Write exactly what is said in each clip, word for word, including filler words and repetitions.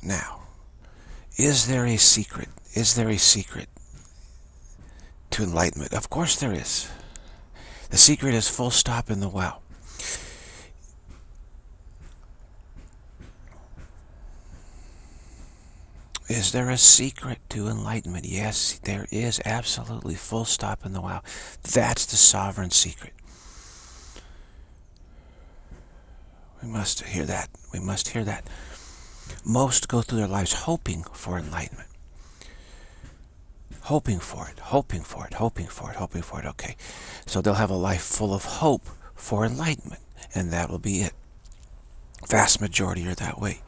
Now, is there a secret? Is there a secret to enlightenment? Of course there is. The secret is full stop in the wow. Is there a secret to enlightenment? Yes, there is, absolutely. Full stop in the wow. That's the sovereign secret. We must hear that. We must hear that. Most go through their lives hoping for enlightenment. Hoping for it, hoping for it, hoping for it, hoping for it. Okay, so they'll have a life full of hope for enlightenment, and that will be it. Vast majority are that way.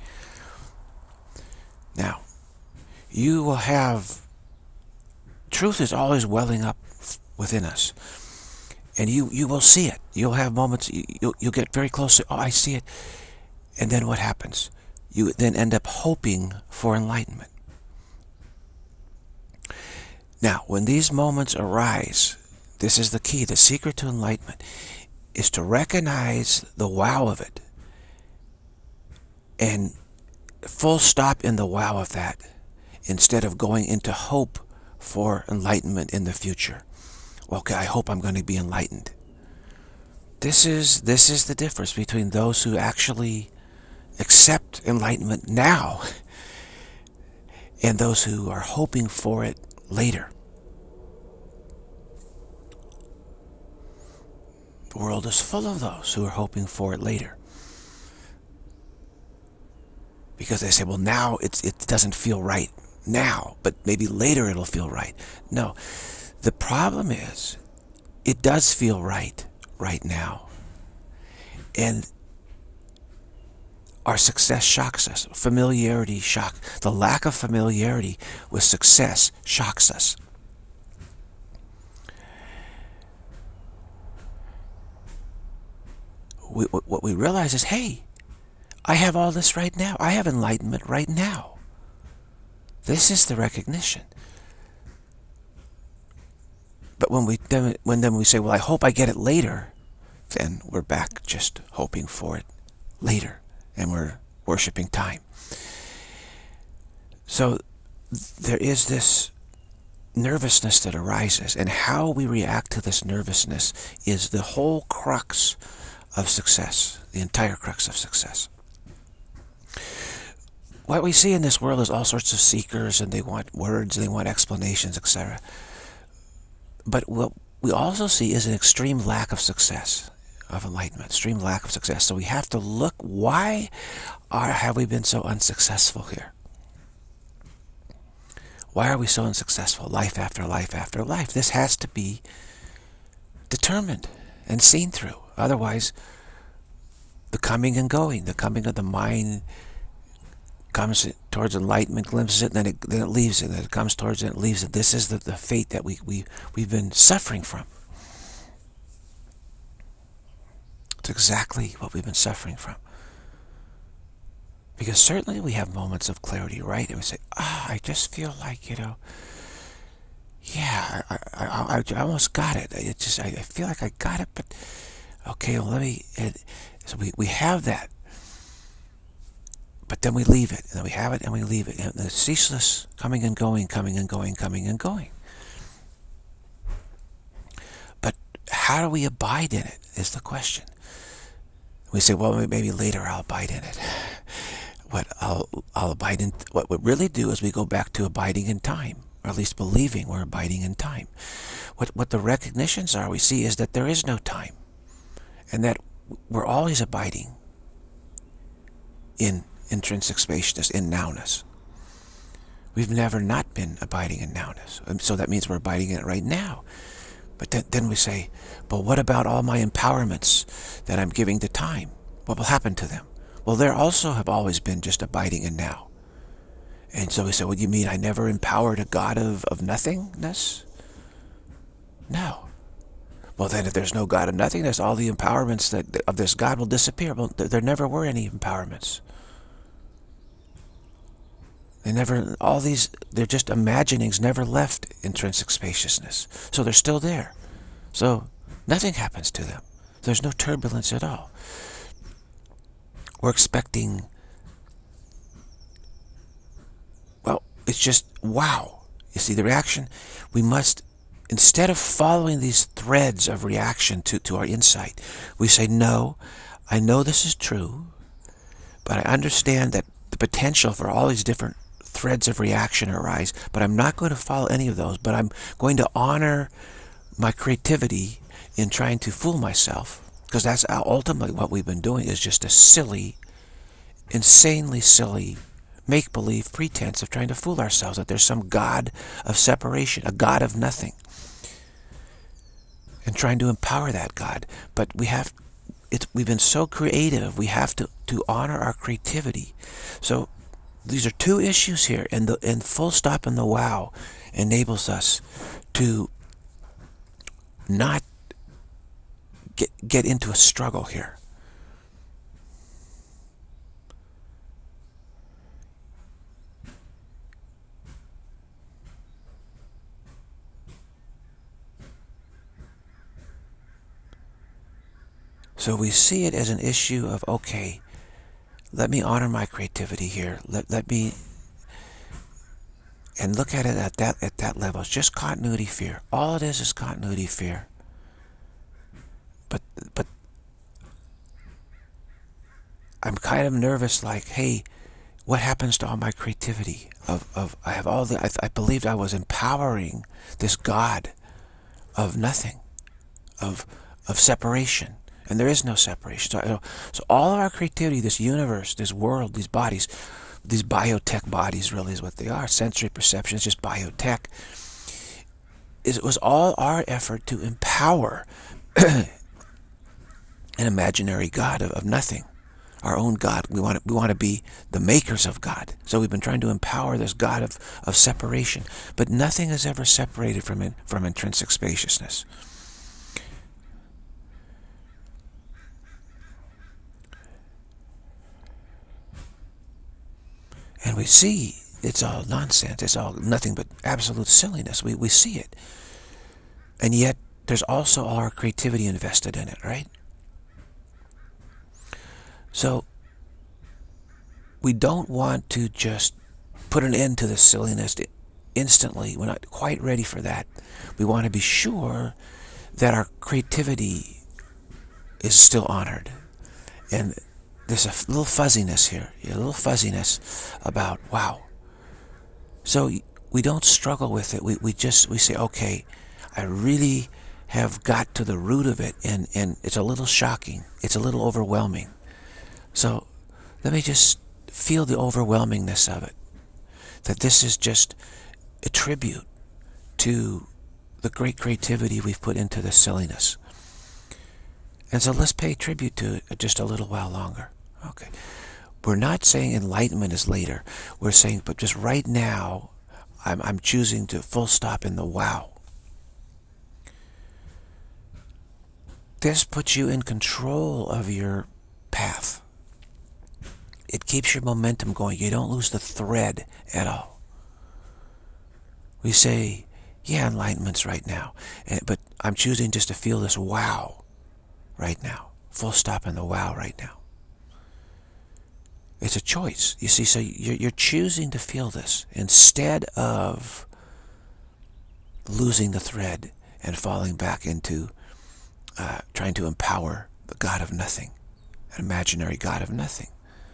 Now, you will have, truth is always welling up within us. And you, you will see it. You'll have moments, you, you'll, you'll get very close to, oh, I see it. And then what happens? You then end up hoping for enlightenment. Now, when these moments arise, this is the key. The secret to enlightenment is to recognize the wow of it. And full stop in the wow of that, instead of going into hope for enlightenment in the future. Okay, I hope I'm going to be enlightened. This is, this is the difference between those who actually accept enlightenment now and those who are hoping for it later. The world is full of those who are hoping for it later. Because they say, well, now it's, it doesn't feel right now, but maybe later it'll feel right. No. The problem is, it does feel right right now. And our success shocks us. Familiarity shock. The lack of familiarity with success shocks us. We, what we realize is, hey, I have all this right now. I have enlightenment right now. This is the recognition. But when we then, when then we say, well, I hope I get it later, then we're back just hoping for it later, and we're worshiping time. So there is this nervousness that arises, and how we react to this nervousness is the whole crux of success, the entire crux of success. What we see in this world is all sorts of seekers, and they want words, they want explanations, et cetera. But what we also see is an extreme lack of success, of enlightenment, extreme lack of success. So we have to look, why are, have we been so unsuccessful here? Why are we so unsuccessful, life after life after life? This has to be determined and seen through. Otherwise, the coming and going, the coming of the mind comes towards enlightenment, glimpses it, and then it, then it leaves it, and then it comes towards it, and it leaves it. This is the, the fate that we, we, we've been suffering from. It's exactly what we've been suffering from. Because certainly we have moments of clarity, right? And we say, ah, oh, I just feel like, you know, yeah, I, I, I, I almost got it. It just, I, I feel like I got it, but okay, well, let me, it, so we, we have that. But then we leave it, and then we have it, and we leave it. And the ceaseless coming and going, coming and going, coming and going. But how do we abide in it is the question. We say, well, maybe later I'll abide in it. What I'll, I'll abide in, what we really do is we go back to abiding in time, or at least believing we're abiding in time. What, what the recognitions are, we see, is that there is no time, and that we're always abiding in intrinsic spaciousness, in nowness. We've never not been abiding in nowness. And so that means we're abiding in it right now. But then, then we say, but what about all my empowerments that I'm giving to time? What will happen to them? Well, they also have always been just abiding in now. And so we say, well, you mean I never empowered a God of, of nothingness? No. Well, then if there's no God of nothingness, all the empowerments that of this God will disappear. Well, there never were any empowerments. They never, all these, they're just imaginings, never left intrinsic spaciousness. So they're still there. So nothing happens to them. There's no turbulence at all. We're expecting it's just wow. You see the reaction? We must, instead of following these threads of reaction to, to our insight, we say, no, I know this is true, but I understand that the potential for all these different threads of reaction arise, but I'm not going to follow any of those, but I'm going to honor my creativity in trying to fool myself, because that's ultimately what we've been doing, is just a silly, insanely silly make-believe pretense of trying to fool ourselves that there's some God of separation, a God of nothing, and trying to empower that God. But we have, it's, we've been so creative, we have to, to honor our creativity. So these are two issues here, and the and full stop and the wow enables us to not get, get into a struggle here. So we see it as an issue of, okay, let me honor my creativity here. Let, let me, and look at it at that, at that level. It's just continuity fear. All it is is continuity fear. But, but I'm kind of nervous, like, hey, what happens to all my creativity? Of, of I have all the, I, I believed I was empowering this God of nothing, of, of separation. And there is no separation. So, so all of our creativity, this universe, this world, these bodies, these biotech bodies really is what they are. Sensory perception is just biotech. It was all our effort to empower an imaginary God of, of nothing. Our own God. We want, to, we want to be the makers of God. So we've been trying to empower this God of, of separation. But nothing is ever separated from, in, from intrinsic spaciousness. And we see it's all nonsense. It's all nothing but absolute silliness. We, we see it. And yet, there's also all our creativity invested in it, right? So, we don't want to just put an end to the silliness instantly. We're not quite ready for that. We want to be sure that our creativity is still honored. And there's a little fuzziness here, a little fuzziness about, wow. So we don't struggle with it. We, we just, we say, okay, I really have got to the root of it, and, and it's a little shocking. It's a little overwhelming. So let me just feel the overwhelmingness of it. That this is just a tribute to the great creativity we've put into this silliness. And so let's pay tribute to it just a little while longer. Okay. We're not saying enlightenment is later. We're saying, but just right now, I'm, I'm choosing to full stop in the wow. This puts you in control of your path. It keeps your momentum going. You don't lose the thread at all. We say, yeah, enlightenment's right now. But I'm choosing just to feel this wow right now. Full stop in the wow right now. It's a choice. You see, so you're, you're choosing to feel this instead of losing the thread and falling back into uh, trying to empower the God of nothing, an imaginary God of nothing.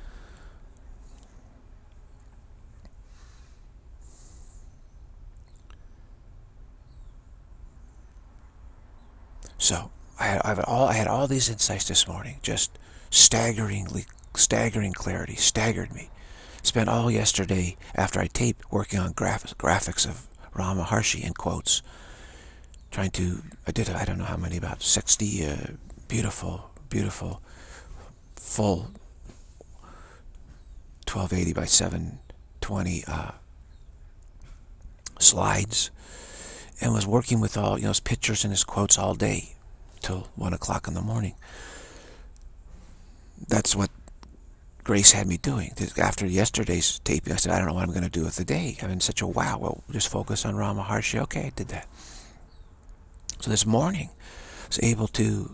So I had, I had all I had all these insights this morning, just staggeringly, staggering clarity, staggered me. Spent all yesterday after I taped working on graph, graphics of Ramana Maharshi in quotes, trying to. I did I don't know how many, about sixty uh, beautiful, beautiful, full twelve eighty by seven twenty uh, slides. And was working with all, you know, his pictures and his quotes all day till one o'clock in the morning. That's what Grace had me doing. After yesterday's taping, I said, I don't know what I'm going to do with the day. I'm in such a wow. Well, just focus on Ramana Maharshi. Okay, I did that. So this morning, I was able to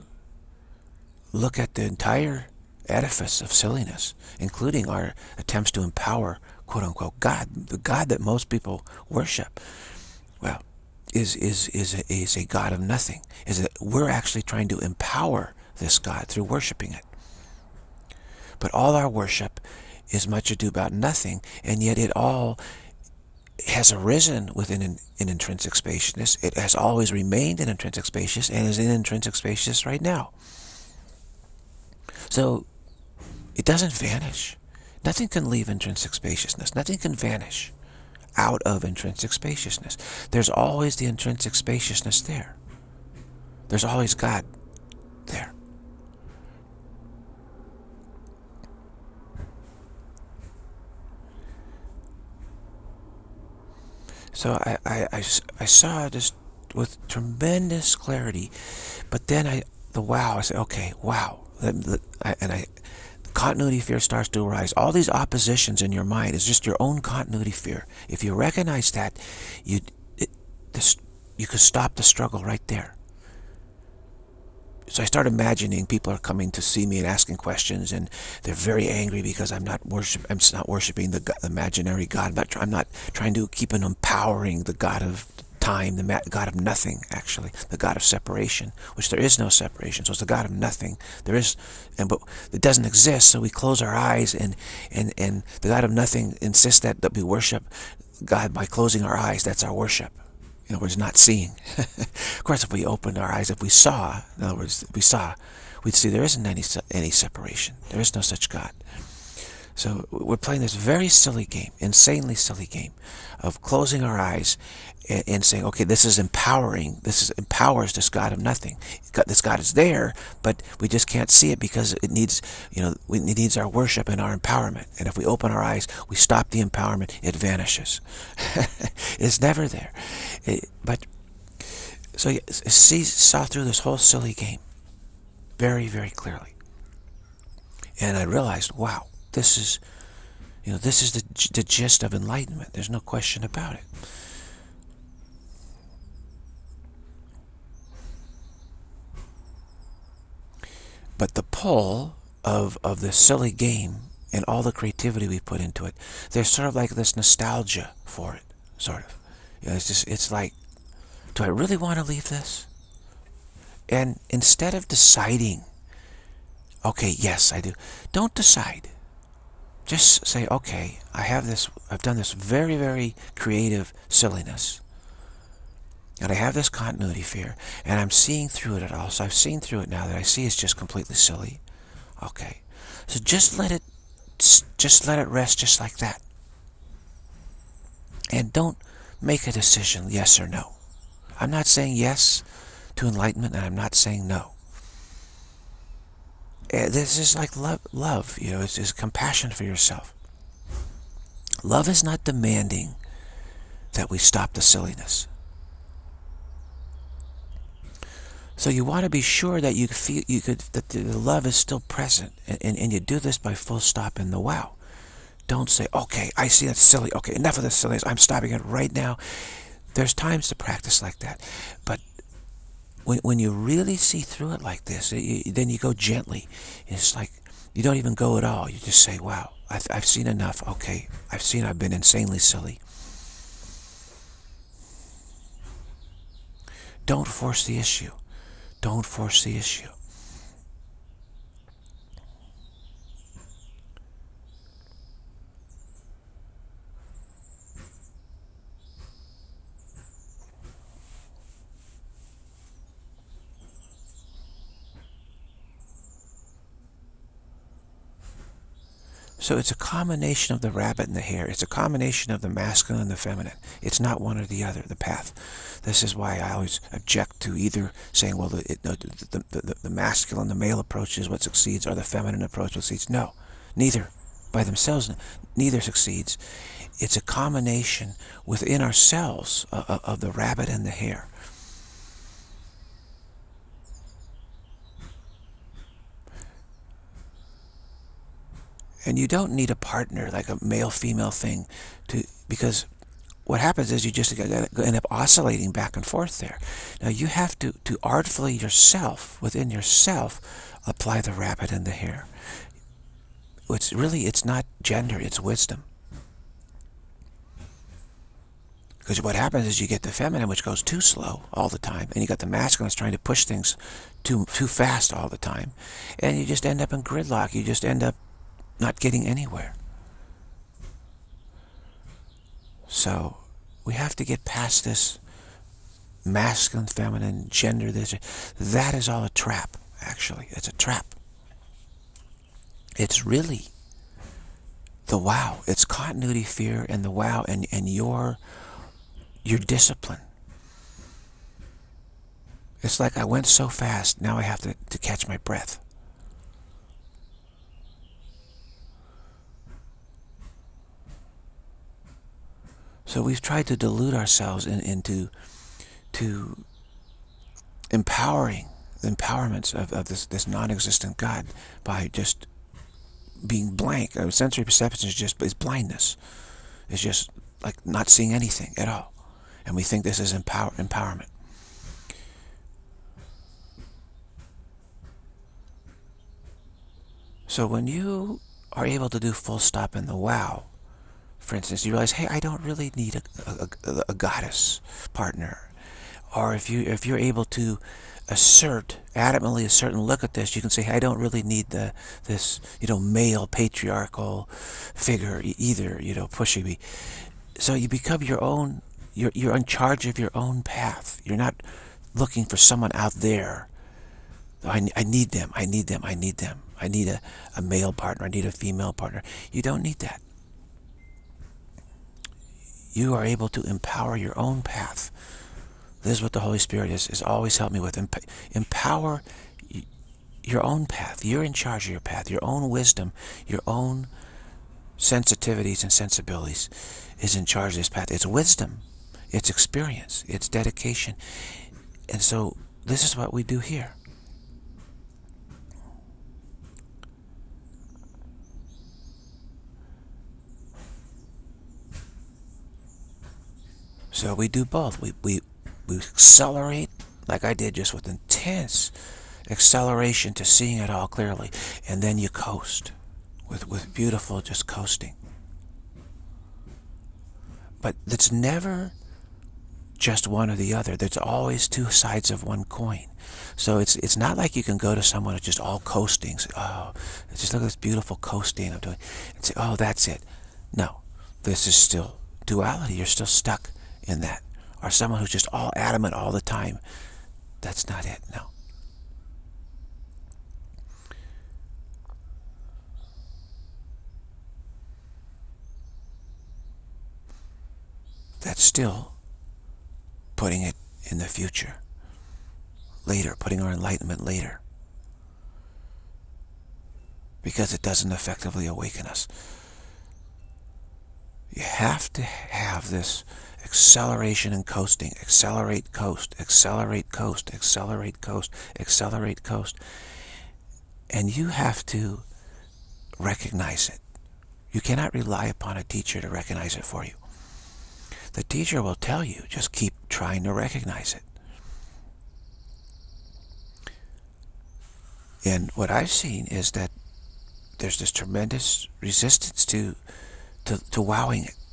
look at the entire edifice of silliness, including our attempts to empower quote-unquote God, the God that most people worship, well, is is is a, is a God of nothing. Is that we're actually trying to empower this God through worshiping it. But all our worship is much ado about nothing, and yet it all has arisen within an, an intrinsic spaciousness. It has always remained in intrinsic spaciousness and is in intrinsic spaciousness right now. So it doesn't vanish. Nothing can leave intrinsic spaciousness. Nothing can vanish out of intrinsic spaciousness. There's always the intrinsic spaciousness there. There's always God there. So I, I, I, I saw this with tremendous clarity, but then I, the wow, I said, okay, wow. And I, continuity fear starts to arise. All these oppositions in your mind is just your own continuity fear. If you recognize that, you, it, this, you could stop the struggle right there. So I start imagining people are coming to see me and asking questions, and they're very angry because I'm not worship. I'm not worshiping the, the imaginary God. I'm not, I'm not trying to keep on empowering the God of time, the God of nothing, actually, the God of separation, which there is no separation. So it's the God of nothing. There is, and but it doesn't exist. So we close our eyes, and and and the God of nothing insists that that we worship God by closing our eyes. That's our worship. In other words, not seeing. Of course, if we opened our eyes, if we saw, in other words, if we saw, we'd see there isn't any any separation. There is no such God. So we're playing this very silly game, insanely silly game, of closing our eyes and, and saying, okay, this is empowering. This is empowers this God of nothing. This God is there, but we just can't see it because it needs, you know, it needs our worship and our empowerment. And if we open our eyes, we stop the empowerment, it vanishes. It's never there. It, but so you see, saw through this whole silly game very, very clearly, and I realized, wow. This is, you know, this is the, the gist of enlightenment. There's no question about it. But the pull of, of this silly game and all the creativity we put into it, there's sort of like this nostalgia for it, sort of. You know, it's just, it's like, do I really want to leave this? And instead of deciding, okay, yes, I do, don't decide. Just say, okay, I have this, I've done this very, very creative silliness. And I have this continuity fear, and I'm seeing through it at all. So I've seen through it now that I see it's just completely silly. Okay. So just let it, just let it rest just like that. And don't make a decision, yes or no. I'm not saying yes to enlightenment, and I'm not saying no. This is like love, love, you know, it's, it's compassion for yourself. Love is not demanding that we stop the silliness. So you want to be sure that you feel you could that the love is still present, and, and, and you do this by full stop in the wow. Don't say, okay, I see that's silly. Okay, enough of this silliness. I'm stopping it right now. There's times to practice like that, but When, when you really see through it like this, it, you, then you go gently. It's like you don't even go at all. You just say, wow, I've, I've seen enough. Okay, I've seen I've been insanely silly. Don't force the issue. Don't force the issue. So it's a combination of the rabbit and the hare. It's a combination of the masculine and the feminine. It's not one or the other, the path. This is why I always object to either saying, well, the, it, the, the, the, the masculine, the male approach is what succeeds, or the feminine approach what succeeds. No, neither. By themselves, neither succeeds. It's a combination within ourselves of, of the rabbit and the hare. And you don't need a partner, like a male-female thing, to because what happens is you just end up oscillating back and forth there. Now you have to, to artfully yourself, within yourself, apply the rabbit and the hare. It's really, it's not gender, it's wisdom. Because what happens is you get the feminine, which goes too slow all the time, and you got the masculine that's trying to push things too too fast all the time, and you just end up in gridlock. You just end up not getting anywhere. So we have to get past this masculine, feminine, gender, this. That is all a trap, actually. It's a trap. It's really the wow. It's continuity fear and the wow and, and your, your discipline. It's like I went so fast, now I have to, to catch my breath. So we've tried to delude ourselves in, into to empowering the empowerments of, of this, this non-existent God by just being blank. Uh, sensory perception is just is blindness. It's just like not seeing anything at all. And we think this is empower, empowerment. So when you are able to do full stop in the wow, for instance, you realize, hey, I don't really need a, a, a, a goddess partner. Or if, you, if you're able to assert, adamantly assert and look at this, you can say, hey, I don't really need the this, you know, male patriarchal figure either, you know, pushing me. So you become your own, you're, you're in charge of your own path. You're not looking for someone out there. I, I need them, I need them, I need them. I need a, a male partner, I need a female partner. You don't need that. You are able to empower your own path. This is what the Holy Spirit is, is always helped me with. Emp empower your own path. You're in charge of your path. Your own wisdom, your own sensitivities and sensibilities is in charge of this path. It's wisdom. It's experience. It's dedication. And so this is what we do here. So we do both. We, we, we accelerate, like I did, just with intense acceleration to seeing it all clearly. And then you coast with, with beautiful just coasting. But it's never just one or the other. There's always two sides of one coin. So it's it's not like you can go to someone who's just all coasting. Say, oh, just look at this beautiful coasting I'm doing. And say, oh, that's it. No, this is still duality. You're still stuck in that. Or someone who's just all adamant all the time. That's not it, no. That's still putting it in the future. Later, putting our enlightenment later. Because it doesn't effectively awaken us. You have to have this acceleration and coasting. Accelerate, coast, accelerate, coast, accelerate, coast, accelerate, coast. And you have to recognize it. You cannot rely upon a teacher to recognize it for you. The teacher will tell you, just keep trying to recognize it. And what I've seen is that there's this tremendous resistance to, to, to wowing it.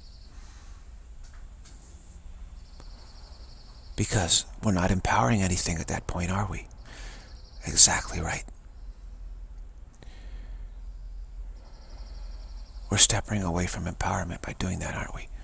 Because we're not empowering anything at that point, are we? Exactly right. We're stepping away from empowerment by doing that, aren't we?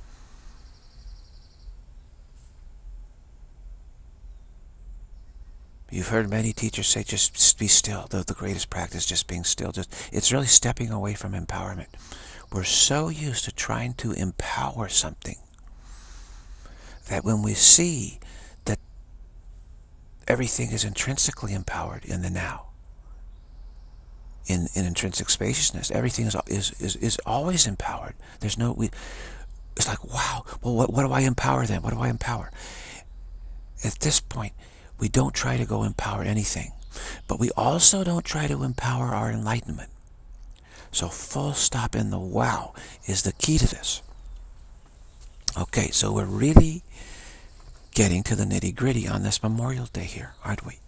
You've heard many teachers say, just be still. The, the greatest practice, just being still. Just It's really stepping away from empowerment. We're so used to trying to empower something that when we see that everything is intrinsically empowered in the now, in, in intrinsic spaciousness, everything is, is, is, is always empowered. There's no, we, it's like, wow, well, what, what do I empower then? What do I empower? At this point, we don't try to go empower anything, but we also don't try to empower our enlightenment. So full stop in the wow is the key to this. Okay, so we're really getting to the nitty-gritty on this Memorial Day here, aren't we?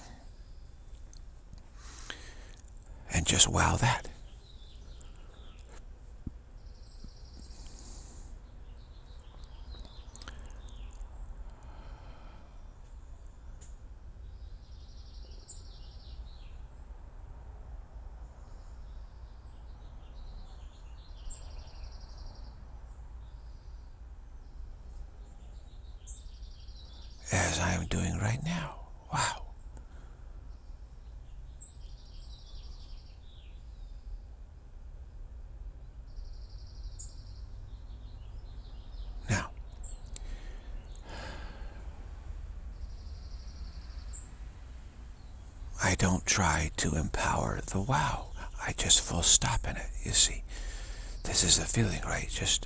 And just wow that. as I am doing right now. Wow. Now, I don't try to empower the wow. I just full stop in it, you see. This is the feeling, right? Just,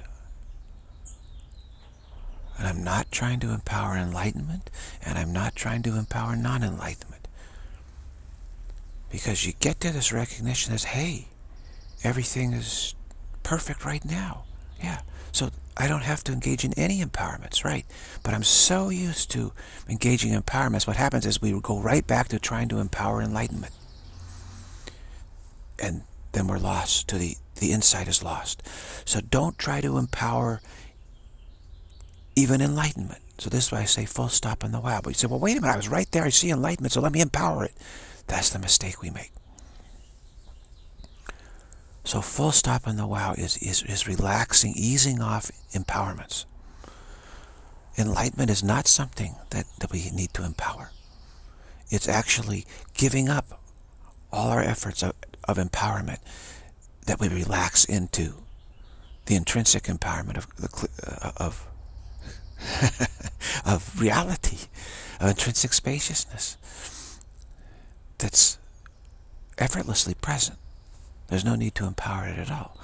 and I'm not trying to empower enlightenment, and I'm not trying to empower non-enlightenment. Because you get to this recognition as, hey, everything is perfect right now. Yeah, so I don't have to engage in any empowerments, right? But I'm so used to engaging in empowerments, what happens is we go right back to trying to empower enlightenment. And then we're lost to the, the insight is lost. So don't try to empower even enlightenment. So this is why I say full stop on the wow. But you say, well, wait a minute, I was right there, I see enlightenment, so let me empower it. That's the mistake we make. So full stop on the wow is, is, is relaxing, easing off empowerments. Enlightenment is not something that, that we need to empower. It's actually giving up all our efforts of, of empowerment, that we relax into the intrinsic empowerment of the uh, of of reality, of intrinsic spaciousness that's effortlessly present. There's no need to empower it at all.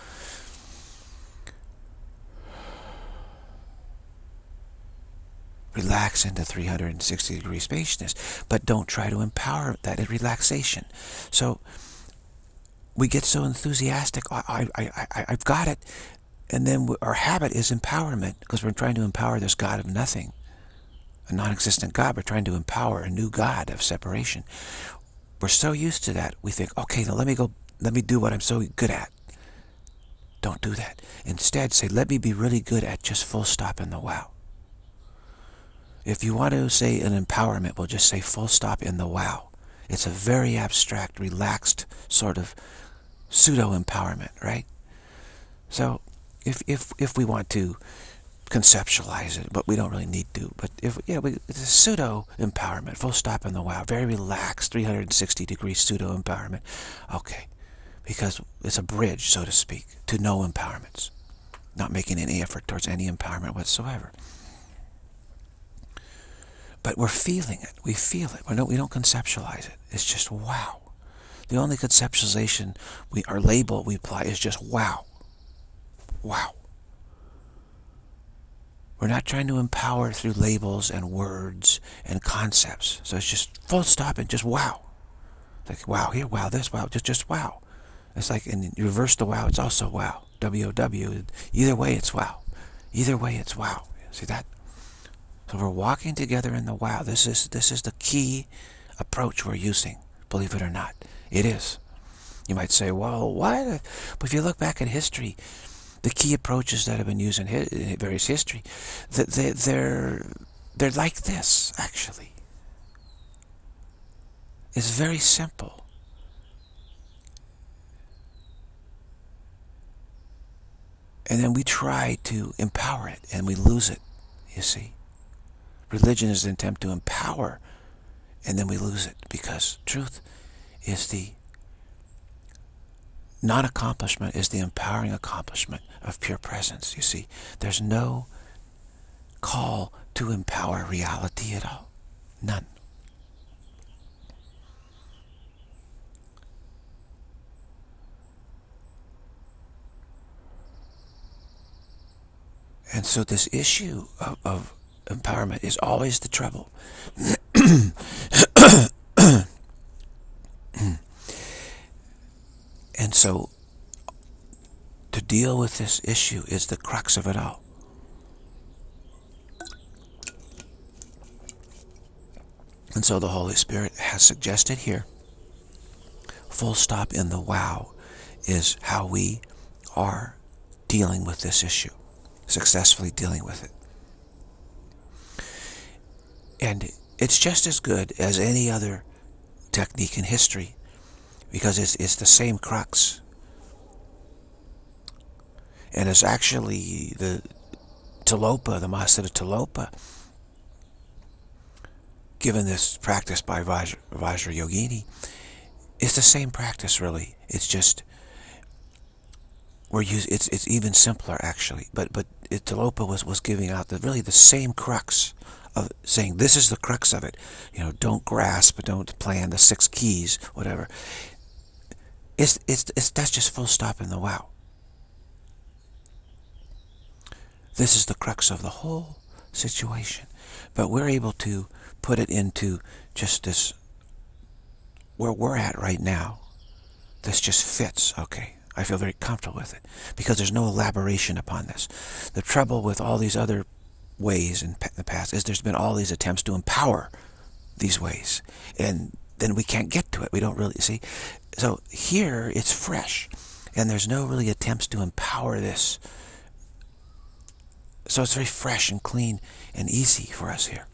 Relax into three hundred sixty degree spaciousness, but don't try to empower that relaxation. So we get so enthusiastic, I, I, I, I've got it, and then our habit is empowerment, because we're trying to empower this God of nothing, a non-existent God. We're trying to empower a new God of separation. We're so used to that, we think, okay, now let me go, let me do what I'm so good at. Don't do that. Instead, say, let me be really good at just full stop in the wow. If you want to say an empowerment, we'll just say full stop in the wow. It's a very abstract, relaxed sort of pseudo-empowerment, right? So if, if, if we want to conceptualize it, but we don't really need to, but if, yeah, we, it's a pseudo-empowerment, full stop in the wow, very relaxed, three hundred sixty degree pseudo-empowerment. Okay, because it's a bridge, so to speak, to no empowerments, not making any effort towards any empowerment whatsoever. But we're feeling it, we feel it, we don't, we don't conceptualize it, it's just wow. The only conceptualization, we, our label we apply is just wow. Wow. We're not trying to empower through labels and words and concepts. So it's just full stop and just wow. Like wow here, wow this, wow, just just wow. It's like, and you reverse the wow, it's also wow. W O W. Either way it's wow. Either way it's wow. See that? So we're walking together in the wow. This is this is the key approach we're using, believe it or not. It is. You might say, well, why? But if you look back at history, the key approaches that have been used in various history, they're, they're like this, actually. It's very simple. And then we try to empower it, and we lose it, you see. Religion is an attempt to empower, and then we lose it, because truth is the non-accomplishment, is the empowering accomplishment of pure presence, you see. There's no call to empower reality at all. None. And so this issue of, of empowerment is always the trouble. And so to deal with this issue is the crux of it all. And so the Holy Spirit has suggested here, full stop in the wow is how we are dealing with this issue, successfully dealing with it. And it's just as good as any other technique in history, because it's, it's the same crux. And it's actually the Tilopa, the Master of Tilopa, given this practice by Vajra, Vajrayogini, it's the same practice really. It's just we're use it's it's even simpler actually. But but it, Tilopa was was giving out the really the same crux of saying this is the crux of it. You know, don't grasp, don't plan the six keys, whatever. It's it's it's that's just full stop in the wow. This is the crux of the whole situation. But we're able to put it into just this, where we're at right now. This just fits, okay. I feel very comfortable with it because there's no elaboration upon this. The trouble with all these other ways in the past is there's been all these attempts to empower these ways. And then we can't get to it. We don't really, see. So here it's fresh. And there's no really attempts to empower this. So it's very fresh and clean and easy for us here.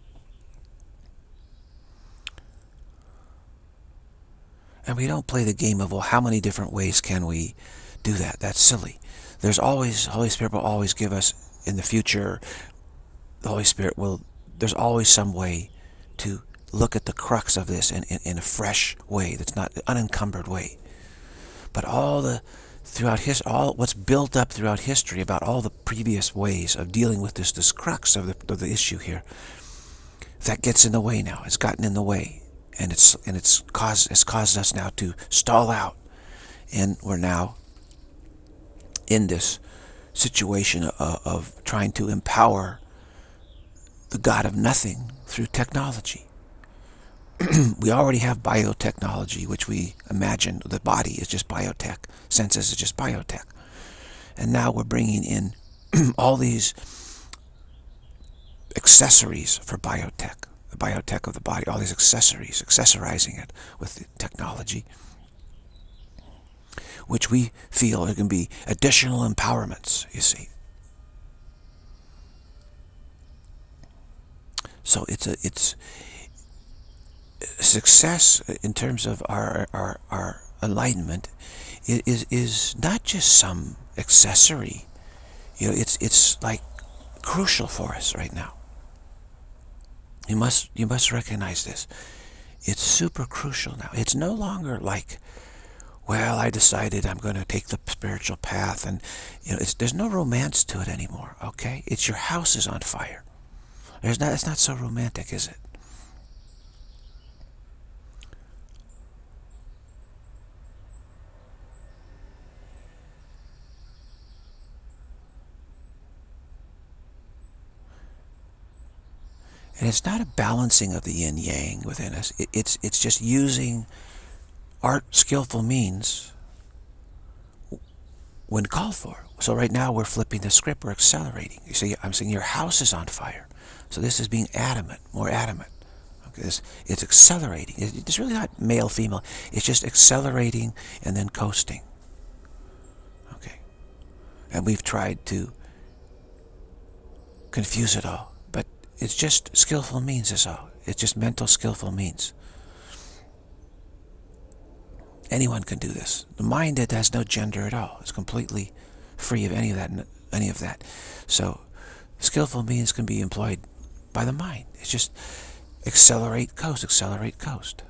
And we don't play the game of, well, how many different ways can we do that? That's silly. There's always, Holy Spirit will always give us, in the future, the Holy Spirit will, there's always some way to look at the crux of this in, in, in a fresh way, that's not an unencumbered way. But all the, throughout his, all what's built up throughout history about all the previous ways of dealing with this, this crux of the, of the issue here, that gets in the way now. It's gotten in the way. And it's and it's caused it's caused us now to stall out, and we're now in this situation of, of trying to empower the God of nothing through technology. We already have biotechnology, which we imagine the body is just biotech, senses is just biotech, and now we're bringing in all these accessories for biotech. The biotech of the body, all these accessories, accessorizing it with the technology, which we feel are going to be additional empowerments, you see. So it's a it's success in terms of our our, our enlightenment is is not just some accessory. You know, it's it's like crucial for us right now. You must you must recognize this. It's super crucial now. It's no longer like, well, I decided I'm going to take the spiritual path, and you know, it's, there's no romance to it anymore. Okay, it's your house is on fire. There's not. It's not so romantic, is it? And it's not a balancing of the yin-yang within us. It, it's, it's just using art, skillful means when called for. So right now we're flipping the script, we're accelerating. You see, I'm saying your house is on fire. So this is being adamant, more adamant. Okay, it's, it's accelerating. It's really not male, female. It's just accelerating and then coasting. Okay. And we've tried to confuse it all. It's just skillful means is all. It's just mental skillful means. Anyone can do this. The mind, it has no gender at all. It's completely free of any of that. Any of that. So skillful means can be employed by the mind. It's just accelerate, coast, accelerate, coast.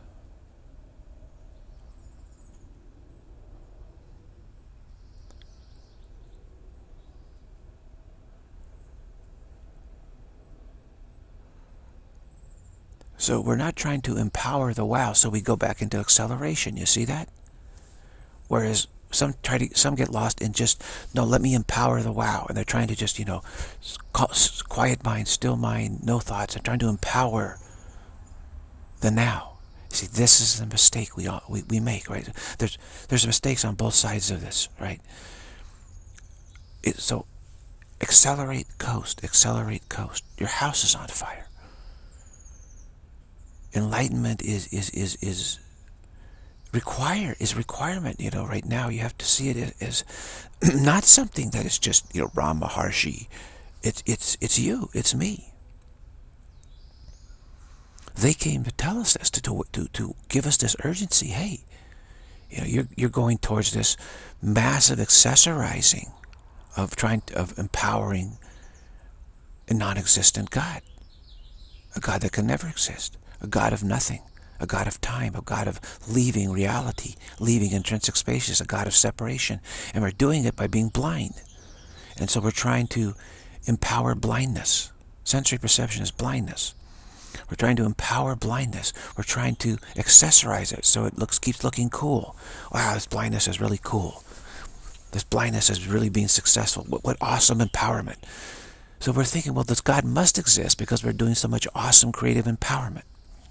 So we're not trying to empower the wow, so we go back into acceleration. You see that? Whereas some try to, some get lost in just, no, let me empower the wow, and they're trying to just, you know, quiet mind, still mind, no thoughts. They're trying to empower the now. You see, this is the mistake we all, we we make, right? There's there's mistakes on both sides of this, right? It, so accelerate, coast, accelerate, coast. Your house is on fire. Enlightenment is is is is require is requirement. You know, right now you have to see it as not something that is just, you know, Ram Maharshi. It's it's it's you. It's me. They came to tell us this, to to to, to give us this urgency. Hey, you know, you're you're going towards this massive accessorizing of trying to, of empowering a non-existent God. a God that can never exist, a God of nothing, a God of time, a God of leaving reality, leaving intrinsic spaces, a God of separation. And we're doing it by being blind. And so we're trying to empower blindness. Sensory perception is blindness. We're trying to empower blindness. We're trying to accessorize it so it looks keeps looking cool. Wow, this blindness is really cool. This blindness is really being successful. What, what awesome empowerment. So we're thinking, well, this God must exist because we're doing so much awesome creative empowerment.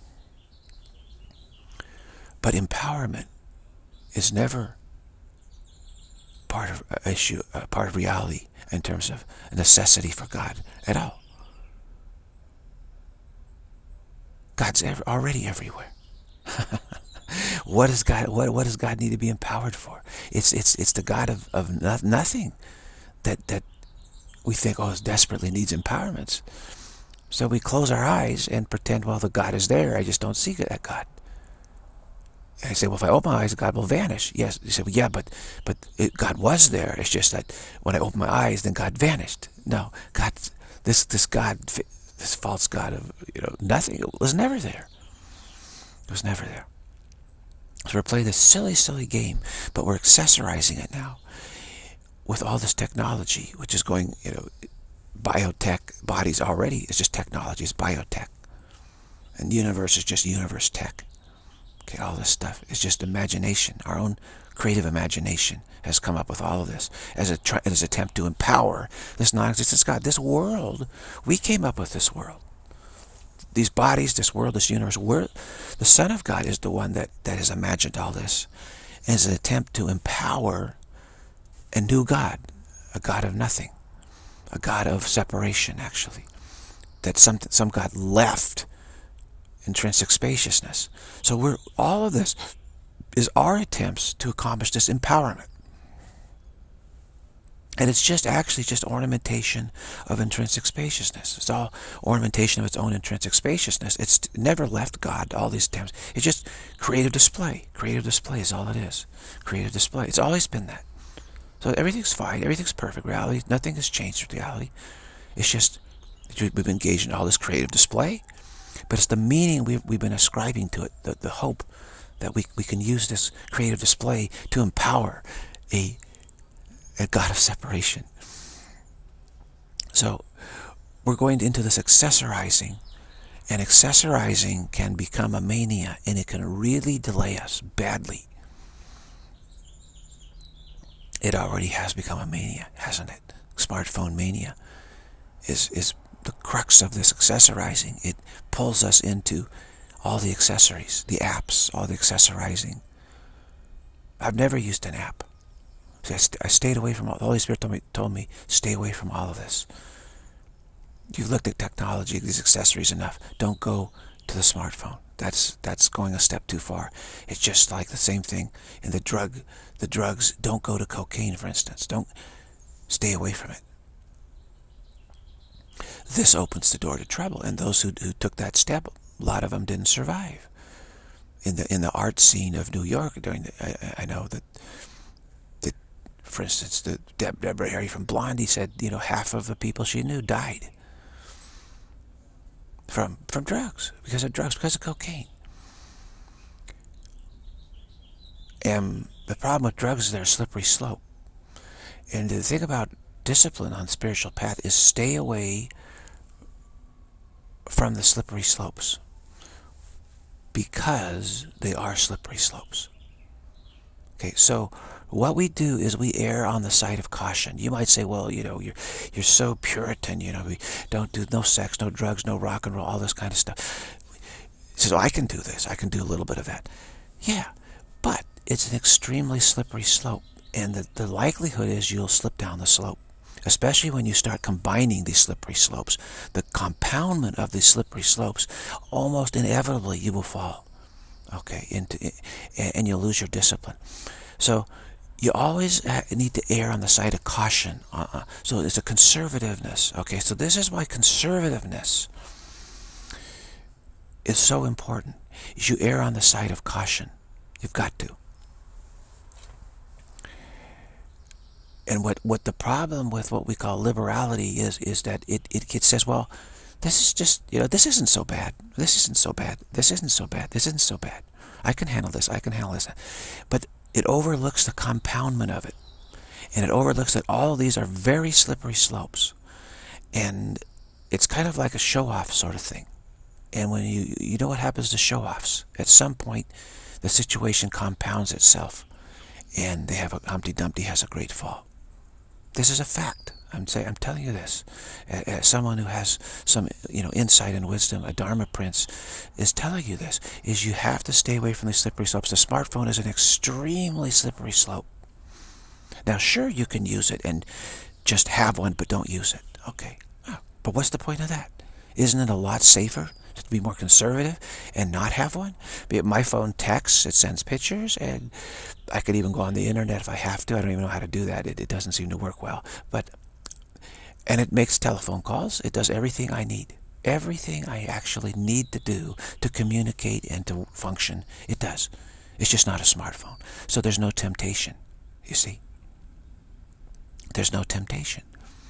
But empowerment is never part of uh, issue, uh, part of reality in terms of a necessity for God at all. God's ever, already everywhere. What does God? What what does God need to be empowered for? It's it's it's the God of of no, nothing that that we think oh desperately needs empowerments. So we close our eyes and pretend well the God is there. I just don't see that God. And I say well if I open my eyes God will vanish. Yes, you say well, yeah, but but it, God was there. It's just that when I open my eyes then God vanished. No, God, this this God, this false God of you know nothing, it was never there. It was never there. So we're playing this silly, silly game, but we're accessorizing it now with all this technology, which is going, you know, biotech, bodies already, it's just technology, it's biotech. And the universe is just universe tech. Okay, all this stuff is just imagination. Our own creative imagination has come up with all of this as a as an attempt to empower this non-existent God. This world, we came up with this world. These bodies, this world, this universe, we're, the Son of God is the one that, that has imagined all this as an attempt to empower a new God, a God of nothing, a God of separation, actually, that some, some God left intrinsic spaciousness. So we're, all of this is our attempts to accomplish this empowerment. And it's just actually just ornamentation of intrinsic spaciousness. It's all ornamentation of its own intrinsic spaciousness. It's never left God all these times. It's just creative display. Creative display is all it is. Creative display. It's always been that. So everything's fine. Everything's perfect. Reality, nothing has changed with reality. It's just we've engaged in all this creative display. But it's the meaning we've, we've been ascribing to it, the, the hope that we, we can use this creative display to empower a a God of separation. So we're going into this accessorizing, and accessorizing can become a mania, and it can really delay us badly. It already has become a mania, hasn't it? Smartphone mania is, is the crux of this accessorizing. It pulls us into all the accessories, the apps, all the accessorizing. I've never used an app. I, st I stayed away from all. The Holy Spirit told me, told me, stay away from all of this. You've looked at technology, these accessories enough. Don't go to the smartphone. That's that's going a step too far. It's just like the same thing in the drug, the drugs. Don't go to cocaine, for instance. Don't stay away from it. This opens the door to trouble, and those who who took that step, a lot of them didn't survive. In the in the art scene of New York, during the, I, I know that. For instance, the Deb, Deborah Harry from Blondie said, you know, half of the people she knew died from from drugs, because of drugs, because of cocaine. And the problem with drugs is they're a slippery slope. And the thing about discipline on the spiritual path is stay away from the slippery slopes, because they are slippery slopes. Okay, so what we do is we err on the side of caution. You might say, well, you know, you're you're so Puritan, you know, we don't do no sex, no drugs, no rock and roll, all this kind of stuff. So I can do this. I can do a little bit of that. Yeah, but it's an extremely slippery slope, and the, the likelihood is you'll slip down the slope, especially when you start combining these slippery slopes. The compoundment of these slippery slopes, almost inevitably you will fall, okay, into, and you'll lose your discipline. So you always need to err on the side of caution. Uh-uh. So it's a conservativeness. Okay, so this is why conservativeness is so important. Is you err on the side of caution. You've got to. And what, what the problem with what we call liberality is, is that it, it, it says, well, This is just, you know, this isn't so bad. This isn't so bad. This isn't so bad. This isn't so bad. I can handle this. I can handle this. But it overlooks the compoundment of it. And it overlooks that all of these are very slippery slopes. And it's kind of like a show-off sort of thing. And when you, you know what happens to show-offs? At some point, the situation compounds itself. And they have a, Humpty Dumpty has a great fall. This is a fact. I'm saying, I'm telling you this, as someone who has some, you know, insight and wisdom, a Dharma Prince is telling you this, is you have to stay away from these slippery slopes. The smartphone is an extremely slippery slope. Now, sure, you can use it and just have one, but don't use it. Okay, oh, but what's the point of that? Isn't it a lot safer to be more conservative and not have one? My phone texts, it sends pictures, and I could even go on the internet if I have to. I don't even know how to do that. It, it doesn't seem to work well. But and it makes telephone calls. It does everything I need. Everything I actually need to do to communicate and to function, it does. It's just not a smartphone. So there's no temptation, you see. There's no temptation.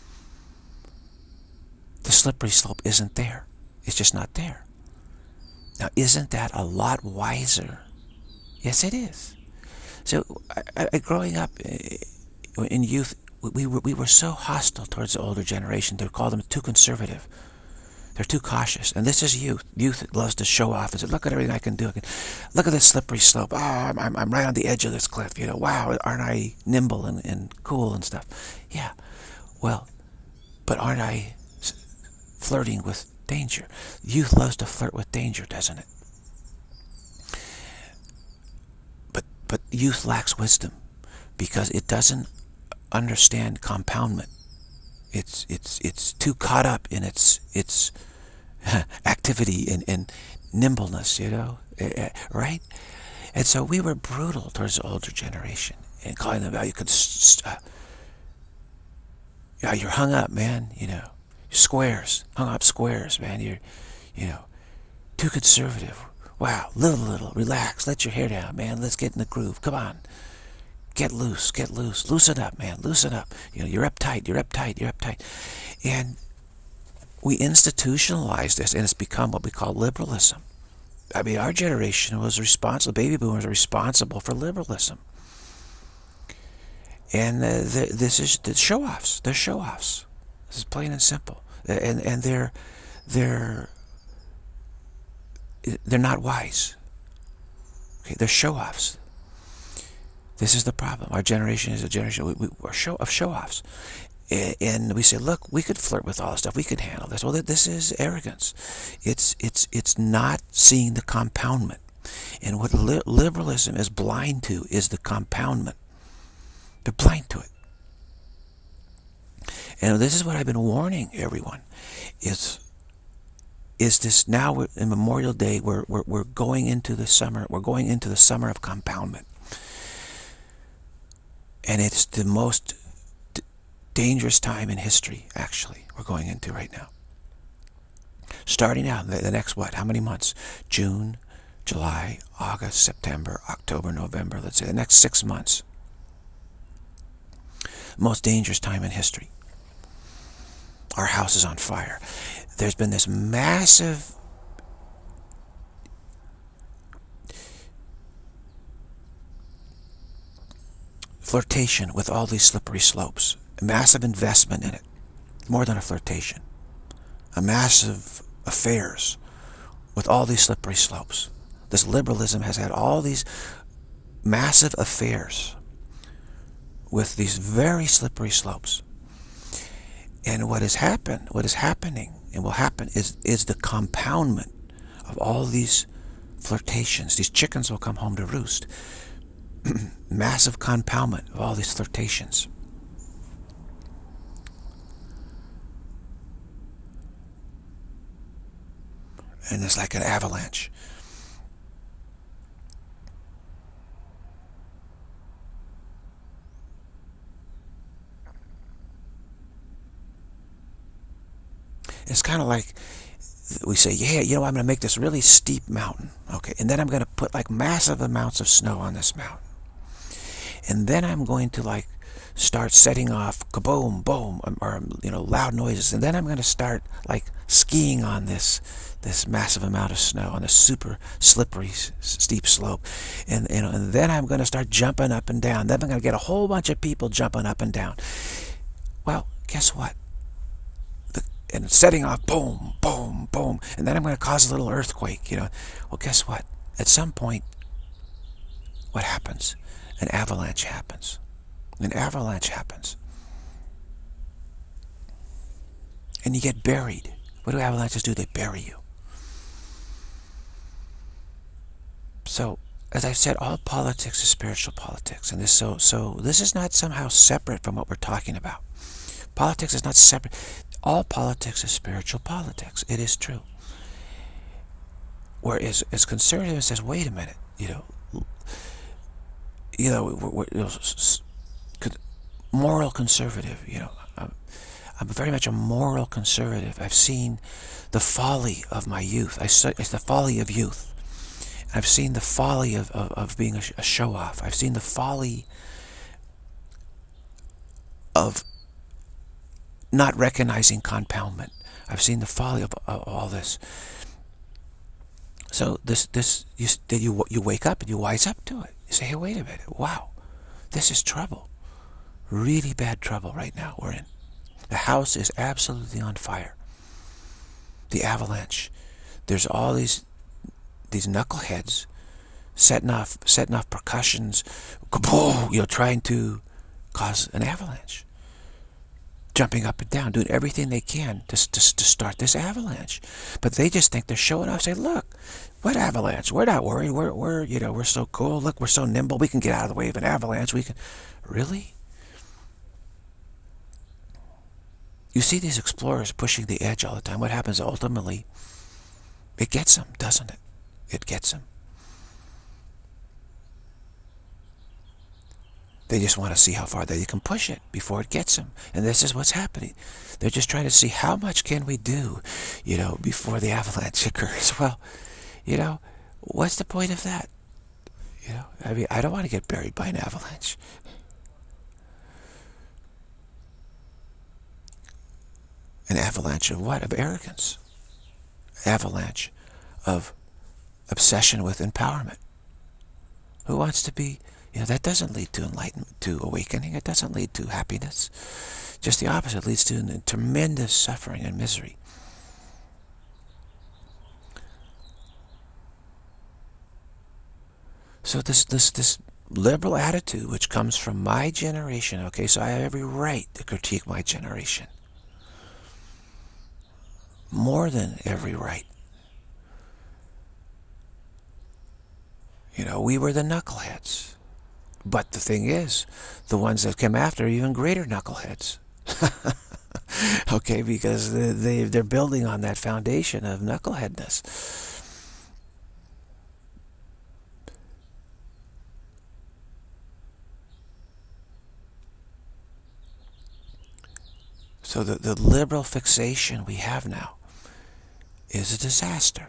The slippery slope isn't there. It's just not there. Now, isn't that a lot wiser? Yes, it is. So, I, I, growing up in youth, we were, we were so hostile towards the older generation. They called them too conservative. They're too cautious. And this is youth. Youth loves to show off and say, look at everything I can do. I can, look at this slippery slope. Oh, I'm, I'm, I'm right on the edge of this cliff. You know, wow, aren't I nimble and, and cool and stuff? Yeah. Well, but aren't I flirting with danger? Youth loves to flirt with danger, doesn't it? But, but youth lacks wisdom because it doesn't understand compoundment. It's it's it's too caught up in its its activity and, and nimbleness, you know, right? And so we were brutal towards the older generation and calling them out. You could, uh, yeah, you're hung up, man. You know, squares, hung up squares, man. You're, you know, too conservative. Wow, live a little, relax, let your hair down, man. Let's get in the groove. Come on. Get loose, get loose, loosen up, man, loosen up. You know, you're uptight, you're uptight, you're uptight. And we institutionalized this, and it's become what we call liberalism. I mean, our generation was responsible, baby boomers are responsible for liberalism. And uh, the, this is the show-offs, they're show-offs. This is plain and simple. And, and they're, they're, they're not wise. Okay, they're show-offs. This is the problem. Our generation is a generation we, we, we're show, of show-offs. And we say, look, we could flirt with all this stuff. We could handle this. Well, this is arrogance. It's, it's, it's not seeing the compoundment. And what li liberalism is blind to is the compoundment. They're blind to it. And this is what I've been warning everyone. Is, is this now in Memorial Day, we're, we're, we're going into the summer. We're going into the summer of compoundment. And it's the most d dangerous time in history, actually, we're going into right now. Starting out, the, the next, what, how many months? June, July, August, September, October, November, let's say the next six months. Most dangerous time in history. Our house is on fire. There's been this massive flirtation with all these slippery slopes. A massive investment in it. More than a flirtation. A massive affairs with all these slippery slopes. This liberalism has had all these massive affairs with these very slippery slopes. And what has happened, what is happening and will happen is, is the compoundment of all these flirtations. These chickens will come home to roost. Massive compoundment of all these flirtations. And it's like an avalanche. It's kind of like we say, yeah, you know, I'm going to make this really steep mountain. Okay, and then I'm going to put like massive amounts of snow on this mountain. And then I'm going to like start setting off kaboom, boom, or, you know, loud noises. And then I'm going to start like skiing on this this massive amount of snow on a super slippery, steep slope. And, you know, and then I'm going to start jumping up and down. Then I'm going to get a whole bunch of people jumping up and down. Well, guess what? The, and setting off, boom, boom, boom. And then I'm going to cause a little earthquake, you know. Well, guess what? At some point, what happens? An avalanche happens. An avalanche happens. And you get buried. What do avalanches do? They bury you. So, as I've said, all politics is spiritual politics. And this so so this is not somehow separate from what we're talking about. Politics is not separate. All politics is spiritual politics. It is true. Whereas as conservative says, wait a minute, you know, you know, we're, we're, you know, moral conservative, you know. I'm, I'm very much a moral conservative. I've seen the folly of my youth. I saw, it's the folly of youth. I've seen the folly of, of, of being a, a show-off. I've seen the folly of not recognizing compoundment. I've seen the folly of, of all this. So this, this, you, you, you wake up and you wise up to it. You say, hey, wait a minute. Wow, this is trouble. Really bad trouble right now we're in. The house is absolutely on fire. The avalanche. There's all these these knuckleheads setting off setting off percussions, kaboom, you know, trying to cause an avalanche. Jumping up and down, doing everything they can to, to, to start this avalanche. But they just think they're showing off, say, look, what avalanche? We're not worried. We're, we're, you know, we're so cool. Look, we're so nimble. We can get out of the way of an avalanche. We can... Really? You see these explorers pushing the edge all the time. What happens ultimately? It gets them, doesn't it? It gets them. They just want to see how far they can push it before it gets them. And this is what's happening. They're just trying to see how much can we do, you know, before the avalanche occurs. Well, you know, what's the point of that? You know, I mean, I don't want to get buried by an avalanche. An avalanche of what? Of arrogance. Avalanche of obsession with empowerment. Who wants to be, you know, that doesn't lead to enlightenment, to awakening. It doesn't lead to happiness. Just the opposite. It leads to tremendous suffering and misery. So this, this, this liberal attitude, which comes from my generation, okay, so I have every right to critique my generation. More than every right. You know, we were the knuckleheads. But the thing is, the ones that came after are even greater knuckleheads. Okay, because they, they, they're building on that foundation of knuckleheadness. So the, the liberal fixation we have now is a disaster.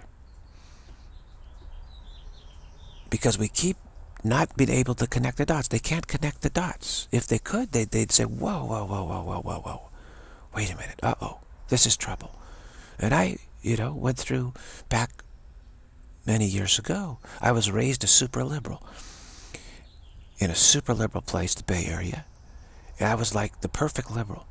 Because we keep not being able to connect the dots. They can't connect the dots. If they could, they'd, they'd say, whoa, whoa, whoa, whoa, whoa, whoa, whoa. Wait a minute. Uh-oh. This is trouble. And I, you know, went through back many years ago. I was raised a super liberal. In a super liberal place, the Bay Area. And I was like the perfect liberal.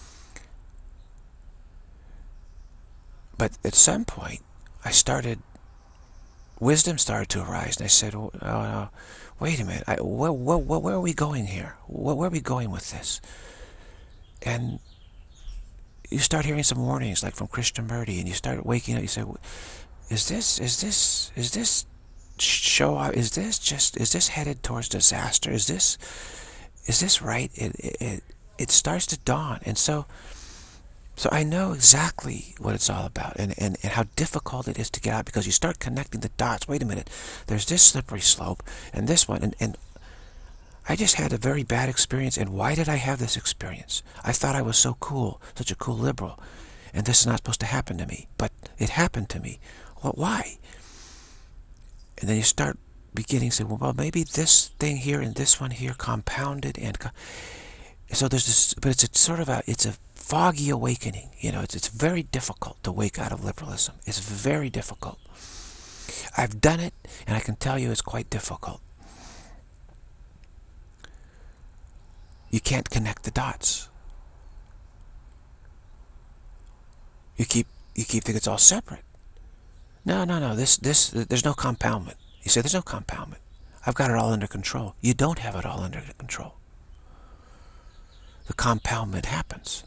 But at some point, I started... Wisdom started to arise, and I said, oh, no, wait a minute, I, where, where, where are we going here? Where, where are we going with this? And you start hearing some warnings, like from Krishnamurti, and you start waking up, you say, is this, is this, is this show, is this just, is this headed towards disaster? Is this, is this right? It, it, it starts to dawn, and so... So I know exactly what it's all about, and, and, and how difficult it is to get out, because you start connecting the dots. Wait a minute, there's this slippery slope, and this one, and, and I just had a very bad experience, and why did I have this experience? I thought I was so cool, such a cool liberal, and this is not supposed to happen to me, but it happened to me. Well, why? And then you start beginning to say, well, maybe this thing here and this one here compounded, and co so there's this, but it's a sort of a, it's a foggy awakening. You know, it's, it's very difficult to wake out of liberalism. It's very difficult. I've done it, and I can tell you it's quite difficult. You can't connect the dots. You keep, you keep thinking it's all separate. No, no, no, this, this, there's no compoundment. You say, there's no compoundment. I've got it all under control. You don't have it all under control. The compoundment happens.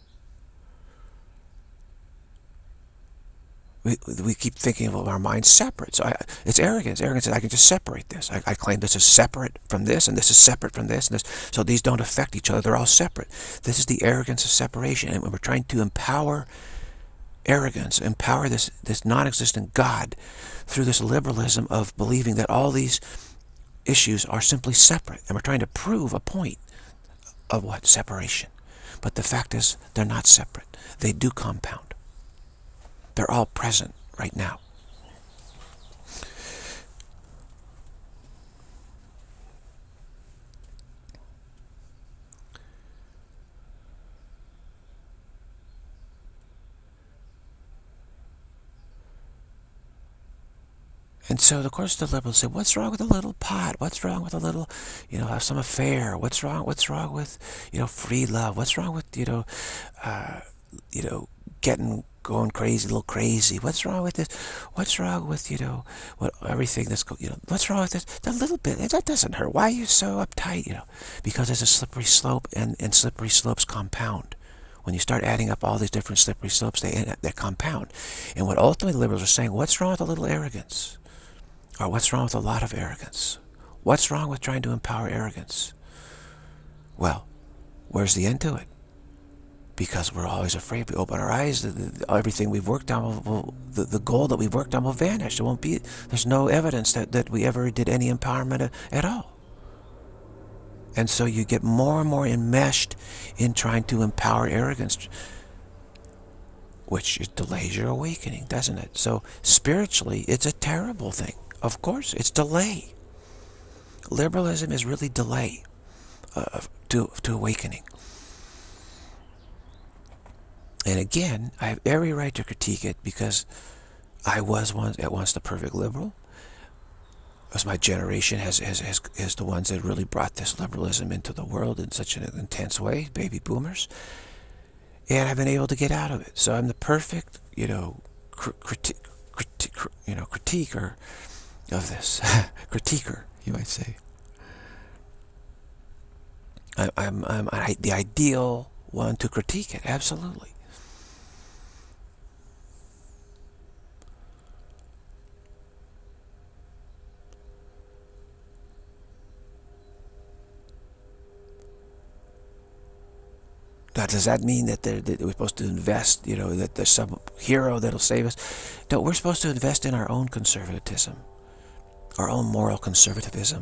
We, we keep thinking of our minds separate. So I, it's arrogance. Arrogance is I can just separate this. I, I claim this is separate from this, and this is separate from this, and this. So these don't affect each other. They're all separate. This is the arrogance of separation. And when we're trying to empower arrogance, empower this, this non-existent God through this liberalism of believing that all these issues are simply separate. And we're trying to prove a point of what? Separation. But the fact is, they're not separate. They do compound. They're all present right now. And so, of course, the liberals say, what's wrong with a little pot? What's wrong with a little, you know, have some affair? What's wrong, what's wrong with, you know, free love? What's wrong with, you know, uh, you know, getting, going crazy, a little crazy? What's wrong with this? What's wrong with, you know, what, everything that's, you know, what's wrong with this? That little bit, that doesn't hurt. Why are you so uptight, you know? Because there's a slippery slope, and, and slippery slopes compound. When you start adding up all these different slippery slopes, they, they compound. And what ultimately the liberals are saying, what's wrong with a little arrogance? Or what's wrong with a lot of arrogance? What's wrong with trying to empower arrogance? Well, where's the end to it? Because we're always afraid. We open our eyes, the, the, everything we've worked on, will, will, the, the goal that we've worked on will vanish. There won't be, there's no evidence that, that we ever did any empowerment at all. And so you get more and more enmeshed in trying to empower arrogance, which delays your awakening, doesn't it? So spiritually, it's a terrible thing. Of course, it's delay. Liberalism is really delay uh, to, to awakening. And again, I have every right to critique it because I was once at once the perfect liberal. As my generation has, has, has, has the ones that really brought this liberalism into the world in such an intense way, baby boomers. And I've been able to get out of it. So I'm the perfect, you know, critique, critique, you know, critiquer of this. Critiquer, you might say. I, I'm, I'm I, the ideal one to critique it, absolutely. Now, does that mean that, that we're supposed to invest, you know, that there's some hero that'll save us? No, we're supposed to invest in our own conservatism, our own moral conservatism.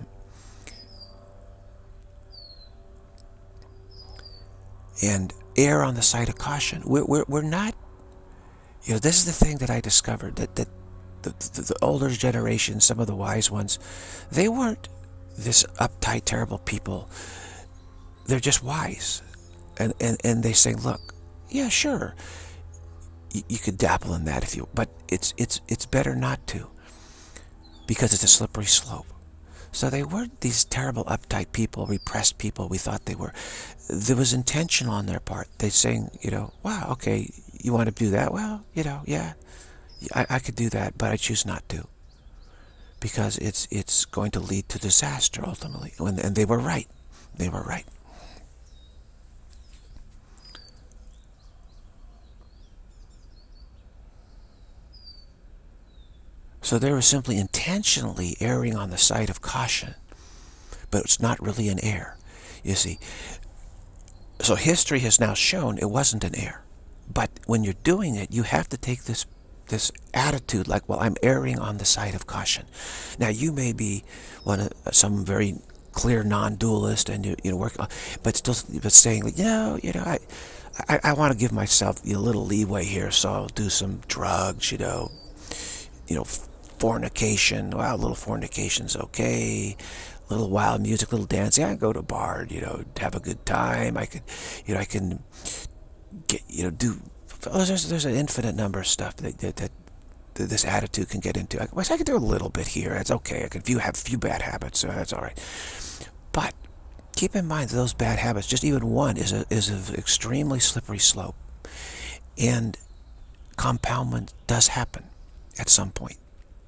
And err on the side of caution. We're, we're, we're not, you know, this is the thing that I discovered, that, that the, the, the older generation, some of the wise ones, they weren't this uptight, terrible people. They're just wise. And, and, and they say, look, yeah, sure, you, you could dabble in that if you, but it's, it's, it's better not to, because it's a slippery slope. So they weren't these terrible uptight people, repressed people we thought they were. There was intentional on their part. They're saying, you know, wow, okay, you want to do that? Well, you know, yeah, I, I could do that, but I choose not to. Because it's, it's going to lead to disaster ultimately. And, and they were right. They were right. So they were simply intentionally erring on the side of caution, but it's not really an error, you see. So history has now shown it wasn't an error. But when you're doing it, you have to take this this attitude like, well, I'm erring on the side of caution. Now, you may be one of some very clear non-dualist, and you you know work, but still, but saying, like, you know, you know, I I, I want to give myself a little leeway here, so I'll do some drugs, you know, you know. fornication. Well, a little fornication's okay. A little wild music, little dancing. I can go to a bar, you know, have a good time. I could, you know, I can get, you know, do. Oh, there's there's an infinite number of stuff that that, that this attitude can get into. I, well, I can do a little bit here. That's okay. I can few have a few bad habits, so that's all right. But keep in mind that those bad habits, just even one, is a is an extremely slippery slope, and compoundment does happen at some point.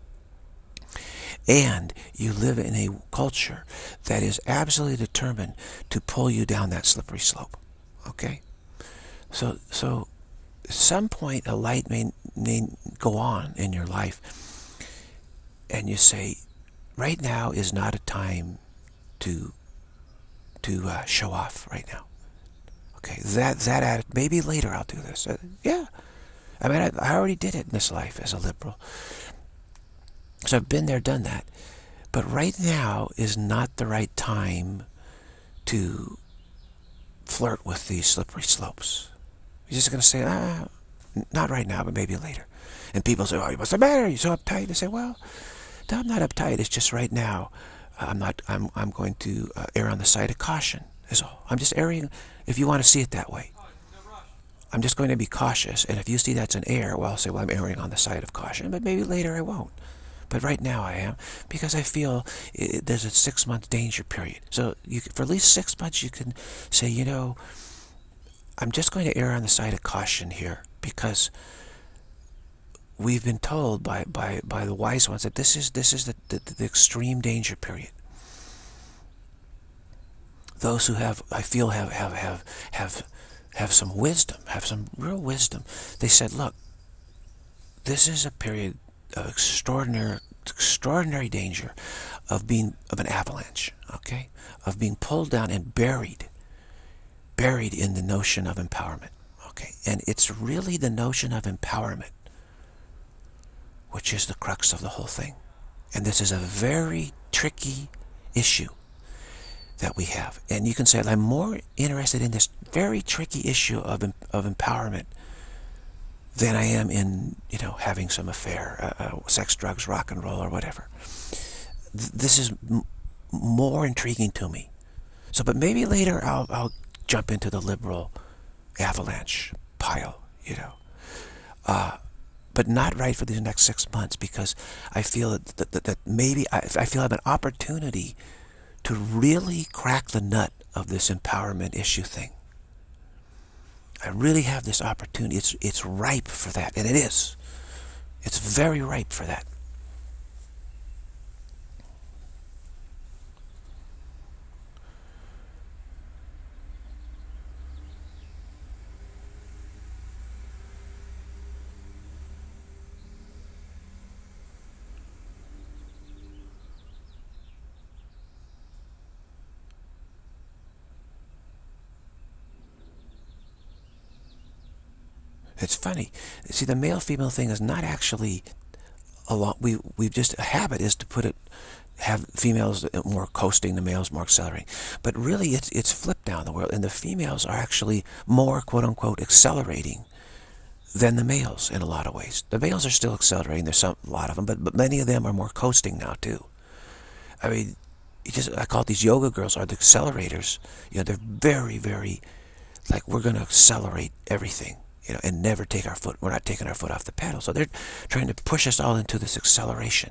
And you live in a culture that is absolutely determined to pull you down that slippery slope. Okay? So, so at some point a light may, may go on in your life, and you say, right now is not a time to to uh, show off right now. Okay, that that attitude, maybe later I'll do this. Uh, yeah, I mean, I, I already did it in this life as a liberal. So I've been there, done that. But right now is not the right time to flirt with these slippery slopes. You're just going to say, ah, not right now, but maybe later. And people say, oh, what's the matter? You're so uptight. I say, well, no, I'm not uptight. It's just right now, I'm not. I'm. I'm going to uh, err on the side of caution. Is all. I'm just erring. If you want to see it that way, I'm just going to be cautious. And if you see that's an error, well, I'll say, well, I'm erring on the side of caution. But maybe later I won't. But right now I am, because I feel it, there's a six-month danger period. So you, for at least six months, you can say, you know, I'm just going to err on the side of caution here, because we've been told by by by the wise ones that this is this is the the, the extreme danger period. Those who have, I feel, have have have have have some wisdom, have some real wisdom. They said, look, this is a period of extraordinary extraordinary danger of being of an avalanche, okay, of being pulled down and buried buried in the notion of empowerment, okay. And it's really the notion of empowerment which is the crux of the whole thing. And this is a very tricky issue that we have. And you can say, I'm more interested in this very tricky issue of of empowerment than I am in, you know, having some affair, uh, uh, sex, drugs, rock and roll, or whatever. Th this is m more intriguing to me. So, but maybe later I'll, I'll jump into the liberal avalanche pile, you know. Uh, but not right for these next six months, because I feel that, that, that, that maybe I, I feel I have an opportunity to really crack the nut of this empowerment issue thing. I really have this opportunity. It's, it's ripe for that, and it is. It's very ripe for that. It's funny. See, the male-female thing is not actually a lot. We we've just a habit is to put it, have females more coasting, the males more accelerating. But really, it's it's flipped down the world, and the females are actually more quote unquote accelerating than the males in a lot of ways. The males are still accelerating. There's some a lot of them, but but many of them are more coasting now too. I mean, you just I call it these yoga girls are the accelerators. You know, they're very very like we're going to accelerate everything. You know, and never take our foot, we're not taking our foot off the pedal. So they're trying to push us all into this acceleration.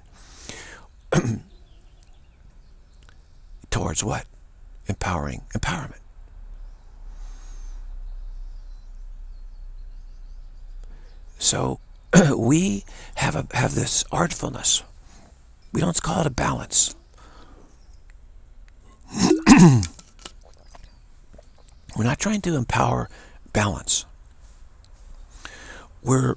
Towards what? Empowering, empowerment. So we have a have this artfulness. We don't call it a balance. We're not trying to empower balance. We're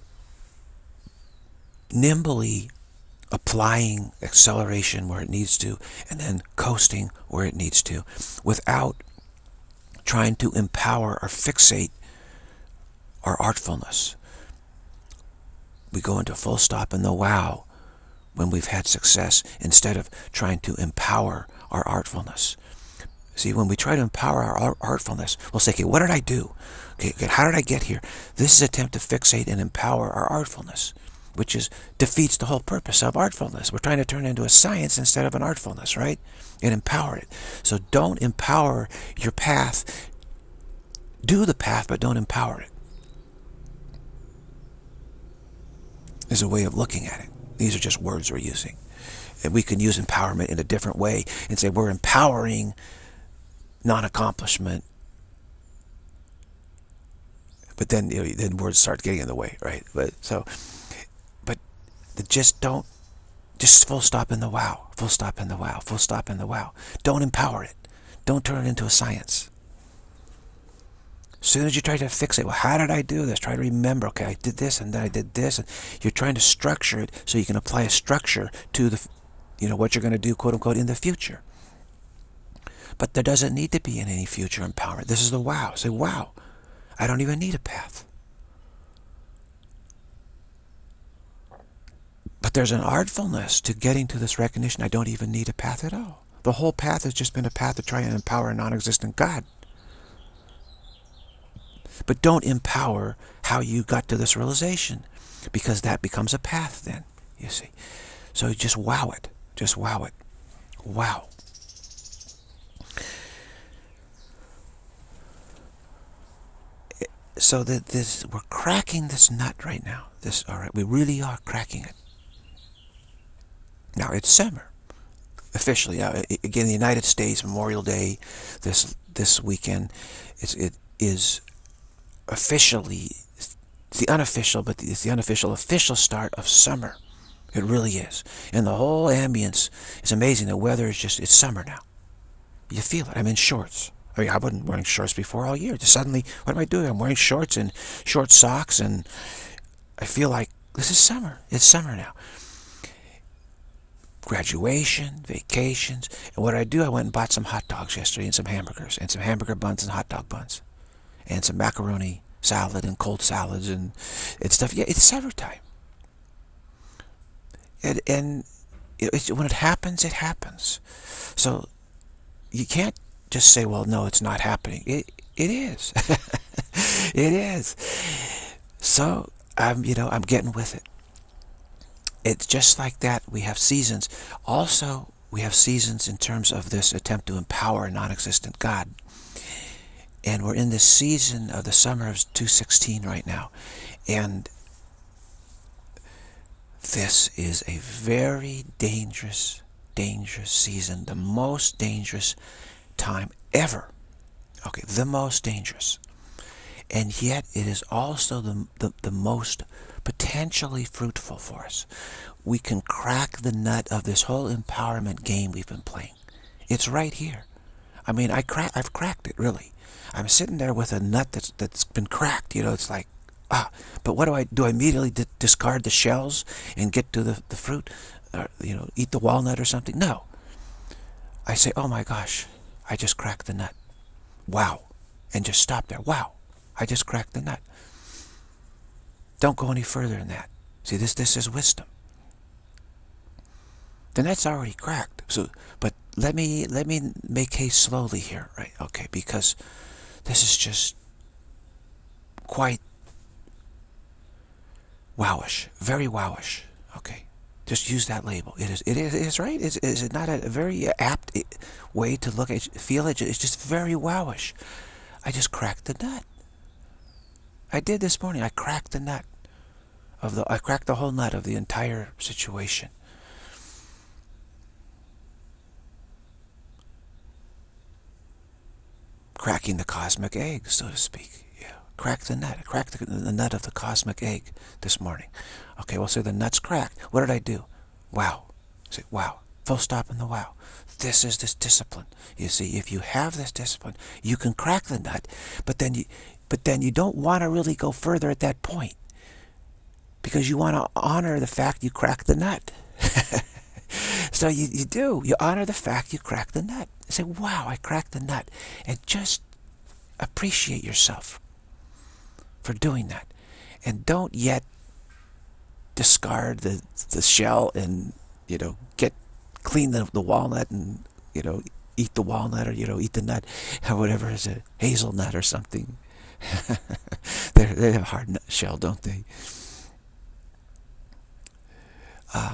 nimbly applying acceleration where it needs to, and then coasting where it needs to, without trying to empower or fixate our artfulness. We go into full stop and the wow when we've had success, instead of trying to empower our artfulness. See, when we try to empower our artfulness, we'll say, okay, what did I do? Okay, okay, how did I get here? This is an attempt to fixate and empower our artfulness. which is defeats the whole purpose of artfulness. We're trying to turn it into a science instead of an artfulness, right? And empower it. So don't empower your path. Do the path, but don't empower it. Is a way of looking at it. These are just words we're using. And we can use empowerment in a different way and say we're empowering non-accomplishment. But then, you know, then words start getting in the way, right? But so, but the just don't, just full stop in the wow, full stop in the wow, full stop in the wow. Don't empower it. Don't turn it into a science. As soon as you try to fix it, well, how did I do this? Try to remember, okay, I did this and then I did this. And you're trying to structure it so you can apply a structure to the, you know, what you're going to do, quote unquote, in the future. But there doesn't need to be any future empowerment. This is the wow. Say, wow, I don't even need a path. But there's an artfulness to getting to this recognition. I don't even need a path at all. The whole path has just been a path to try and empower a non-existent God. But don't empower how you got to this realization, because that becomes a path then, you see. So just wow it. Just wow it. Wow. So that this, we're cracking this nut right now. This, all right, we really are cracking it. Now it's summer, officially. Uh, again, the United States, Memorial Day, this this weekend, it's, it is officially, it's the unofficial, but it's the unofficial, official start of summer. It really is. And the whole ambience is amazing. The weather is just, it's summer now. You feel it. I'm in shorts. I mean, I wasn't wearing shorts before all year. Just suddenly, what am I doing? I'm wearing shorts and short socks, and I feel like this is summer. It's summer now. Graduation, vacations, and what did I do? I went and bought some hot dogs yesterday and some hamburgers, and some hamburger buns and hot dog buns, and some macaroni salad and cold salads and, and stuff. Yeah, it's summertime. And, and it, when it happens, it happens. So you can't just say, well, no, it's not happening. It, it is. It is. So I'm, you know, I'm getting with it. It's just like that. We have seasons. Also, we have seasons in terms of this attempt to empower a non-existent God. And we're in this season of the summer of two sixteen right now. And this is a very dangerous, dangerous season. The most dangerous time ever. Okay, the most dangerous. And yet it is also the, the, the most potentially fruitful for us. We can crack the nut of this whole empowerment game we've been playing. It's right here. I mean, I crack, I've cracked it, really. I'm sitting there with a nut that's, that's been cracked. You know, it's like, ah, but what do I do? I immediately d discard the shells and get to the, the fruit? Or, you know, eat the walnut or something? No. I say, oh my gosh, I just cracked the nut. Wow. And just stop there. Wow. I just cracked the nut. Don't go any further than that. See, this this is wisdom. The nut's already cracked. So, but let me let me make haste slowly here, right? Okay, because this is just quite wowish, very wowish. Okay, just use that label. It is. It is. It is right. Is is it not a very apt way to look at feel it? It's just very wowish. I just cracked the nut. I did this morning. I cracked the nut of the. I cracked the whole nut of the entire situation. Cracking the cosmic egg, so to speak. Yeah, crack the nut. I cracked the, the nut of the cosmic egg this morning. Okay, well, so the nut's cracked. What did I do? Wow. Say, wow. Full stop in the wow. This is this discipline. You see, if you have this discipline, you can crack the nut, but then you. But then you don't want to really go further at that point, because you want to honor the fact you cracked the nut. So you, you do. You honor the fact you cracked the nut. You say, wow, I cracked the nut. And just appreciate yourself for doing that. And don't yet discard the, the shell and, you know, get clean the, the walnut and, you know, eat the walnut, or, you know, eat the nut, or whatever is a hazelnut or something. They're, they have a hard shell, don't they? uh,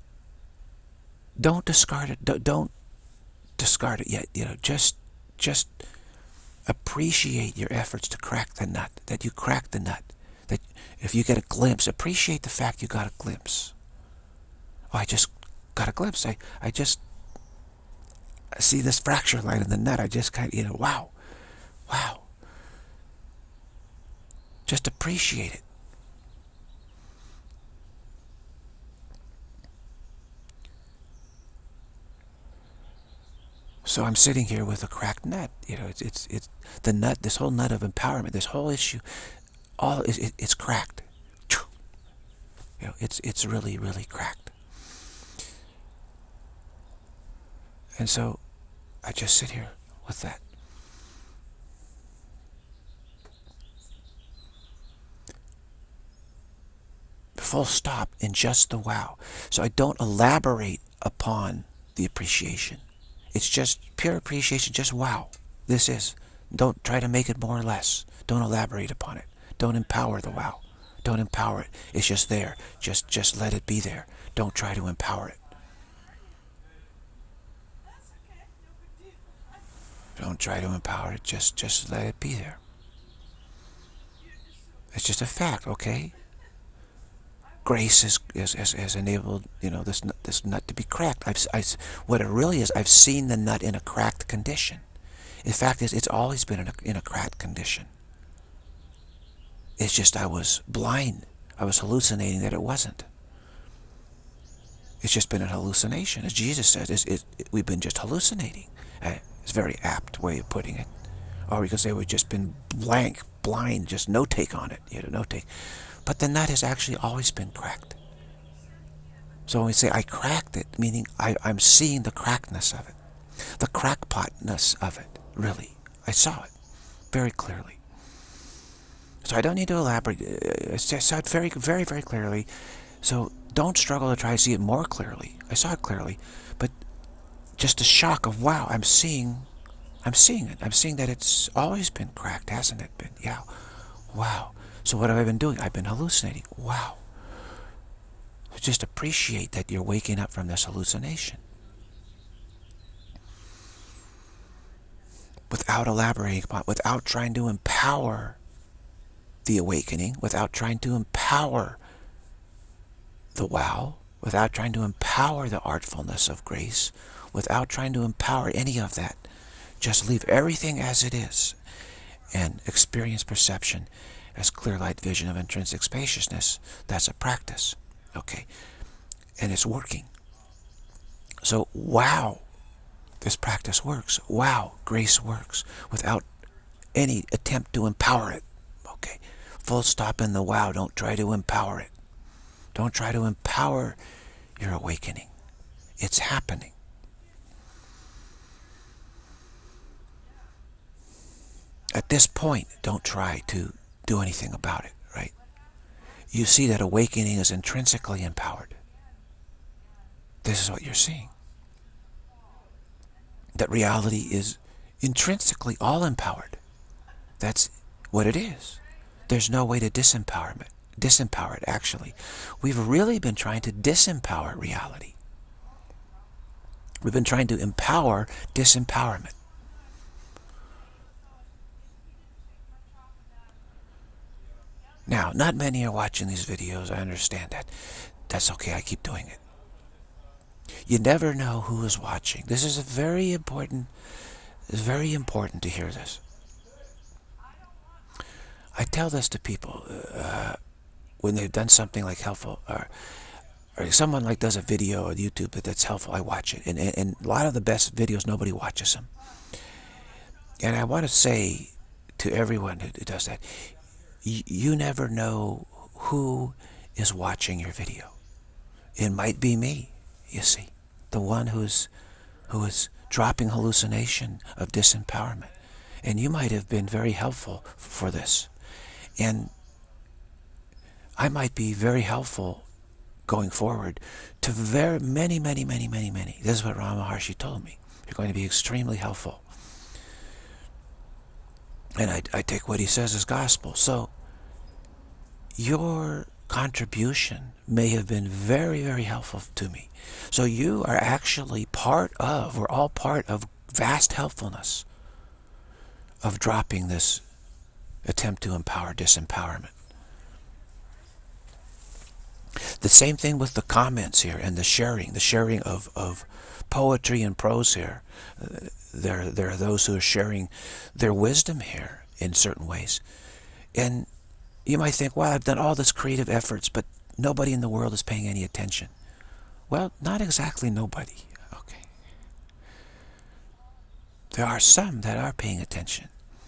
don't discard it. Don't, don't discard it yet. You know, just just appreciate your efforts to crack the nut. That you cracked the nut. That if you get a glimpse, appreciate the fact you got a glimpse. Oh, I just got a glimpse. I I just I see this fracture line in the nut. I just kind of, you know, wow, wow. Just appreciate it. So I'm sitting here with a cracked nut. You know, it's it's it's the nut. This whole nut of empowerment. This whole issue, all is it, it's cracked. You know, it's it's really really cracked. And so, I just sit here with that. Full stop in just the wow. So I don't elaborate upon the appreciation. It's just pure appreciation, just wow. This is. Don't try to make it more or less. Don't elaborate upon it. Don't empower the wow. Don't empower it. It's just there. Just just let it be there. Don't try to empower it. Don't try to empower it. Just just let it be there. It's just a fact, okay? Grace has, has, has, has enabled, you know, this nut, this nut to be cracked. I've, I, what it really is, I've seen the nut in a cracked condition. In fact, it's, it's always been in a, in a cracked condition. It's just I was blind. I was hallucinating that it wasn't. It's just been a hallucination. As Jesus says, it's, it, it, we've been just hallucinating. Uh, it's a very apt way of putting it. Or we could say we've just been blank, blind, just no take on it. You know, no take. But the nut has actually always been cracked. So when we say I cracked it, meaning I, I'm seeing the crackedness of it. The crackpotness of it, really. I saw it very clearly. So I don't need to elaborate. I saw it very, very, very clearly. So don't struggle to try to see it more clearly. I saw it clearly. But just a shock of, wow, I'm seeing, I'm seeing it. I'm seeing that it's always been cracked, hasn't it been? Yeah. Wow. So what have I been doing? I've been hallucinating. Wow. So just appreciate that you're waking up from this hallucination. Without elaborating upon it, without trying to empower the awakening, without trying to empower the wow, without trying to empower the artfulness of grace, without trying to empower any of that. Just leave everything as it is and experience perception as clear light vision of intrinsic spaciousness. That's a practice, okay? And it's working. So, wow, this practice works. Wow, grace works without any attempt to empower it, okay? Full stop in the wow. Don't try to empower it. Don't try to empower your awakening. It's happening. At this point, don't try to do anything about it, right? You see that awakening is intrinsically empowered. This is what you're seeing. That reality is intrinsically all empowered. That's what it is. There's no way to disempower it. Disempower it, actually. We've really been trying to disempower reality. We've been trying to empower disempowerment. Now, not many are watching these videos. I understand that. That's okay. I keep doing it. You never know who is watching. This is a very important, it's very important to hear this. I tell this to people uh, when they've done something like helpful, or, or someone like does a video on YouTube that, that's helpful. I watch it. And, and, and a lot of the best videos, nobody watches them. And I want to say to everyone who, who does that, you never know who is watching your video. It might be me, you see, the one who's who is dropping hallucination of disempowerment. And you might have been very helpful for this. And I might be very helpful going forward to very many, many, many, many, many. This is what Ramana Maharshi told me. You're going to be extremely helpful. And I, I take what he says as gospel. So your contribution may have been very, very helpful to me. So you are actually part of, we're all part of vast helpfulness of dropping this attempt to empower disempowerment. The same thing with the comments here and the sharing, the sharing of, of poetry and prose here. Uh, there, there are those who are sharing their wisdom here in certain ways. And you might think, well, I've done all this creative efforts, but nobody in the world is paying any attention. Well, not exactly nobody. Okay. There are some that are paying attention.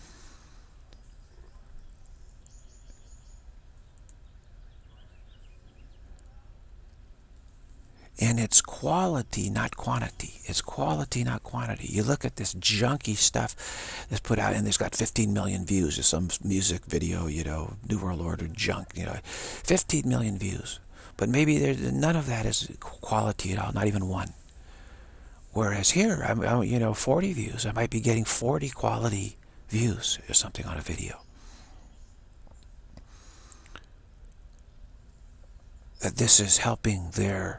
And it's quality, not quantity. It's quality, not quantity. You look at this junky stuff that's put out, and there's got fifteen million views. There's some music video, you know, New World Order junk, you know, fifteen million views. But maybe there's none of that is quality at all, not even one. Whereas here, I'm, I'm, you know, forty views. I might be getting forty quality views or something on a video. That this is helping their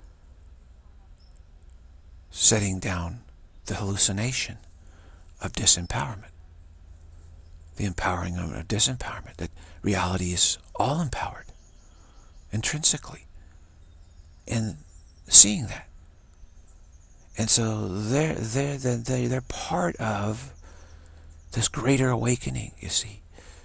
setting down the hallucination of disempowerment, the empowering of disempowerment, that reality is all empowered intrinsically, and seeing that. And so they're, they're, they're, they're part of this greater awakening, you see.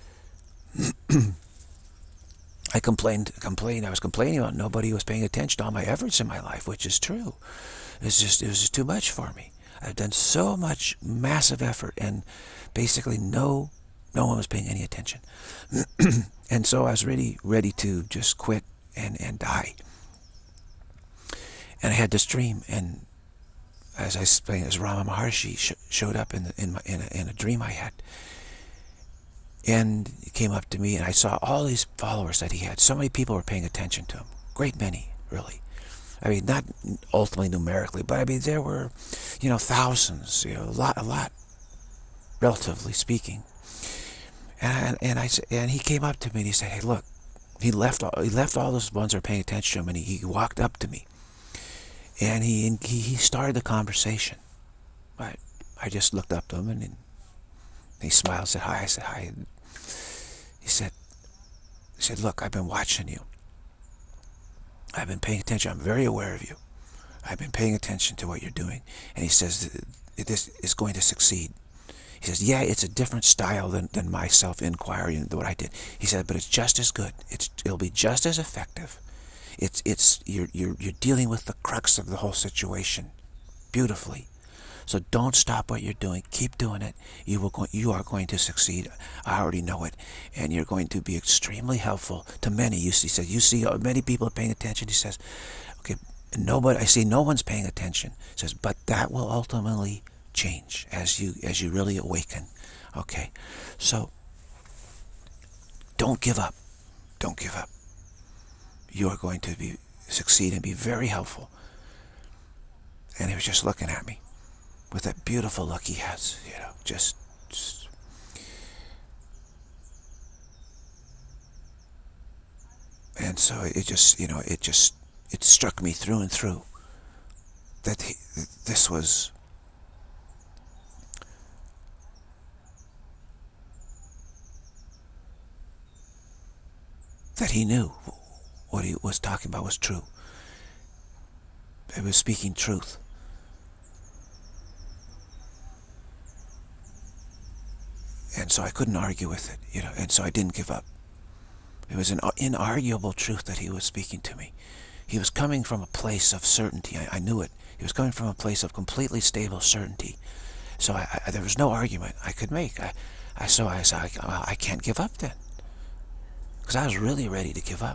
I complained, complained, I was complaining about nobody was paying attention to all my efforts in my life, which is true. It's just, it was just too much for me. I've done so much massive effort, and basically no, no one was paying any attention. And so I was really ready to just quit and, and die. And I had this dream, and as I explained, as Rama Maharshi sh showed up in, the, in, my, in, a, in a dream I had. And he came up to me, and I saw all these followers that he had. So many people were paying attention to him. Great many, really. I mean, not ultimately numerically, but I mean, there were, you know, thousands, you know, a lot, a lot, relatively speaking. And and I and he came up to me and he said, "Hey, look," he left all, he left all those ones that were paying attention to him, and he, he walked up to me, and he he he started the conversation. I I just looked up to him, and, and he smiled, said hi. I said hi. He said, he said, "Look, I've been watching you. I've been paying attention. I'm very aware of you. I've been paying attention to what you're doing." And he says, "This is going to succeed." He says, "Yeah, it's a different style than, than my self-inquiry and what I did." He said, "But it's just as good. It's it'll be just as effective. It's it's you're you're you're dealing with the crux of the whole situation beautifully. So don't stop what you're doing. Keep doing it. You will go, you are going to succeed. I already know it, and you're going to be extremely helpful to many." You see, he said, "You see, many people are paying attention." He says, "Okay, nobody. I see no one's paying attention." He says, "But that will ultimately change as you as you really awaken." Okay, so don't give up. Don't give up. You are going to be succeed and be very helpful. And he was just looking at me with that beautiful look he has, you know, just, just and so it just, you know, it just, it struck me through and through that he, this was that he knew what he was talking about was true. He was speaking truth. And so I couldn't argue with it, you know, and so I didn't give up. It was an inarguable truth that he was speaking to me. He was coming from a place of certainty. I, I knew it. He was coming from a place of completely stable certainty. So I, I, there was no argument I could make. I, I so I said, I, well, I can't give up then, because I was really ready to give up.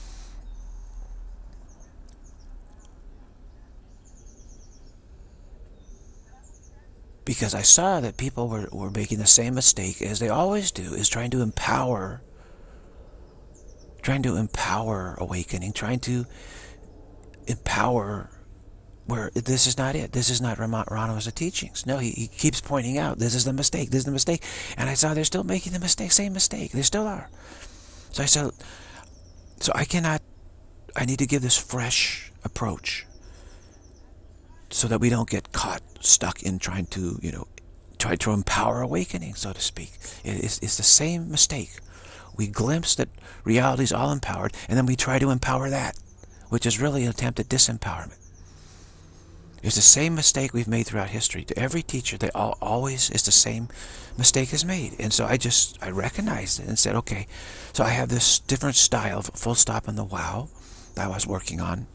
Because I saw that people were, were making the same mistake as they always do, is trying to empower, trying to empower awakening, trying to empower where this is not it. This is not Ramanuja's teachings. No, he, he keeps pointing out, this is the mistake, this is the mistake. And I saw they're still making the mistake, same mistake. They still are. So I said, So I cannot, I need to give this fresh approach so that we don't get caught, stuck in trying to, you know, try to empower awakening, so to speak. It's, it's the same mistake. We glimpse that reality is all empowered, and then we try to empower that, which is really an attempt at disempowerment. It's the same mistake we've made throughout history. To every teacher, they all always is the same mistake is made. And so I just, I recognized it and said, okay, so I have this different style of full stop and the wow that I was working on.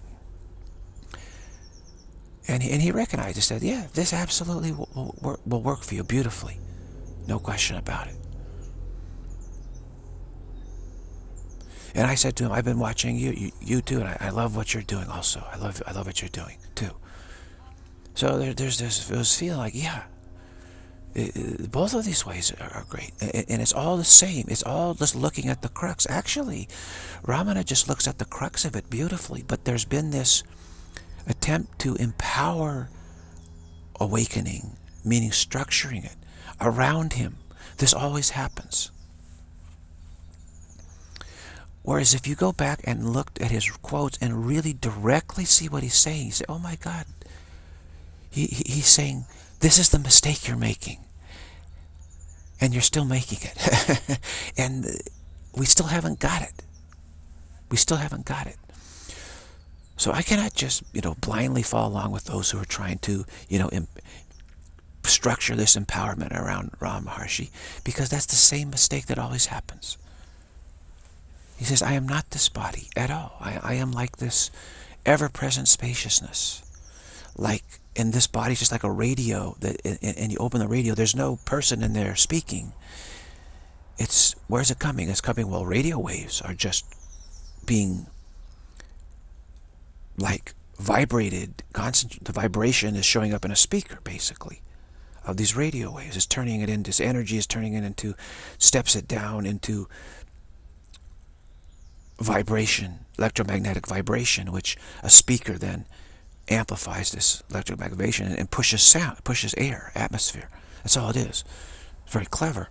And he, and he recognized it, said, yeah, this absolutely will, will, work, will work for you beautifully. No question about it. And I said to him, I've been watching you, you, you too, and I, I love what you're doing also. I love, I love what you're doing too. So there, there's this, this feeling like, yeah, it, it, both of these ways are, are great. And, and it's all the same. It's all just looking at the crux. Actually, Ramana just looks at the crux of it beautifully. But there's been this attempt to empower awakening, meaning structuring it around him. This always happens. Whereas if you go back and look at his quotes and really directly see what he's saying, you say, oh my God, he, he, he's saying, this is the mistake you're making. And you're still making it. And we still haven't got it. We still haven't got it. So I cannot just, you know, blindly fall along with those who are trying to, you know, structure this empowerment around Ramana Maharshi, because that's the same mistake that always happens. He says, I am not this body at all. I, I am like this ever-present spaciousness. Like, in this body, it's just like a radio, that, and, and you open the radio, there's no person in there speaking. It's, where's it coming? It's coming, well, radio waves are just being, like, vibrated. Constant, the vibration is showing up in a speaker, basically, of these radio waves. It's turning it into, this energy is turning it into, steps it down into vibration, electromagnetic vibration, which a speaker then amplifies this electromagnetic vibration and pushes sound, pushes air, atmosphere. That's all it is. It's very clever.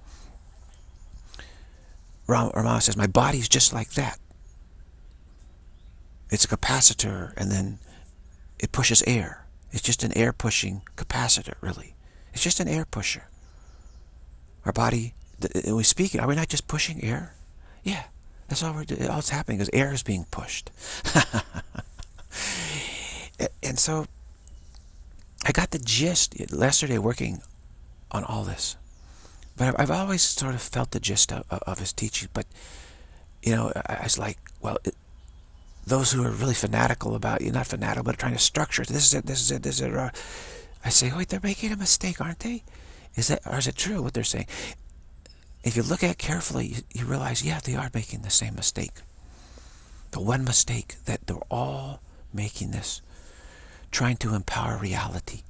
Ramana says, my body's just like that. It's a capacitor, and then it pushes air. It's just an air pushing capacitor, really. It's just an air pusher. Our body, when we speak, are we not just pushing air? Yeah. That's all we're doing. All that's happening is air is being pushed. And so I got the gist yesterday working on all this. But I've always sort of felt the gist of, of his teaching. But, you know, I was like, well, it, those who are really fanatical about, you're not fanatical, but trying to structure it, this is it, this is it, this is it. Uh, I say, wait, they're making a mistake, aren't they? Is that, or is it true what they're saying? If you look at it carefully, you, you realize, yeah, they are making the same mistake. The one mistake that they're all making this, trying to empower reality,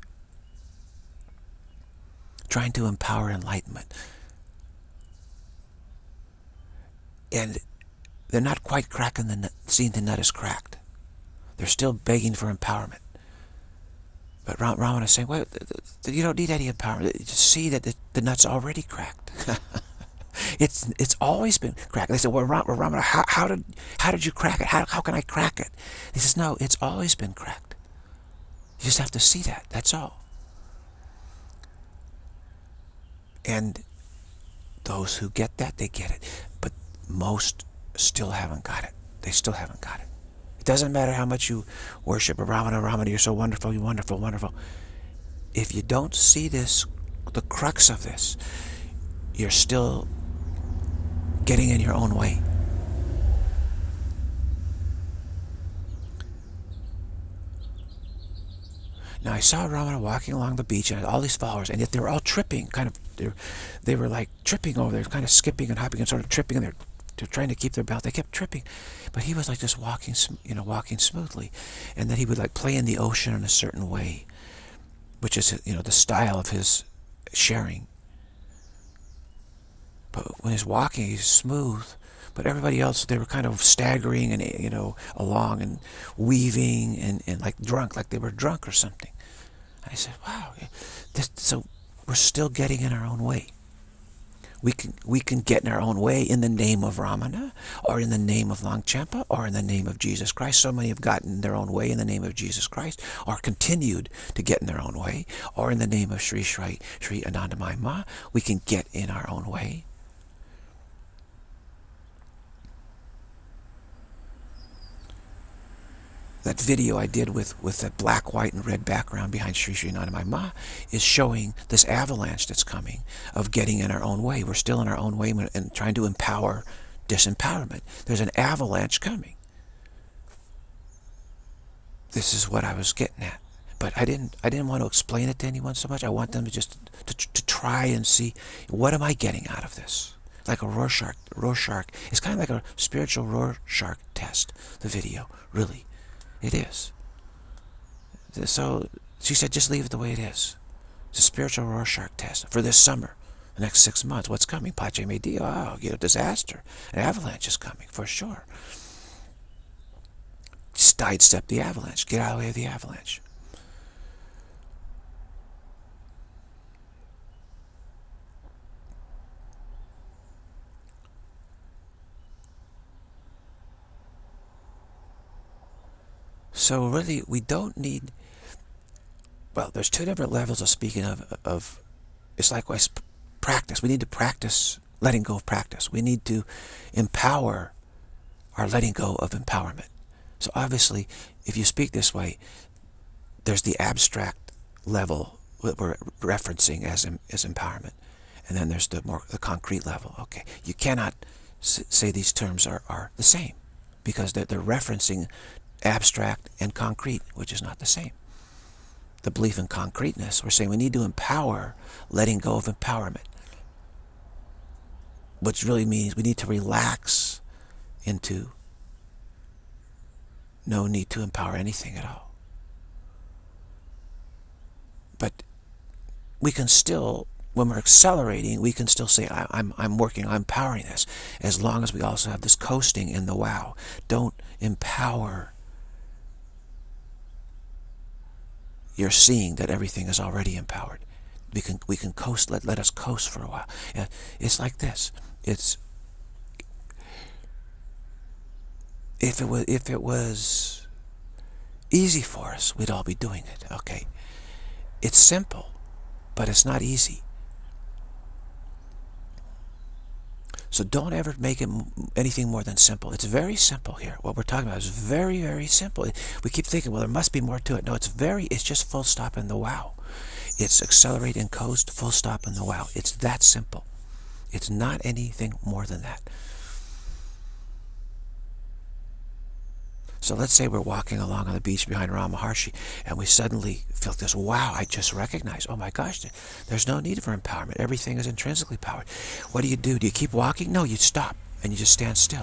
trying to empower enlightenment. And they're not quite cracking the nut, seeing the nut is cracked. They're still begging for empowerment. But Ramana is saying, well, you don't need any empowerment. Just see that the, the nut's already cracked. It's it's always been cracked. They said, well, Ramana, how, how did how did you crack it? How how can I crack it? He says, no, it's always been cracked. You just have to see that. That's all. And those who get that, they get it. But most still haven't got it. They still haven't got it. It doesn't matter how much you worship Ramana, Ramana, you're so wonderful, you're wonderful, wonderful. If you don't see this, the crux of this, you're still getting in your own way. Now I saw Ramana walking along the beach and had all these followers, and yet they were all tripping, kind of, they were, they were like tripping over there, kind of skipping and hopping and sort of tripping, and they're, they're trying to keep their balance. They kept tripping, but he was like just walking, you know, walking smoothly, and then he would like play in the ocean in a certain way, which is, you know, the style of his sharing. But when he's walking, he's smooth. But everybody else, they were kind of staggering and, you know, along and weaving and, and like drunk, like they were drunk or something. I said, wow, this, so we're still getting in our own way. We can, we can get in our own way in the name of Ramana, or in the name of Longchenpa, or in the name of Jesus Christ. So many have gotten in their own way in the name of Jesus Christ, or continued to get in their own way, or in the name of Sri Sri, Sri Anandamayi Ma. We can get in our own way. That video I did with, with that black, white, and red background behind Sri Sri Anandamayi Ma is showing this avalanche that's coming of getting in our own way. We're still in our own way and trying to empower disempowerment. There's an avalanche coming. This is what I was getting at. But I didn't, I didn't want to explain it to anyone so much. I want them to just to, to try and see, what am I getting out of this? Like a Rorschach. Rorschach. It's kind of like a spiritual Rorschach test, the video, really. It is. So she said, just leave it the way it is. It's a spiritual Rorschach test for this summer, the next six months. What's coming? Pache me Dio. Oh, you know, disaster. An avalanche is coming, for sure. Sidestep the avalanche. Get out of the way of the avalanche. So really, we don't need, well, there's two different levels of speaking of, of it's likewise practice. We need to practice letting go of practice. We need to empower our letting go of empowerment. So obviously, if you speak this way, there's the abstract level that we're referencing as, as empowerment. And then there's the more the concrete level. Okay, you cannot say these terms are, are the same, because they're, they're referencing abstract and concrete, which is not the same. The belief in concreteness, we're saying we need to empower letting go of empowerment, which really means we need to relax into no need to empower anything at all. But we can still, when we're accelerating, we can still say, I, I'm, I'm working, I'm empowering this, as long as we also have this coasting in the wow. Don't empower. You're seeing that everything is already empowered. We can we can coast. Let let us coast for a while. Yeah, it's like this. It's if it was if it was easy for us, we'd all be doing it. Okay, it's simple, but it's not easy. So don't ever make it anything more than simple. It's very simple here. What we're talking about is very, very simple. We keep thinking, well, there must be more to it. No, it's very, it's just full stop in the wow. It's accelerate and coast, full stop in the wow. It's that simple. It's not anything more than that. So let's say we're walking along on the beach behind Ramana Maharshi, and we suddenly feel this, wow, I just recognize, oh my gosh, there's no need for empowerment. Everything is intrinsically powered. What do you do? Do you keep walking? No, you stop, and you just stand still.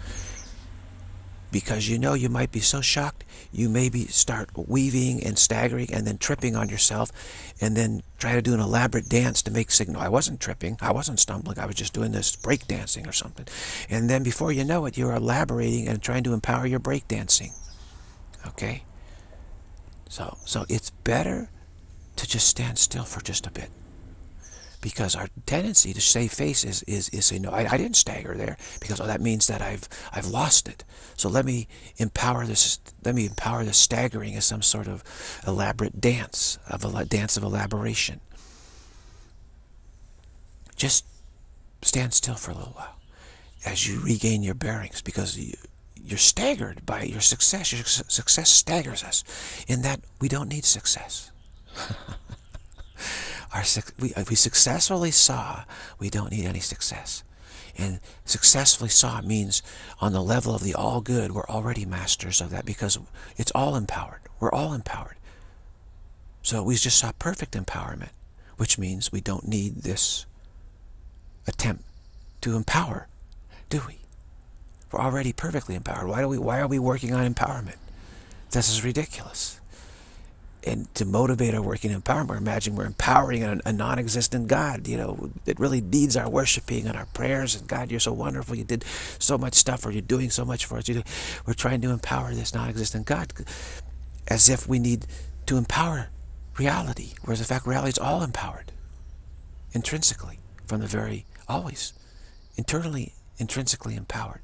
Because you know you might be so shocked, you maybe start weaving and staggering and then tripping on yourself, and then try to do an elaborate dance to make signal. I wasn't tripping, I wasn't stumbling, I was just doing this break dancing or something. And then before you know it, you're elaborating and trying to empower your break dancing. Okay? So, so it's better to just stand still for just a bit. Because our tendency to save face is, is, is say, no, I, I didn't stagger there, because oh, that means that I've, I've lost it. So let me empower this, let me empower the staggering as some sort of elaborate dance, of a dance of elaboration. Just stand still for a little while as you regain your bearings, because you, you're staggered by your success. Your su success staggers us in that we don't need success. Our, we, we successfully saw we don't need any success. And successfully saw means on the level of the all good, we're already masters of that, because it's all empowered. We're all empowered. So we just saw perfect empowerment, which means we don't need this attempt to empower, do we? We're already perfectly empowered. Why do we, why are we working on empowerment? This is ridiculous. And to motivate our working empowerment, we're imagining we're empowering a, a non-existent God, you know, that really needs our worshiping and our prayers. And God, you're so wonderful. You did so much stuff, or you're doing so much for us. You do, we're trying to empower this non-existent God, as if we need to empower reality, whereas in fact reality is all empowered intrinsically from the very Always. Internally, intrinsically empowered.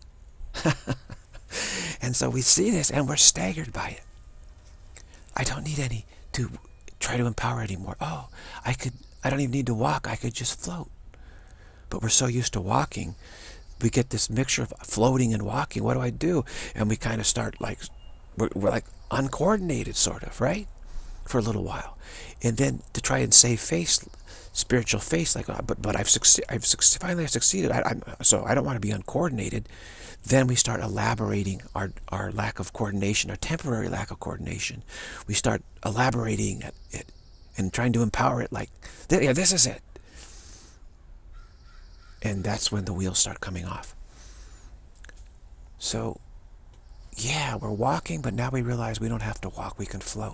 And so we see this and we're staggered by it. I don't need any to try to empower anymore. Oh, I could, I don't even need to walk. I could just float. But we're so used to walking, we get this mixture of floating and walking. What do I do? And we kind of start like, we're, we're like uncoordinated sort of, right? For a little while. And then to try and save face, spiritual face, like, oh, but but I've succeeded. I've suc finally I've succeeded. I, I'm so I don't want to be uncoordinated. Then we start elaborating our our lack of coordination, our temporary lack of coordination. We start elaborating it and trying to empower it. Like, yeah, this is it. And that's when the wheels start coming off. So, yeah, we're walking, but now we realize we don't have to walk. We can float.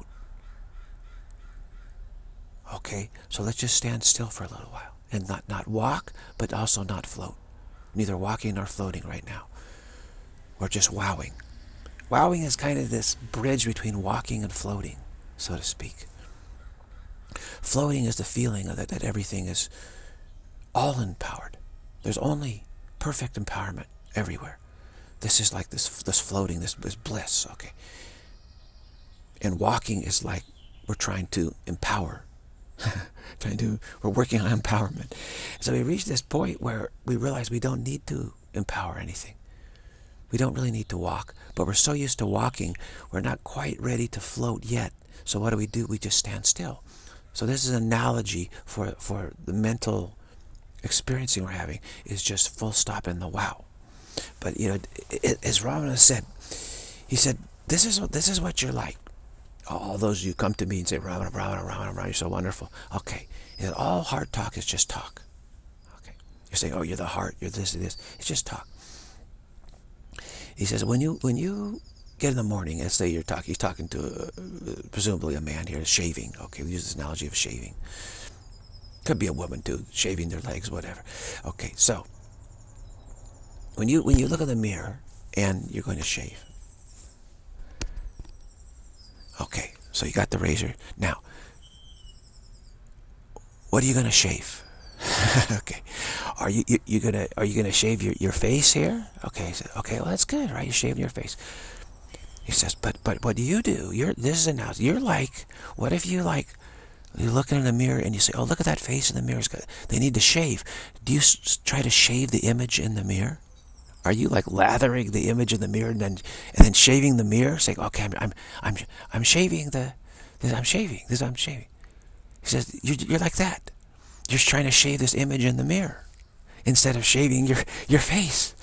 Okay, so let's just stand still for a little while. And not, not walk, but also not float. Neither walking nor floating right now. We're just wowing. Wowing is kind of this bridge between walking and floating, so to speak. Floating is the feeling of that, that everything is all empowered. There's only perfect empowerment everywhere. This is like this, this floating, this, this bliss, okay? And walking is like we're trying to empower. trying to, we're working on empowerment. So we reach this point where we realize we don't need to empower anything. We don't really need to walk, but we're so used to walking, we're not quite ready to float yet. So what do we do? We just stand still. So this is an analogy for, for the mental experiencing we're having, is just full stop in the wow. But, you know, it, as Ramana said, he said, this is, this is what you're like. All those you come to me and say, Ramana, Ramana, Ramana, Ramana, you're so wonderful. Okay. And all heart talk is just talk. Okay. You're saying, oh, you're the heart, you're this and this. It's just talk. He says, when you when you get in the morning, let's say you're talking, he's talking to uh, presumably a man here, shaving. Okay, we use this analogy of shaving. Could be a woman too, shaving their legs, whatever. Okay, so when you when you look in the mirror and you're going to shave. Okay, so you got the razor. Now, what are you going to shave? Okay, are you, you you gonna are you gonna shave your your face here? Okay, so, okay, well that's good, right? You're shaving your face. He says, but but what do you do? You're this is announced. You're like, what if you like, you look in the mirror and you say, oh, look at that face in the mirror. They need to shave. Do you s try to shave the image in the mirror? Are you like lathering the image in the mirror and then and then shaving the mirror, saying, okay, I'm I'm I'm I'm shaving the, this I'm shaving this I'm shaving. He says, you're you're like that. You're just trying to shave this image in the mirror instead of shaving your, your face.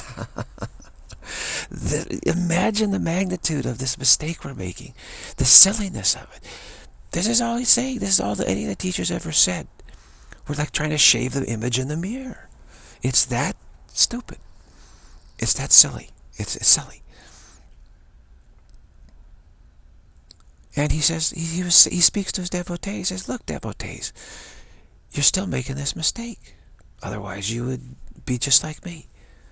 the, imagine the magnitude of this mistake we're making, the silliness of it. This is all he's saying. This is all that any of the teachers ever said. We're like trying to shave the image in the mirror. It's that stupid. It's that silly. It's, it's silly. And he says, he, he, was, he speaks to his devotees. He says, look, devotees, you're still making this mistake. Otherwise, you would be just like me.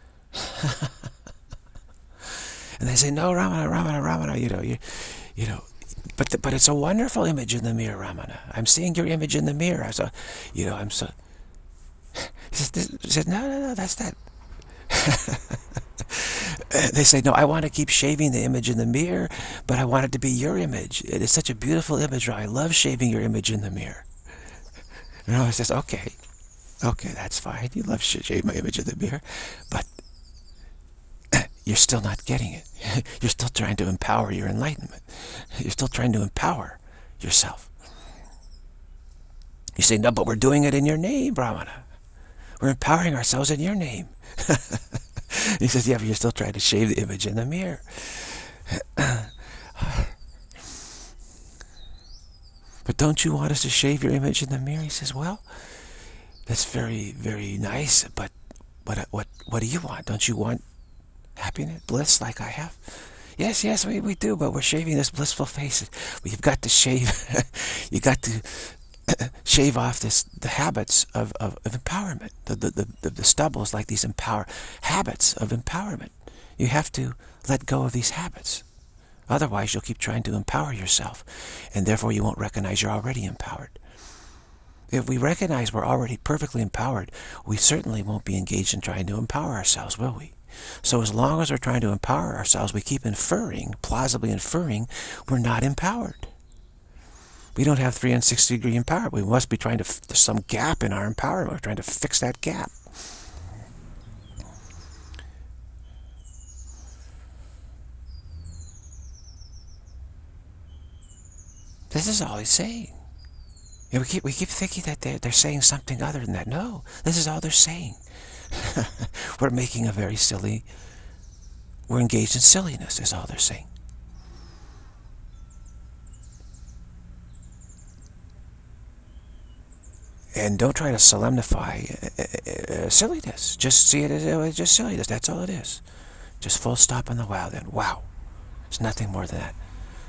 And they say, no, Ramana, Ramana, Ramana, you know, you, you know, but the, but it's a wonderful image in the mirror, Ramana. I'm seeing your image in the mirror. So, you know, I'm so. He says, this, he says, no, no, no, that's that. They say, no, I want to keep shaving the image in the mirror, but I want it to be your image. It is such a beautiful image. I love shaving your image in the mirror. And I says, okay, okay, that's fine. You love to shave my image in the mirror, but you're still not getting it. You're still trying to empower your enlightenment. You're still trying to empower yourself. You say, no, but we're doing it in your name, Brahmana. We're empowering ourselves in your name. He says, yeah, but you're still trying to shave the image in the mirror. But don't you want us to shave your image in the mirror? He says, well, that's very, very nice, but what, what, what do you want? Don't you want happiness, bliss like I have? Yes, yes, we, we do, but we're shaving this blissful face. You've got to shave, you got to shave off this the habits of, of, of empowerment. The, the, the, the stubbles, like these empower habits of empowerment. You have to let go of these habits. Otherwise, you'll keep trying to empower yourself, and therefore you won't recognize you're already empowered. If we recognize we're already perfectly empowered, we certainly won't be engaged in trying to empower ourselves, will we? So as long as we're trying to empower ourselves, we keep inferring, plausibly inferring, we're not empowered. We don't have three hundred sixty degree empowerment. We must be trying to, there's some gap in our empowerment. We're trying to fix that gap. This is all he's saying. And we keep, we keep thinking that they're, they're saying something other than that. No, this is all they're saying. We're making a very silly, we're engaged in silliness, is all they're saying. And don't try to solemnify uh, uh, silliness. Just see it as uh, just silliness. That's all it is. Just full stop on the wow then. Wow. It's nothing more than that.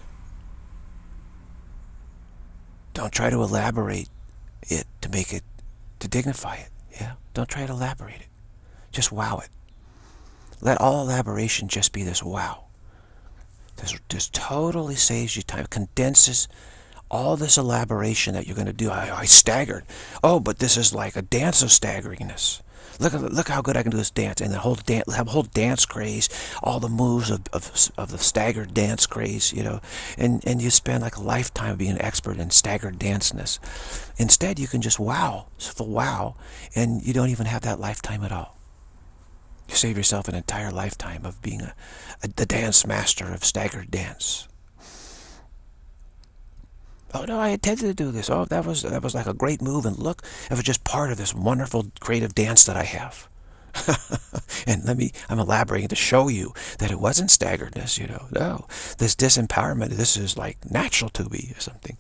Don't try to elaborate it to make it, to dignify it. Yeah? Don't try to elaborate it. Just wow it. Let all elaboration just be this wow. This just totally saves you time. Condenses all this elaboration that you're going to do. I, I staggered. Oh, but this is like a dance of staggeringness. Look at look how good I can do this dance, and the whole dance, have a whole dance craze, all the moves of, of of the staggered dance craze, you know, and and you spend like a lifetime being an expert in staggered danceness. Instead, you can just wow, full wow, and you don't even have that lifetime at all. You save yourself an entire lifetime of being a, a the dance master of staggered dance. Oh no, I intended to do this. Oh, that was that was like a great move, and look, it was just part of this wonderful creative dance that I have. And let me, I'm elaborating to show you that it wasn't staggeredness, you know. No, this disempowerment, this is like natural to me or something.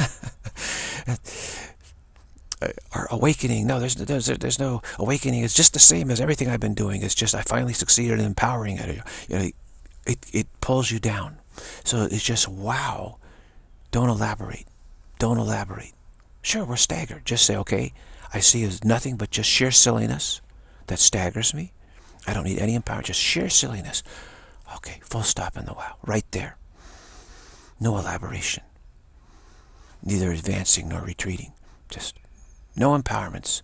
Our awakening, no, there's, there's there's no awakening. It's just the same as everything I've been doing. It's just I finally succeeded in empowering it. You know, it it pulls you down. So it's just wow. Don't elaborate. Don't elaborate. Sure, we're staggered. Just say, okay, I see as nothing but just sheer silliness that staggers me. I don't need any empowerment, just sheer silliness. Okay, full stop in the wow. Right there. No elaboration. Neither advancing nor retreating. Just no empowerments.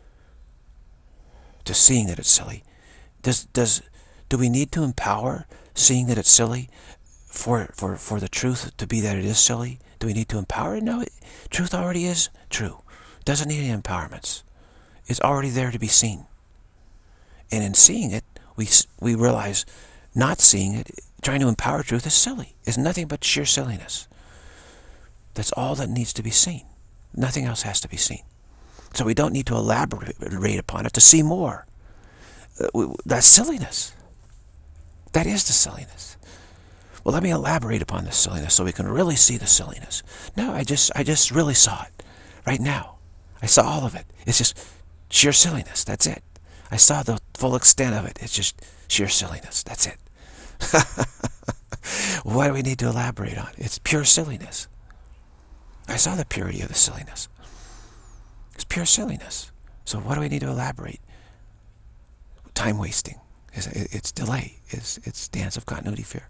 Just seeing that it's silly. Does, does, do we need to empower seeing that it's silly? For, for, for the truth to be that it is silly? Do we need to empower it? No, it, truth already is true. Doesn't need any empowerments. It's already there to be seen. And in seeing it, we, we realize not seeing it, trying to empower truth is silly. It's nothing but sheer silliness. That's all that needs to be seen. Nothing else has to be seen. So we don't need to elaborate upon it to see more. Uh, we, that's silliness. That is the silliness. Well, let me elaborate upon this silliness so we can really see the silliness. No, I just I just really saw it right now. I saw all of it. It's just sheer silliness. That's it. I saw the full extent of it. It's just sheer silliness. That's it. Why do we need to elaborate on it? It's pure silliness. I saw the purity of the silliness. It's pure silliness. So what do we need to elaborate? Time wasting. It's, it's delay. It's, it's dance of continuity fear.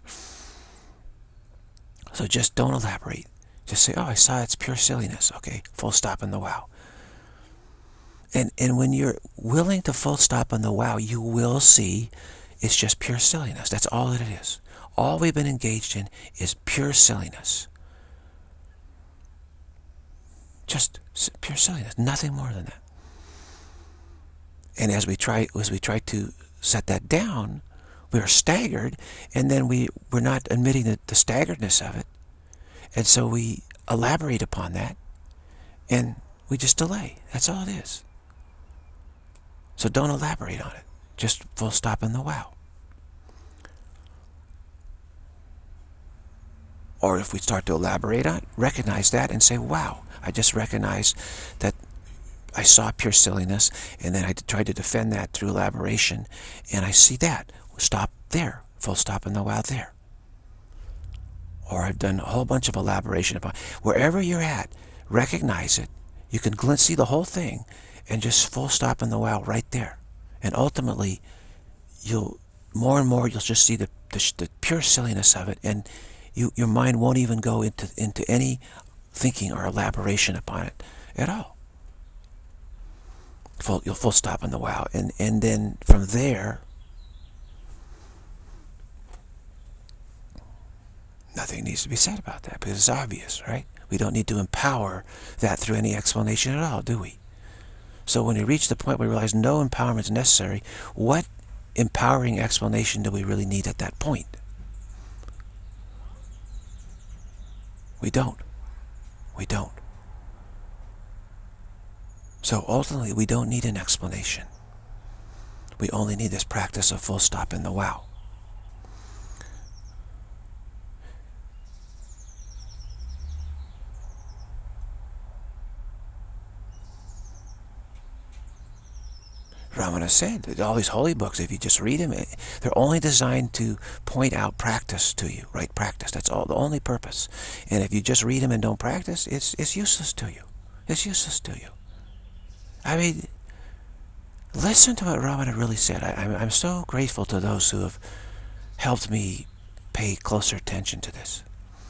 So just don't elaborate. Just say, oh, I saw it's pure silliness. Okay, full stop in the wow. And, and when you're willing to full stop on the wow, you will see it's just pure silliness. That's all that it is. All we've been engaged in is pure silliness. Just pure silliness. Nothing more than that. And as we try, as we try to set that down, we are staggered, and then we, we're not admitting the, the staggeredness of it. And so we elaborate upon that, and we just delay. That's all it is. So don't elaborate on it. Just full stop in the wow. Or if we start to elaborate on it, recognize that and say, wow, I just recognize that I saw pure silliness, and then I tried to defend that through elaboration, and I see that. Stop there. Full stop in the wow there. Or I've done a whole bunch of elaboration upon. Wherever you're at, recognize it. You can see the whole thing and just full stop in the wow right there. And ultimately, you'll more and more you'll just see the, the, the pure silliness of it, and you, your mind won't even go into, into any thinking or elaboration upon it at all. Full, you'll full stop on the wow. And, and then from there, nothing needs to be said about that because it's obvious, right? We don't need to empower that through any explanation at all, do we? So when we reach the point where we realize no empowerment is necessary, what empowering explanation do we really need at that point? We don't. We don't. So ultimately, we don't need an explanation. We only need this practice of full stop in the wow. Ramana said that all these holy books, if you just read them, they're only designed to point out practice to you, right? Practice. That's all, the only purpose. And if you just read them and don't practice, it's, it's useless to you. It's useless to you. I mean, listen to what Ramana really said. I, I'm, I'm so grateful to those who have helped me pay closer attention to this.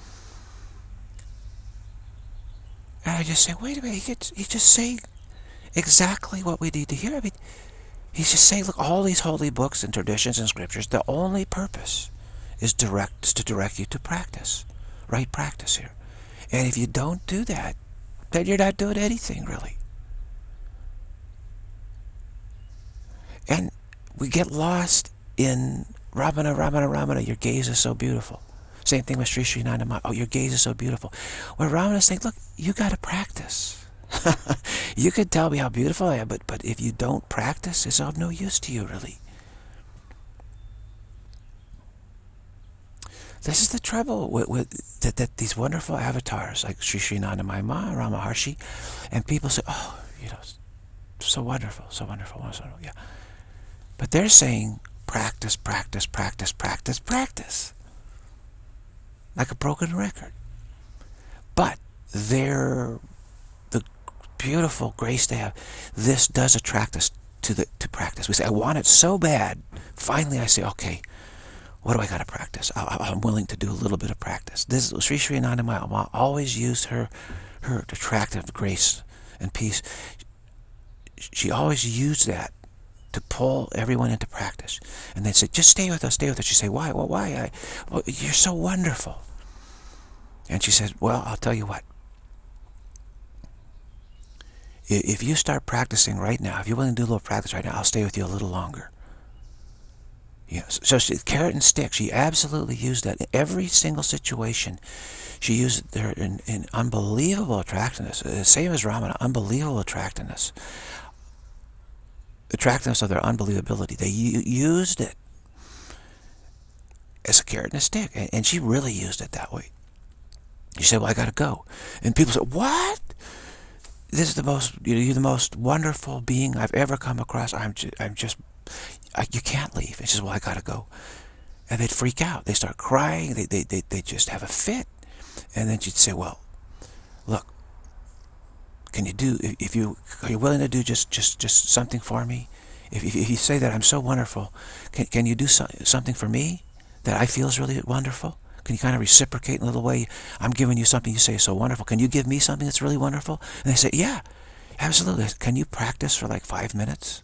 And I just say, wait a minute, he gets, he's just saying exactly what we need to hear. I mean, he's just saying, look, all these holy books and traditions and scriptures, the only purpose is direct is to direct you to practice, right practice here. And if you don't do that, then you're not doing anything really. And we get lost in Ramana, Ramana, Ramana, your gaze is so beautiful. Same thing with Sri Sri Nandamaya. Oh, your gaze is so beautiful. Where Ramana is saying, look, you got to practice. You could tell me how beautiful I am, but, but if you don't practice, it's of no use to you, really. This is the trouble with, with that, that these wonderful avatars, like Sri Sri Nandamaya Ma, Rama Maharshi, and people say, oh, you know, so wonderful, so wonderful, so wonderful, yeah. But they're saying, practice, practice, practice, practice, practice. Like a broken record. But they're the beautiful grace they have. This does attract us to the to practice. We say, I want it so bad. Finally, I say, okay, what do I got to practice? I, I'm willing to do a little bit of practice. This Sri Sri Nandamaya always used her her attractive grace and peace. She always used that to pull everyone into practice. And they'd say, just stay with us, stay with us. She'd say, why? Well, why? I, well, you're so wonderful. And she said, well, I'll tell you what. If you start practicing right now, if you're willing to do a little practice right now, I'll stay with you a little longer. Yeah, so she, carrot and stick, she absolutely used that in every single situation. She used her in, in unbelievable attractiveness, same as Ramana, unbelievable attractiveness. Attractiveness of their unbelievability. They used it as a carrot and a stick, and, and she really used it that way. You say, well, I gotta go. And people say, what? This is the most, you're the most wonderful being I've ever come across. I'm just, I'm just, I, you can't leave. It's just, well, I gotta go. And they'd freak out. They start crying. They, they, they, they just have a fit. And then she'd say, well, look, can you do, if you, are you willing to do just, just, just something for me? If, if, if you say that I'm so wonderful, can, can you do so, something for me that I feel is really wonderful? Can you kind of reciprocate in a little way? I'm giving you something you say is so wonderful. Can you give me something that's really wonderful? And they say, yeah, absolutely. Can you practice for like five minutes?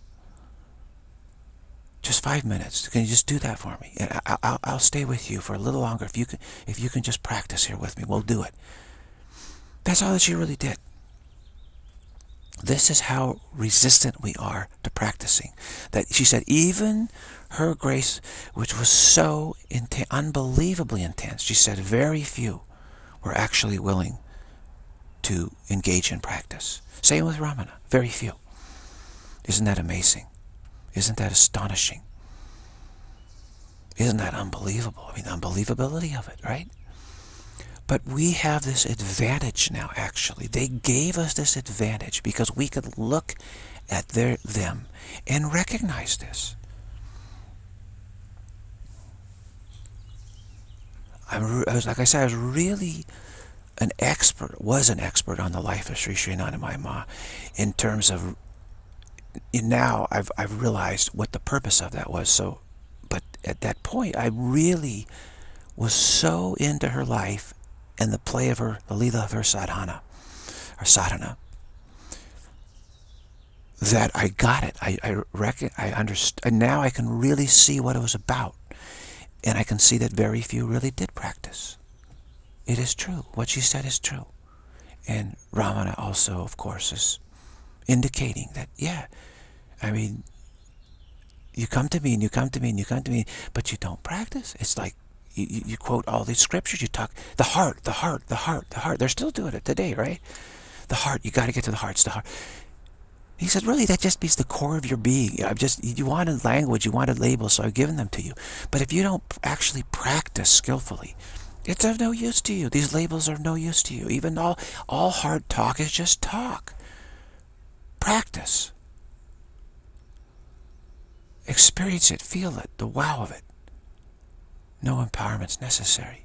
Just five minutes. Can you just do that for me? And I, I'll, I'll stay with you for a little longer. If you can, if you can just practice here with me, we'll do it. That's all that she really did. This is how resistant we are to practicing. That she said, even her grace, which was so intense, unbelievably intense, she said very few were actually willing to engage in practice. Same with Ramana, very few. Isn't that amazing? Isn't that astonishing? Isn't that unbelievable? I mean, the unbelievability of it, right? But we have this advantage now, actually. They gave us this advantage because we could look at their them and recognize this. I'm, I was, like I said, I was really an expert, was an expert on the life of Sri Sri Nandamaya Ma in terms of, now I've, I've realized what the purpose of that was. So, but at that point, I really was so into her life and the play of her, the Leela of her sadhana, or sadhana, that I got it. I, I reckon, I understand. And now I can really see what it was about. And I can see that very few really did practice. It is true. What she said is true. And Ramana also, of course, is indicating that, yeah, I mean, you come to me and you come to me and you come to me, but you don't practice. It's like you, you, you quote all these scriptures. You talk, the heart, the heart, the heart, the heart. They're still doing it today, right? The heart, you got to get to the heart. It's the heart. He said, really, that just means the core of your being. I've just, you wanted language, you wanted labels, so I've given them to you. But if you don't actually practice skillfully, it's of no use to you. These labels are of no use to you. Even all, all hard talk is just talk. Practice. Experience it, feel it, the wow of it. No empowerment's necessary.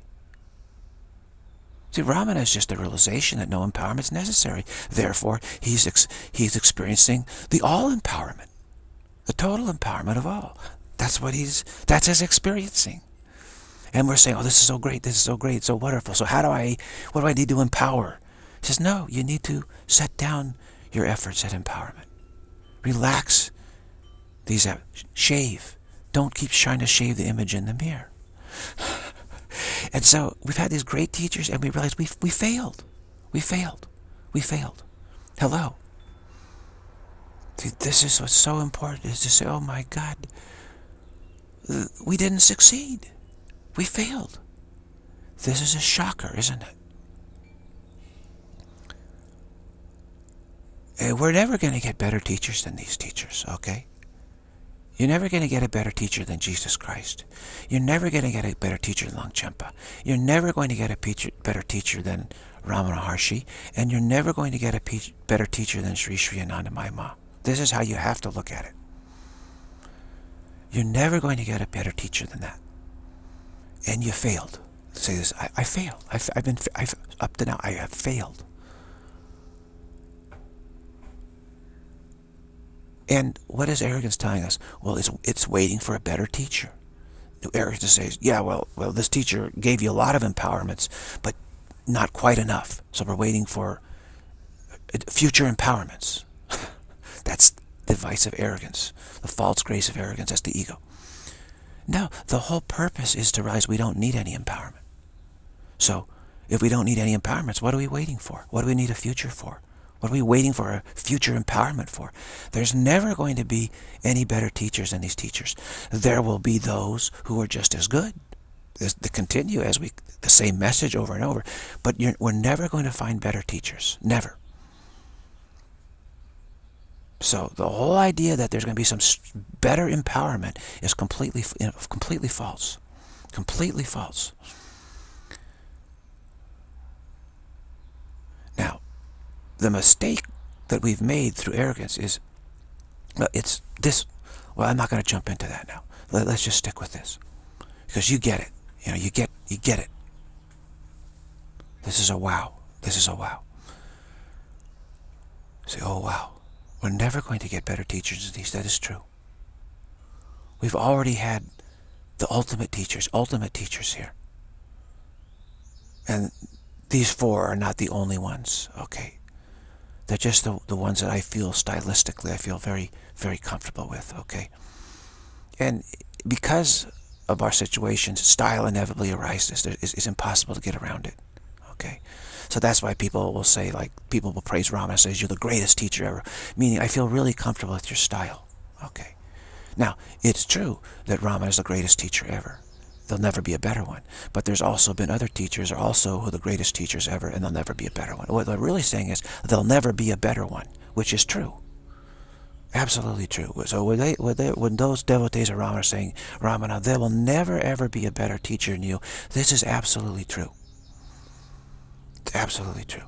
See, Ramana is just a realization that no empowerment is necessary. Therefore, he's ex he's experiencing the all empowerment, the total empowerment of all. That's what he's. That's his experiencing. And we're saying, "Oh, this is so great! This is so great! So wonderful! So how do I? What do I need to empower?" He says, "No, you need to set down your efforts at empowerment. Relax these. Shave. Don't keep trying to shave the image in the mirror." And so we've had these great teachers, and we realized we we failed, we failed, we failed. Hello. See, this is what's so important, is to say, oh my God, we didn't succeed, we failed. This is a shocker, isn't it? And we're never going to get better teachers than these teachers, okay? You're never going to get a better teacher than Jesus Christ. You're never going to get a better teacher than Longchenpa. You're never going to get a better teacher than Ramana Maharshi. And you're never going to get a better teacher than Sri Sri Anandamayi Ma. This is how you have to look at it. You're never going to get a better teacher than that. And you failed. Say this, I, I failed. I've, I've been, I've, up to now, I have failed. And what is arrogance telling us? Well, it's, it's waiting for a better teacher. Arrogance says, yeah, well, well, this teacher gave you a lot of empowerments, but not quite enough. So we're waiting for future empowerments. That's the vice of arrogance, the false grace of arrogance. That's the ego. No, the whole purpose is to realize we don't need any empowerment. So if we don't need any empowerments, what are we waiting for? What do we need a future for? What are we waiting for a future empowerment for? There's never going to be any better teachers than these teachers. There will be those who are just as good. This, to continue as we, the same message over and over. But you're, we're never going to find better teachers. Never. So the whole idea that there's going to be some better empowerment is completely, completely false. Completely false. Now, the mistake that we've made through arrogance is, well, it's this. Well, I'm not going to jump into that now. Let, let's just stick with this, because you get it. You know, you get, you get it. This is a wow. This is a wow. Say, oh wow, we're never going to get better teachers than these. That is true. We've already had the ultimate teachers, ultimate teachers here, and these four are not the only ones. Okay. They're just the, the ones that I feel stylistically, I feel very, very comfortable with, okay? And because of our situations, style inevitably arises. It's, it's impossible to get around it, okay? So that's why people will say, like, people will praise Ramana and says, you're the greatest teacher ever. Meaning, I feel really comfortable with your style, okay? Now, it's true that Ramana is the greatest teacher ever. There'll never be a better one. But there's also been other teachers are also who are the greatest teachers ever, and there'll never be a better one. What they're really saying is there'll never be a better one, which is true. Absolutely true. So when, they, when, they, when those devotees of Ramana are saying, Ramana, there will never ever be a better teacher than you, this is absolutely true. It's absolutely true.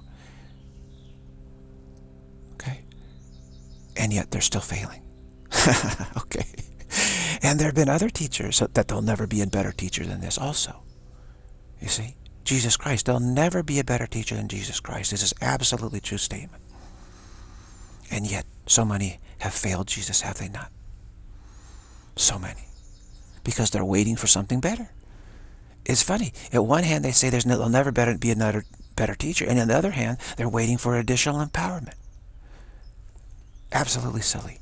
Okay? And yet they're still failing. Okay? And there have been other teachers that there'll never be a better teacher than this also. You see? Jesus Christ. There'll never be a better teacher than Jesus Christ. This is absolutely true statement. And yet, so many have failed Jesus, have they not? So many. Because they're waiting for something better. It's funny. At one hand, they say there's no, there'll never better be another better teacher. And on the other hand, they're waiting for additional empowerment. Absolutely silly.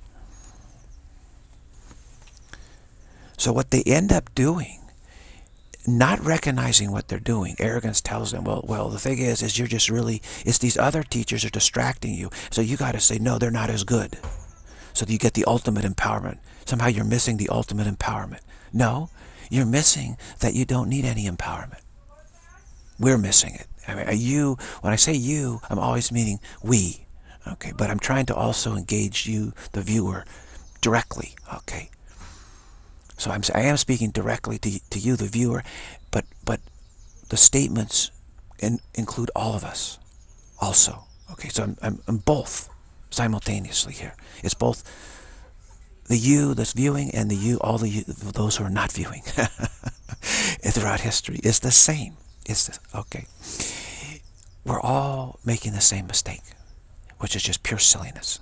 So what they end up doing, not recognizing what they're doing, arrogance tells them, well, well, the thing is, is you're just really, it's these other teachers are distracting you. So you got to say, no, they're not as good. So that you get the ultimate empowerment. Somehow you're missing the ultimate empowerment. No, you're missing that you don't need any empowerment. We're missing it. I mean, you, when I say you, I'm always meaning we. Okay, but I'm trying to also engage you, the viewer, directly. Okay. So I'm, I am speaking directly to, to you, the viewer, but but the statements in, include all of us also. Okay, so I'm, I'm, I'm both simultaneously here. It's both the you that's viewing and the you, all the you, those who are not viewing throughout history. It's the same. It's the, okay. We're all making the same mistake, which is just pure silliness.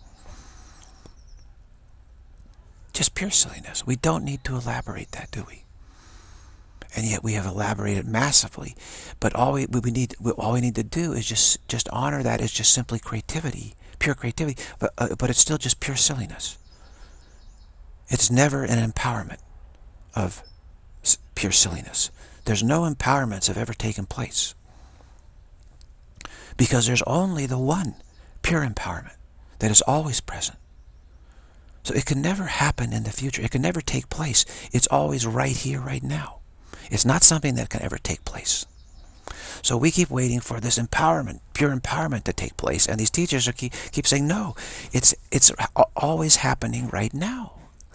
Just pure silliness. We don't need to elaborate that, do we? And yet we have elaborated massively. But all we, we need, all we need to do is just just honor that as just simply creativity, pure creativity. But uh, but it's still just pure silliness. It's never an empowerment of pure silliness. There's no empowerments have ever taken place, because there's only the one pure empowerment that is always present. So it can never happen in the future. It can never take place. It's always right here, right now. It's not something that can ever take place. So we keep waiting for this empowerment, pure empowerment to take place. And these teachers are keep, keep saying, no, it's it's always happening right now.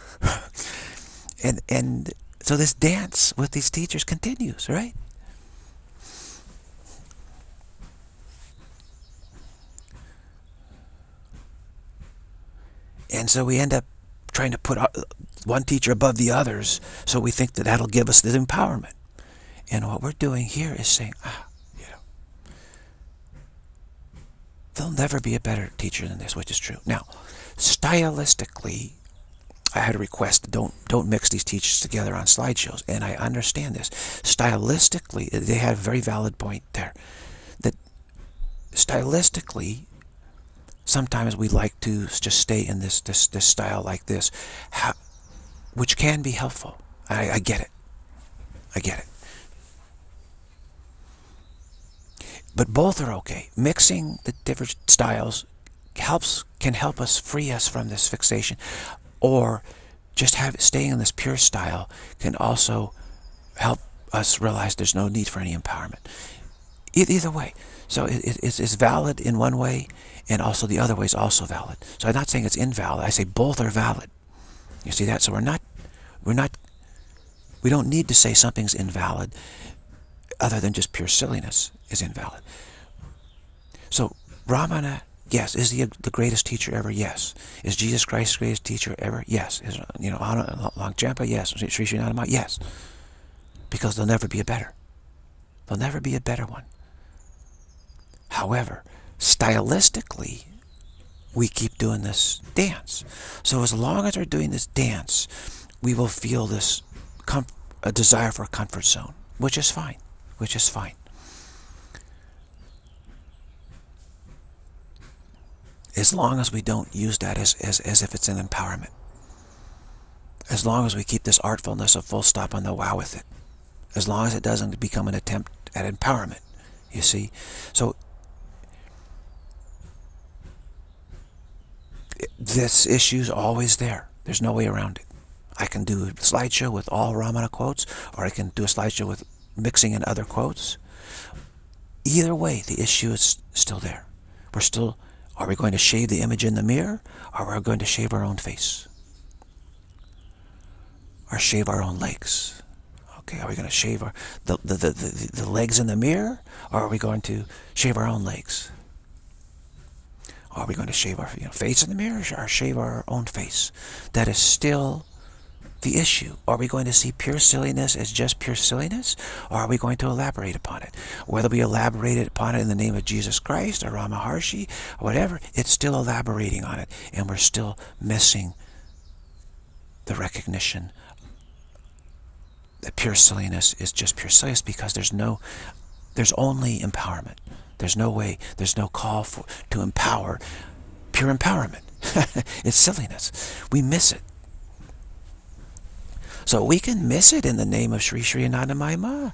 and and so this dance with these teachers continues, right? And so we end up trying to put one teacher above the others, so we think that that'll give us the empowerment. And what we're doing here is saying, ah, you know, there'll never be a better teacher than this, which is true. Now, stylistically, I had a request, don't don't mix these teachers together on slideshows, and I understand this. Stylistically, they had a very valid point there, that stylistically, sometimes we like to just stay in this this this style like this, how, which can be helpful. I, I get it. I get it. But both are okay. Mixing the different styles helps can help us free us from this fixation, or just have staying in this pure style can also help us realize there's no need for any empowerment. Either way. So it, it, it's valid in one way, and also the other way is also valid. So I'm not saying it's invalid. I say both are valid. You see that? So we're not, we're not, we don't need to say something's invalid other than just pure silliness is invalid. So Ramana, yes. Is he the greatest teacher ever? Yes. Is Jesus Christ the greatest teacher ever? Yes. Is, you know, Longchenpa? Yes. Sri Srinadama? Yes. Because there'll never be a better. There'll never be a better one. However, stylistically, we keep doing this dance. So as long as we're doing this dance, we will feel this a desire for a comfort zone, which is fine, which is fine. As long as we don't use that as, as, as if it's an empowerment. As long as we keep this artfulness of full stop on the wow with it. As long as it doesn't become an attempt at empowerment, you see. So this issue's always there. There's no way around it. I can do a slideshow with all Ramana quotes, or I can do a slideshow with mixing in other quotes. Either way, the issue is still there. We're still, are we going to shave the image in the mirror, or are we going to shave our own face? Or shave our own legs? Okay, are we going to shave our, the, the, the, the, the legs in the mirror, or are we going to shave our own legs? Are we going to shave our you know, face in the mirror, or shave our own face? That is still the issue. Are we going to see pure silliness as just pure silliness, or are we going to elaborate upon it? Whether we elaborate upon it in the name of Jesus Christ or Rama Maharshi or whatever, it's still elaborating on it, and we're still missing the recognition that pure silliness is just pure silliness, because there's no, there's only empowerment. There's no way, there's no call for to empower pure empowerment. It's silliness. We miss it. So we can miss it in the name of Sri Sri Anandamayi Ma.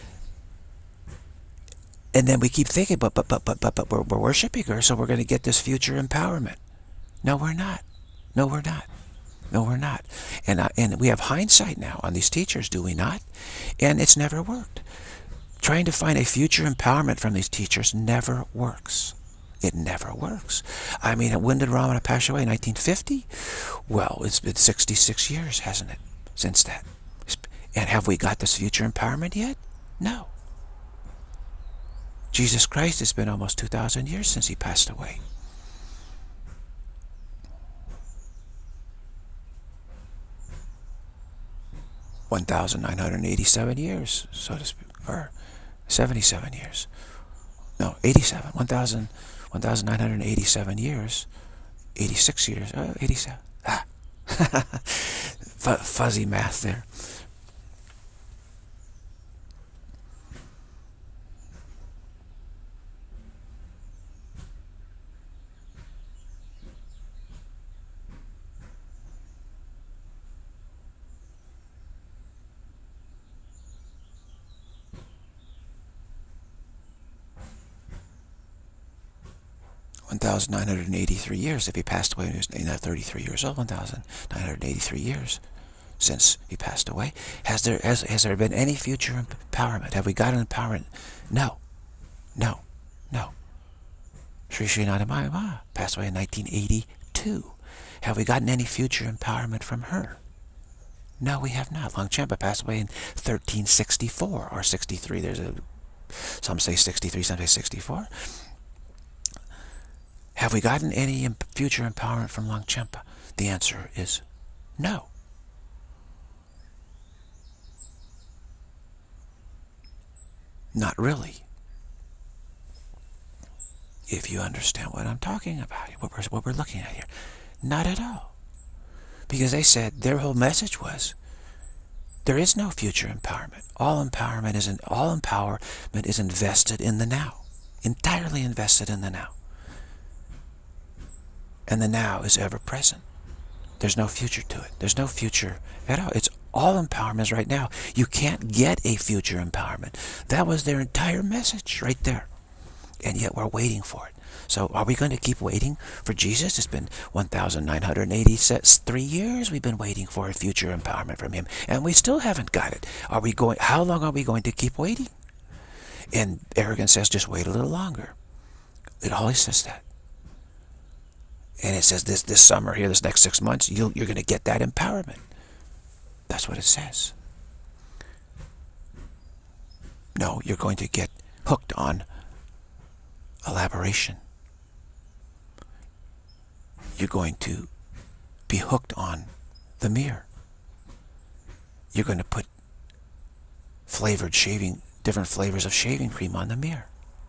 And then we keep thinking, but but but but but, but we're, we're worshiping her, so we're going to get this future empowerment. No, we're not. No, we're not. No, we're not. And uh, and we have hindsight now on these teachers, do we not? And it's never worked. Trying to find a future empowerment from these teachers never works. It never works. I mean, when did Ramana pass away? nineteen fifty? Well, it's been sixty-six years, hasn't it, since that? And have we got this future empowerment yet? No. Jesus Christ, it's been almost two thousand years since he passed away. one thousand nine hundred eighty-seven years, so to speak, or seventy-seven years. No, eighty-seven. one thousand nine hundred eighty-seven years. eighty-six years. Oh, eighty-seven. Ah. F fuzzy math there. one thousand nine hundred eighty-three years. If he passed away when he was thirty-three years old, one thousand nine hundred eighty-three years since he passed away. Has there has, has there been any future empowerment? Have we got an empowerment? No. No. No. Sri Sri Anandamayi Ma passed away in nineteen eighty-two. Have we gotten any future empowerment from her? No, we have not. Longchenpa passed away in thirteen sixty-four or sixty-three. There's a some say sixty-three, some say sixty-four. Have we gotten any future empowerment from Longchenpa? The answer is no. Not really. If you understand what I'm talking about, what we're, what we're looking at here. Not at all. Because they said, their whole message was, there is no future empowerment. All empowerment is, in, all empowerment is invested in the now. Entirely invested in the now. And the now is ever present. There's no future to it. There's no future at all. It's all empowerment is right now. You can't get a future empowerment. That was their entire message right there. And yet we're waiting for it. So are we going to keep waiting for Jesus? It's been one thousand nine hundred eighty-three years we've been waiting for a future empowerment from him. And we still haven't got it. Are we going? How long are we going to keep waiting? And Arrogance says, just wait a little longer. It always says that. And it says this this summer here, this next six months, you'll, you're going to get that empowerment. That's what it says. No, you're going to get hooked on elaboration. You're going to be hooked on the mirror. You're going to put flavored shaving, different flavors of shaving cream on the mirror.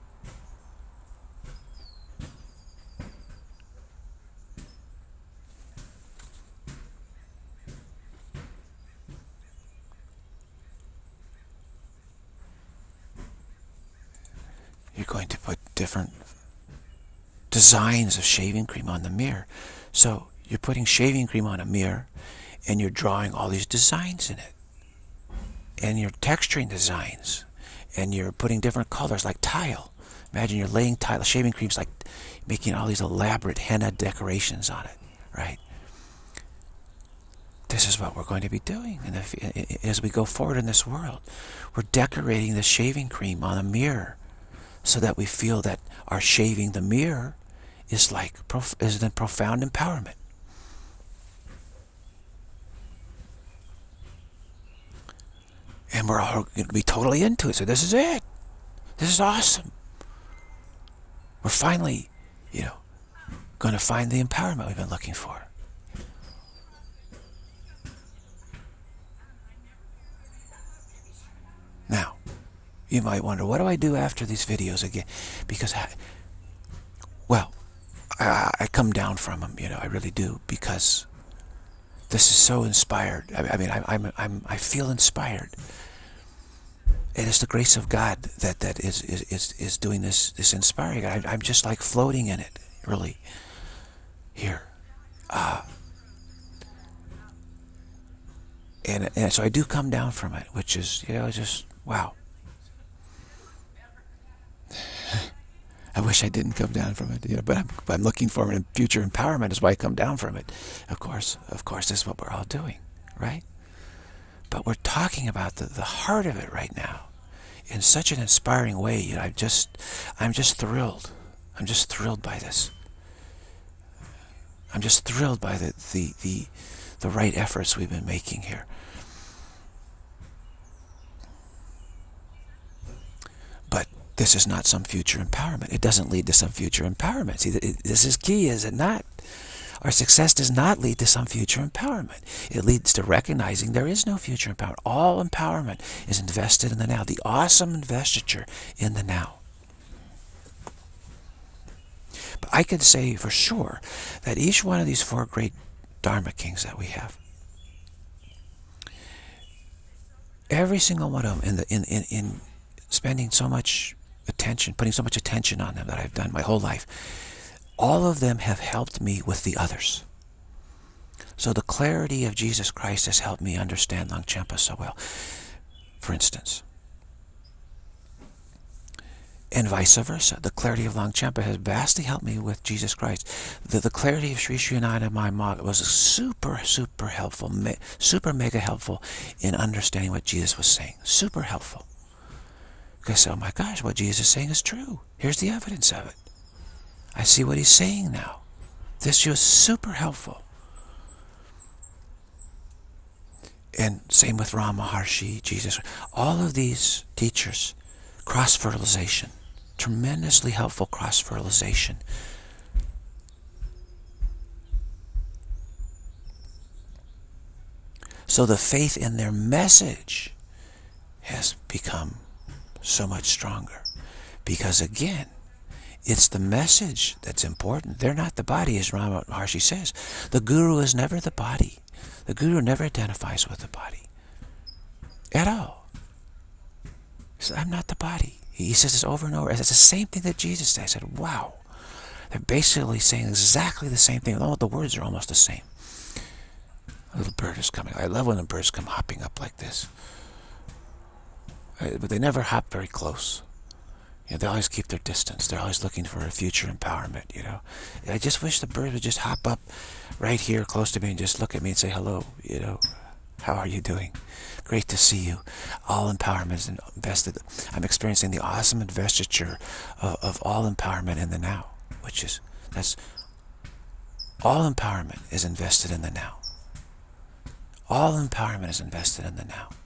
You're going to put different designs of shaving cream on the mirror. So you're putting shaving cream on a mirror and you're drawing all these designs in it. And you're texturing designs. And you're putting different colors like tile. Imagine you're laying tile. Shaving cream's like making all these elaborate henna decorations on it, right? This is what we're going to be doing and as we go forward in this world. We're decorating the shaving cream on a mirror, so that we feel that our shaving the mirror is like is a profound empowerment. And we're all going to be totally into it. So this is it. This is awesome. We're finally, you know, going to find the empowerment we've been looking for. Now, you might wonder, what do I do after these videos again? Because, I, well, I, I come down from them, you know, I really do, because this is so inspired. I, I mean, I, I'm, I'm, I feel inspired. And it's the grace of God that, that is, is, is, is doing this, this inspiring. I, I'm just like floating in it, really, here. Uh, and, and so I do come down from it, which is, you know, just, wow. I wish I didn't come down from it, you know, but I'm, but I'm looking for a future empowerment is why I come down from it. Of course, of course, this is what we're all doing, right? But we're talking about the, the heart of it right now in such an inspiring way. You know, I'm just, I'm just thrilled. I'm just thrilled by this. I'm just thrilled by the, the, the, the right efforts we've been making here. But this is not some future empowerment. It doesn't lead to some future empowerment. See, it, this is key, is it not? Our success does not lead to some future empowerment. It leads to recognizing there is no future empowerment. All empowerment is invested in the now. The awesome investiture in the now. But I can say for sure that each one of these four great Dharma kings that we have, every single one of them, in the in in, in spending so much attention, putting so much attention on them that I've done my whole life, all of them have helped me with the others. So the clarity of Jesus Christ has helped me understand Longchenpa so well, for instance. And vice versa. The clarity of Longchenpa has vastly helped me with Jesus Christ. The, the clarity of Sri Sri Ananda Mai Ma was super, super helpful, me, super mega helpful in understanding what Jesus was saying. Super helpful. Because, oh my gosh, what Jesus is saying is true. Here's the evidence of it. I see what he's saying now. This was super helpful. And same with Ram Maharshi, Jesus. All of these teachers, cross-fertilization. Tremendously helpful cross-fertilization. So the faith in their message has become so much stronger. Because again, it's the message that's important. They're not the body, as Rama Maharshi says. The guru is never the body. The guru never identifies with the body. At all. He says, I'm not the body. He says this over and over. It's the same thing that Jesus said. I said, wow. They're basically saying exactly the same thing. Although the words are almost the same. A little bird is coming. I love when the birds come hopping up like this. But they never hop very close. You know, they always keep their distance. They're always looking for a future empowerment, you know. I just wish the bird would just hop up right here close to me and just look at me and say, hello, you know, how are you doing? Great to see you. All empowerment is invested. I'm experiencing the awesome investiture of, of all empowerment in the now, which is, that's, all empowerment is invested in the now. All empowerment is invested in the now.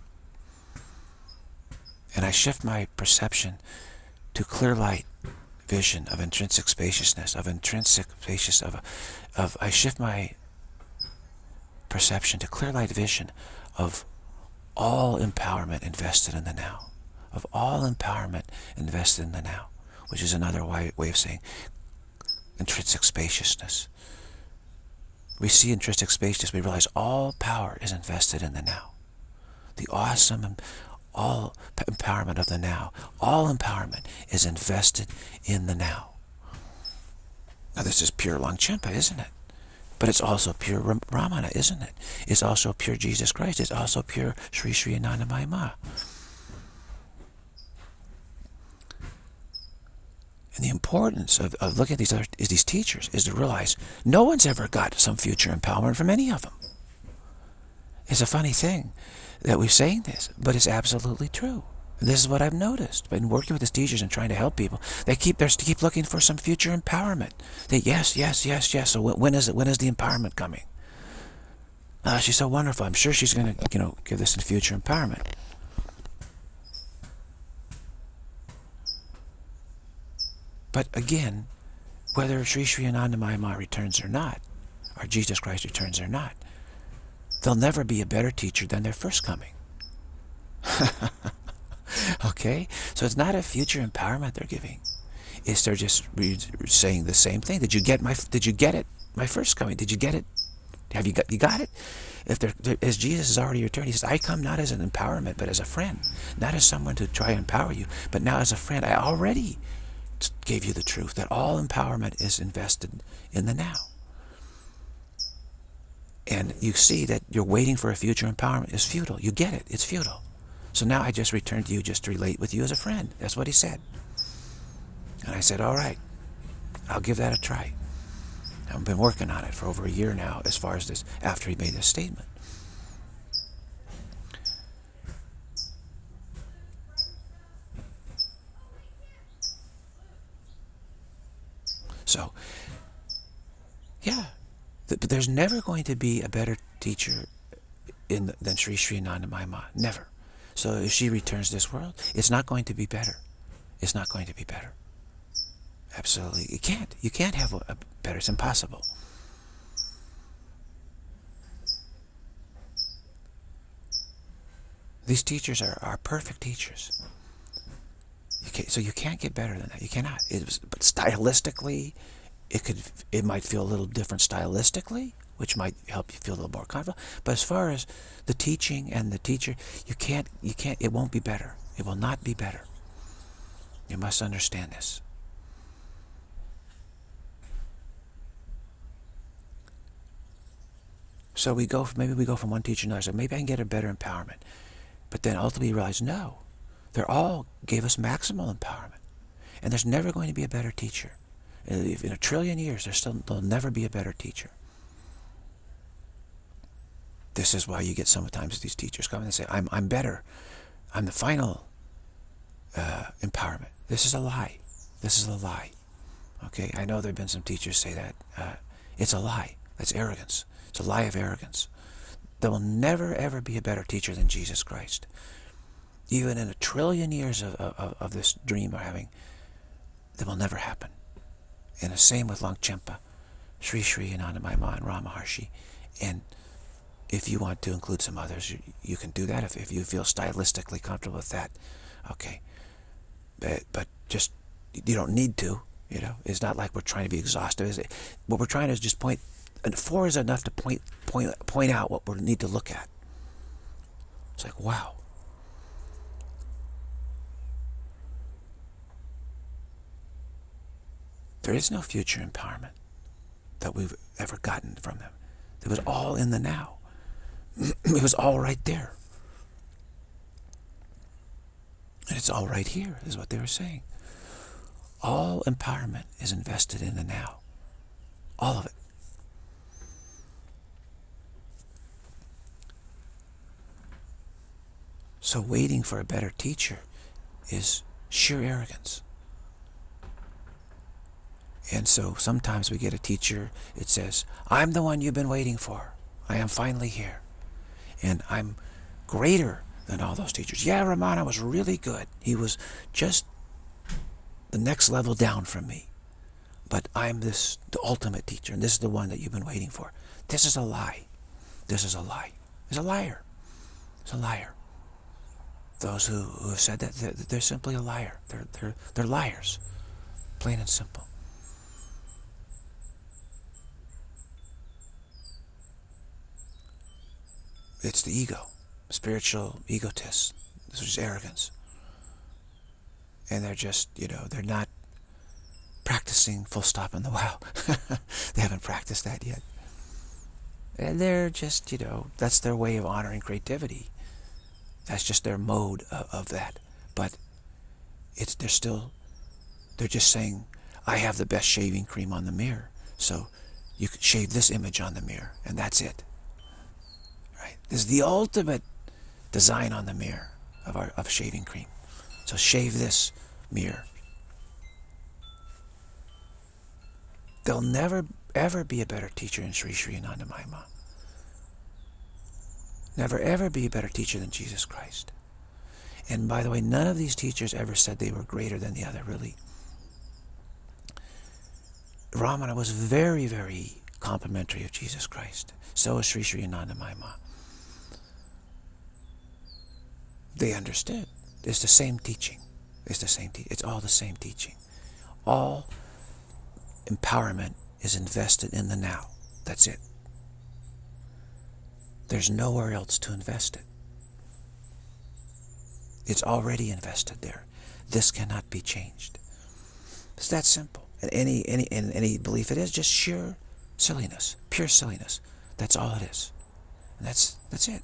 And I shift my perception to clear light vision of intrinsic spaciousness, of intrinsic spacious, of, of, I shift my perception to clear light vision of all empowerment invested in the now, of all empowerment invested in the now, which is another way, way of saying intrinsic spaciousness. We see intrinsic spaciousness, we realize all power is invested in the now. The awesome all empowerment of the now, all empowerment is invested in the now. Now this is pure Longchenpa, isn't it? But it's also pure Ramana, isn't it? It's also pure Jesus Christ. It's also pure Sri Sri Ananda Mai Ma. And the importance of, of looking at these other is these teachers is to realize no one's ever got some future empowerment from any of them. It's a funny thing that we're saying this, but it's absolutely true. This is what I've noticed. Been working with these teachers and trying to help people. They keep they keep looking for some future empowerment. They yes, yes, yes, yes. So when is it? When is the empowerment coming? Ah, she's so wonderful. I'm sure she's going to, you know, give this in future empowerment. But again, whether Sri Sri Ananda Mai Ma returns or not, or Jesus Christ returns or not, they'll never be a better teacher than their first coming. Okay? So it's not a future empowerment they're giving. It's they're just saying the same thing. Did you get my did you get it? My first coming. Did you get it? Have you got you got it? If they're, they're, as Jesus has already returned, he says, I come not as an empowerment, but as a friend. Not as someone to try and empower you, but now as a friend. I already gave you the truth that all empowerment is invested in the now. And you see that you're waiting for a future empowerment is futile. You get it. It's futile. So now I just return to you just to relate with you as a friend. That's what he said. And I said, all right, I'll give that a try. I've been working on it for over a year now as far as this, after he made this statement. So, yeah, th there's never going to be a better teacher in the, than Sri Sri Anandamayi Ma. Never. So if she returns to this world, it's not going to be better. It's not going to be better. Absolutely. You can't. You can't have a, a better. It's impossible. These teachers are, are perfect teachers. You can't, so you can't get better than that. You cannot. It was, but stylistically, it could. It might feel a little different stylistically, which might help you feel a little more confident. But as far as the teaching and the teacher, you can't. You can't. It won't be better. It will not be better. You must understand this. So we go. Maybe we go from one teacher to another. So maybe I can get a better empowerment. But then ultimately you realize, no, they all gave us maximal empowerment. And there's never going to be a better teacher. In a trillion years, there's still, there'll never be a better teacher. This is why you get sometimes these teachers come and say, I'm, I'm better. I'm the final uh, empowerment. This is a lie. This is a lie. Okay, I know there have been some teachers say that. Uh, it's a lie. That's arrogance. It's a lie of arrogance. There will never, ever be a better teacher than Jesus Christ. Even in a trillion years of, of, of this dream we're having, that will never happen. And the same with Longchenpa, Sri Sri Anandamayi Ma and Ram Maharshi. And if you want to include some others, you, you can do that if, if you feel stylistically comfortable with that. Okay. But, but just, you don't need to, you know. It's not like we're trying to be exhaustive. Is it? What we're trying to is just point, and four is enough to point, point, point out what we need to look at. It's like, wow. There is no future empowerment that we've ever gotten from them. It was all in the now. It was all right there. And it's all right here, is what they were saying. All empowerment is invested in the now. All of it. So waiting for a better teacher is sheer arrogance. And so sometimes we get a teacher, it says, I'm the one you've been waiting for. I am finally here. And I'm greater than all those teachers. Yeah, Ramana was really good. He was just the next level down from me. But I'm this, the ultimate teacher, and this is the one that you've been waiting for. This is a lie. This is a lie. He's a liar. He's a liar. Those who, who have said that, they're, they're simply a liar. They're, they're, they're liars. Plain and simple. It's the ego, spiritual egotists. This is arrogance. And they're just, you know, they're not practicing full stop in the wow. They haven't practiced that yet. And they're just, you know, that's their way of honoring creativity. That's just their mode of, of that. But it's they're still, they're just saying, I have the best shaving cream on the mirror. So you can shave this image on the mirror, and that's it. Right? This is the ultimate design on the mirror of our of shaving cream. So shave this mirror. There'll never ever be a better teacher than Sri Sri Anandamayi Ma. Never ever be a better teacher than Jesus Christ. And by the way, none of these teachers ever said they were greater than the other, really. Ramana was very, very complimentary of Jesus Christ. So is Sri Sri Anandamayi Ma. They understood. It's the same teaching. It's the same teaching. It's all the same teaching. All empowerment is invested in the now. That's it. There's nowhere else to invest it. It's already invested there. This cannot be changed. It's that simple. And any any and any belief it is just sheer silliness, pure silliness. That's all it is. And that's, that's it.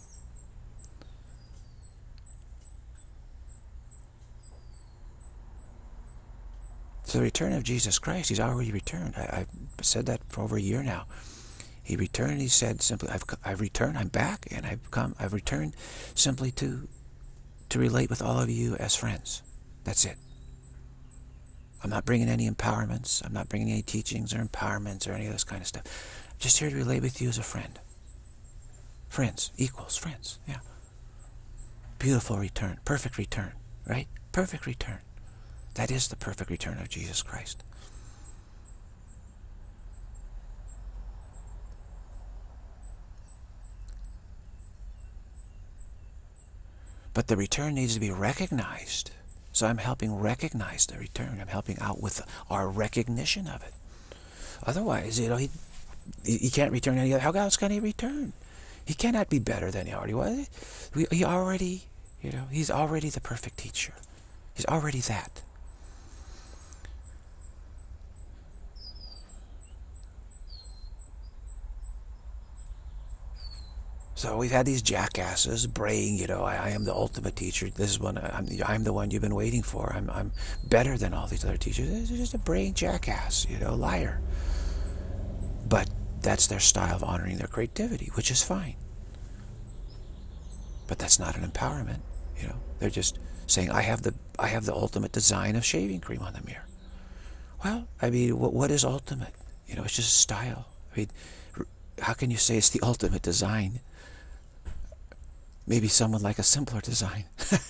So the return of Jesus Christ, he's already returned. I, I've said that for over a year now. He returned, he said simply, I've, I've returned, I'm back, and I've come, I've returned simply to, to relate with all of you as friends. That's it. I'm not bringing any empowerments. I'm not bringing any teachings or empowerments or any of this kind of stuff. I'm just here to relate with you as a friend. Friends, equals, friends, yeah. Beautiful return, perfect return, right? Perfect return. That is the perfect return of Jesus Christ. But the return needs to be recognized. So I'm helping recognize the return. I'm helping out with our recognition of it. Otherwise, you know, he, he can't return any other. How else can he return? He cannot be better than he already was. He already, you know, he's already the perfect teacher. He's already that. So we've had these jackasses braying, you know, I, I am the ultimate teacher. This is one, I'm, I'm the one you've been waiting for. I'm, I'm better than all these other teachers. They're just a braying jackass, you know, liar. But that's their style of honoring their creativity, which is fine. But that's not an empowerment, you know. They're just saying, I have the, I have the ultimate design of shaving cream on the mirror. Well, I mean, what, what is ultimate? You know, it's just a style. I mean, how can you say it's the ultimate design? Maybe someone like a simpler design.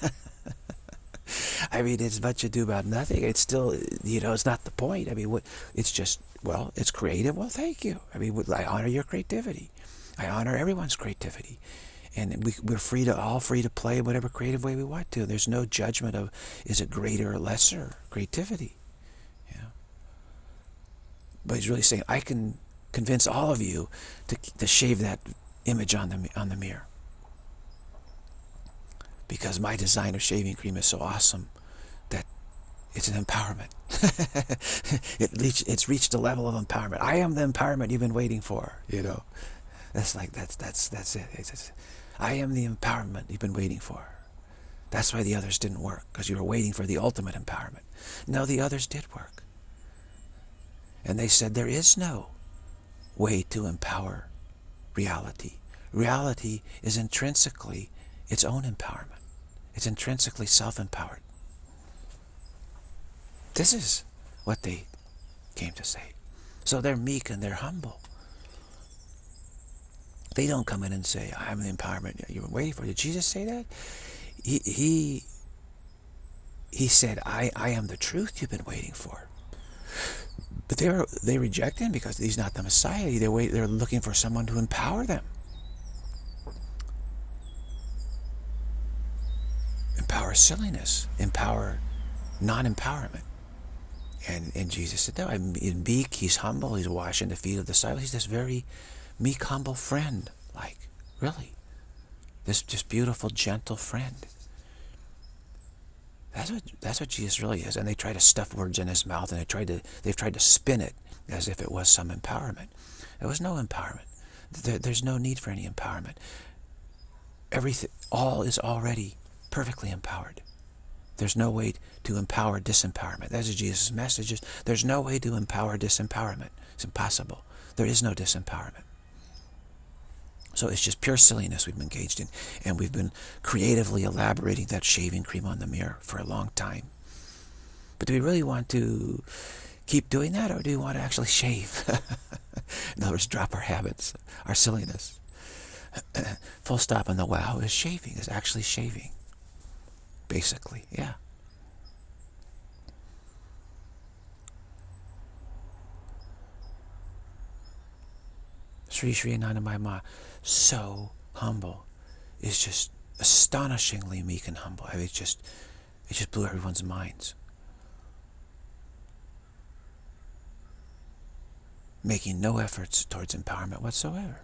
I mean, it's much ado about nothing. It's still, you know, it's not the point. I mean, what? It's just, well, it's creative. Well, thank you. I mean, I honor your creativity. I honor everyone's creativity. And we, we're free to, all free to play whatever creative way we want to. There's no judgment of, is it greater or lesser creativity? You know? But he's really saying, I can convince all of you to, to shave that image on the, on the mirror. Because my design of shaving cream is so awesome that it's an empowerment. it reached, it's reached a level of empowerment. I am the empowerment you've been waiting for, you know. That's like, that's, that's, that's it. It's, it's, I am the empowerment you've been waiting for. That's why the others didn't work, because you were waiting for the ultimate empowerment. No, the others did work. And they said there is no way to empower reality. Reality is intrinsically its own empowerment. It's intrinsically self-empowered. This is what they came to say. So they're meek and they're humble. They don't come in and say, I'm the empowerment you were waiting for. Did Jesus say that? He, he, he said, I, I am the truth you've been waiting for. But they, were, they reject him because he's not the Messiah. They're, wait, they're looking for someone to empower them. Empower silliness, empower non-empowerment. And, and Jesus said, no, I'm in meek, he's humble, he's washing the feet of the disciples. He's this very meek, humble friend, like, really. This just beautiful, gentle friend. That's what, that's what Jesus really is. And they try to stuff words in his mouth, and they tried to, they've tried to spin it as if it was some empowerment. There was no empowerment. There, there's no need for any empowerment. Everything, all is already perfectly empowered. There's no way to empower disempowerment. That's Jesus' message. Is there's no way to empower disempowerment. It's impossible. There is no disempowerment. So it's just pure silliness we've been engaged in. And we've been creatively elaborating that shaving cream on the mirror for a long time. But do we really want to keep doing that, or do we want to actually shave? In other words, drop our habits, our silliness. Full stop on the wow is shaving, is actually shaving. Basically, yeah. Sri Sri Anandamayi, so humble, is just astonishingly meek and humble. I mean, it just, it just blew everyone's minds. Making no efforts towards empowerment whatsoever.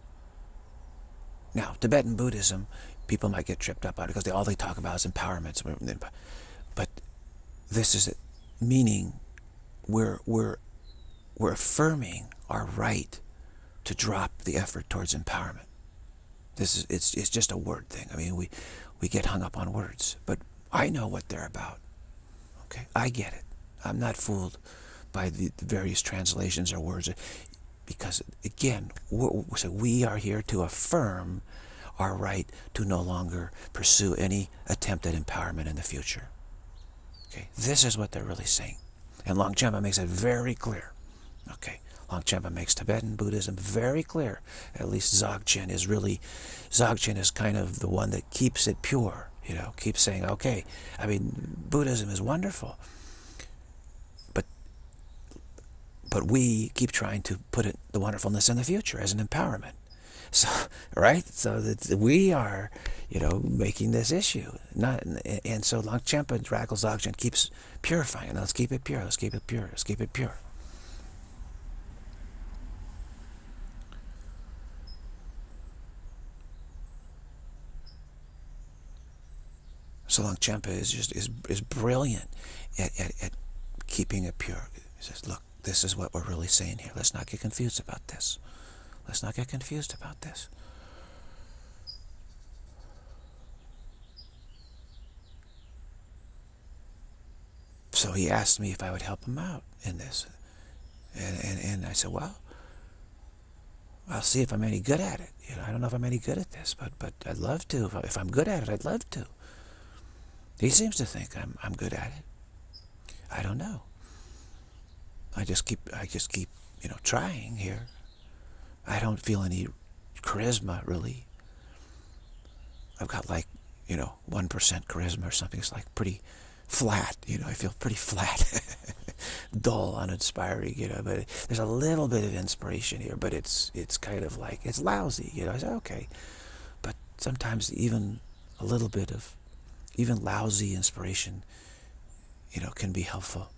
Now, Tibetan Buddhism, people might get tripped up on it because they, all they talk about is empowerment. But this is it, meaning we're, we're, we're affirming our right to drop the effort towards empowerment. This is it's it's just a word thing. I mean, we we get hung up on words, but I know what they're about. Okay, I get it. I'm not fooled by the, the various translations or words, because again, we're, so we are here to affirm our right to no longer pursue any attempt at empowerment in the future. Okay, this is what they're really saying, and Longchenpa makes it very clear. Okay, Longchenpa makes Tibetan Buddhism very clear. At least Dzogchen is really, Dzogchen is kind of the one that keeps it pure. You know, keeps saying, okay, I mean, Buddhism is wonderful, but but we keep trying to put it, the wonderfulness in the future as an empowerment. So, right? So that we are, you know, making this issue. Not, and so Longchenpa, Radical Dzogchen keeps purifying. Let's keep it pure. Let's keep it pure. Let's keep it pure. So Longchenpa is just is is brilliant at, at, at keeping it pure. He says, look, this is what we're really saying here. Let's not get confused about this. Let's not get confused about this. So he asked me if I would help him out in this. And, and, and I said, well, I'll see if I'm any good at it. You know, I don't know if I'm any good at this, but, but I'd love to. If, I, if I'm good at it, I'd love to. He seems to think I'm, I'm good at it. I don't know. I just keep, I just keep, you know, trying here. I don't feel any charisma, really. I've got like, you know, one percent charisma or something. It's like pretty flat, you know, I feel pretty flat. Dull, uninspiring, you know, but there's a little bit of inspiration here, but it's it's kind of like, it's lousy, you know. I say, okay. But sometimes even a little bit of, even lousy inspiration, you know, can be helpful.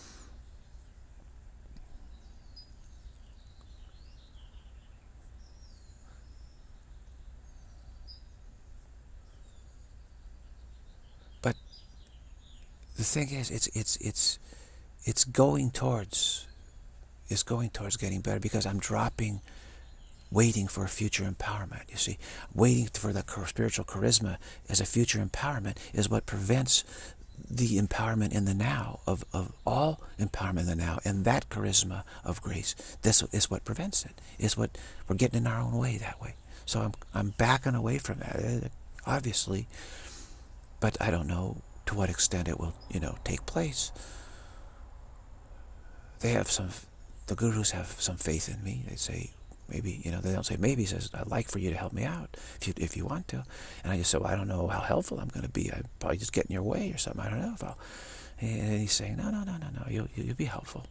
But the thing is, it's it's it's it's going towards it's going towards getting better, because I'm dropping waiting for a future empowerment. You see, waiting for the spiritual charisma as a future empowerment is what prevents the empowerment in the now, of, of all empowerment in the now, and that charisma of grace. This is what prevents it. Is what we're getting in our own way that way. So I'm I'm backing away from that, obviously, but I don't know to what extent it will, you know, take place. They have some, the gurus have some faith in me. They say, maybe, you know, they don't say maybe. He says, I'd like for you to help me out if you if you want to. And I just said, well, I don't know how helpful I'm going to be. I'd probably just get in your way or something. I don't know if I'll. And he's saying, no, no, no, no, no. You'll you'll be helpful.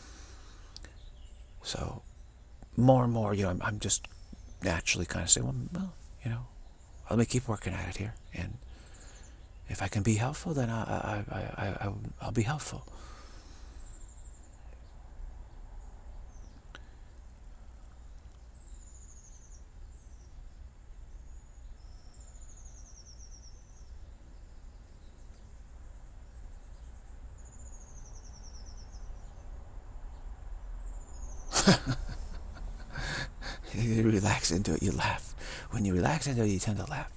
So, more and more, you know, I'm, I'm just naturally kind of saying, well, well, you know, let me keep working at it here, and if I can be helpful, then I I I, I I'll be helpful. You relax into it, you laugh. When you relax into it, you tend to laugh.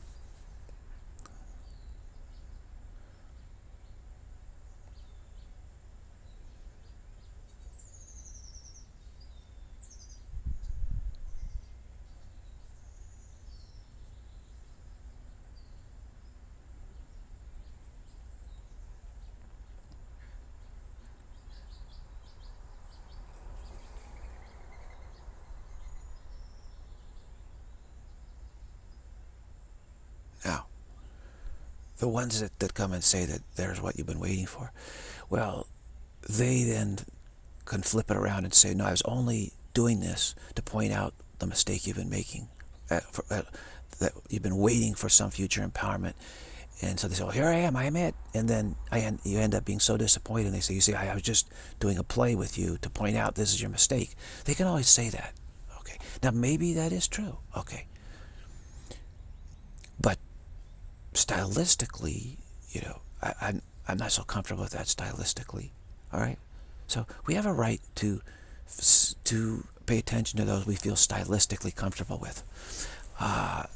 Now, the ones that, that come and say that there's what you've been waiting for, well, they then can flip it around and say, no, I was only doing this to point out the mistake you've been making, uh, for, uh, that you've been waiting for some future empowerment. And so they say, well, here I am, I am it. And then I end, you end up being so disappointed, and they say, you see, I, I was just doing a play with you to point out this is your mistake. They can always say that. Okay. Now, maybe that is true. Okay. But stylistically, you know, I, I'm, I'm not so comfortable with that stylistically. All right? So we have a right to, to pay attention to those we feel stylistically comfortable with. Uh,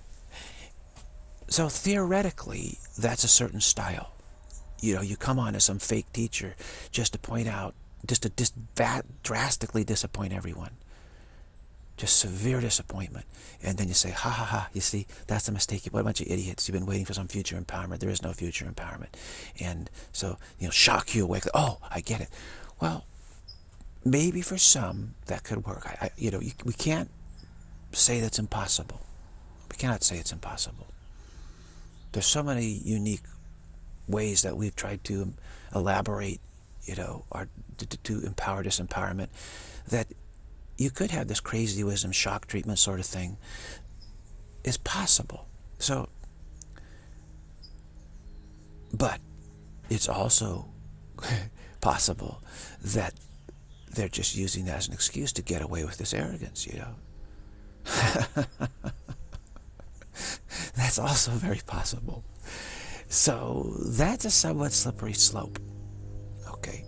so theoretically, that's a certain style. You know, you come on as some fake teacher just to point out, just to dis drastically disappoint everyone. Just severe disappointment. And then you say, ha ha ha, you see, that's the mistake. What a bunch of idiots. You've been waiting for some future empowerment. There is no future empowerment. And so, you know, shock you awake. Oh, I get it. Well, maybe for some that could work. I, I you know, you, we can't say that's impossible. We cannot say it's impossible. There's so many unique ways that we've tried to elaborate, you know, our, to, to empower disempowerment, that you could have this crazy wisdom shock treatment sort of thing is possible. So, but it's also possible that they're just using that as an excuse to get away with this arrogance, you know. That's also very possible. So that's a somewhat slippery slope. Okay.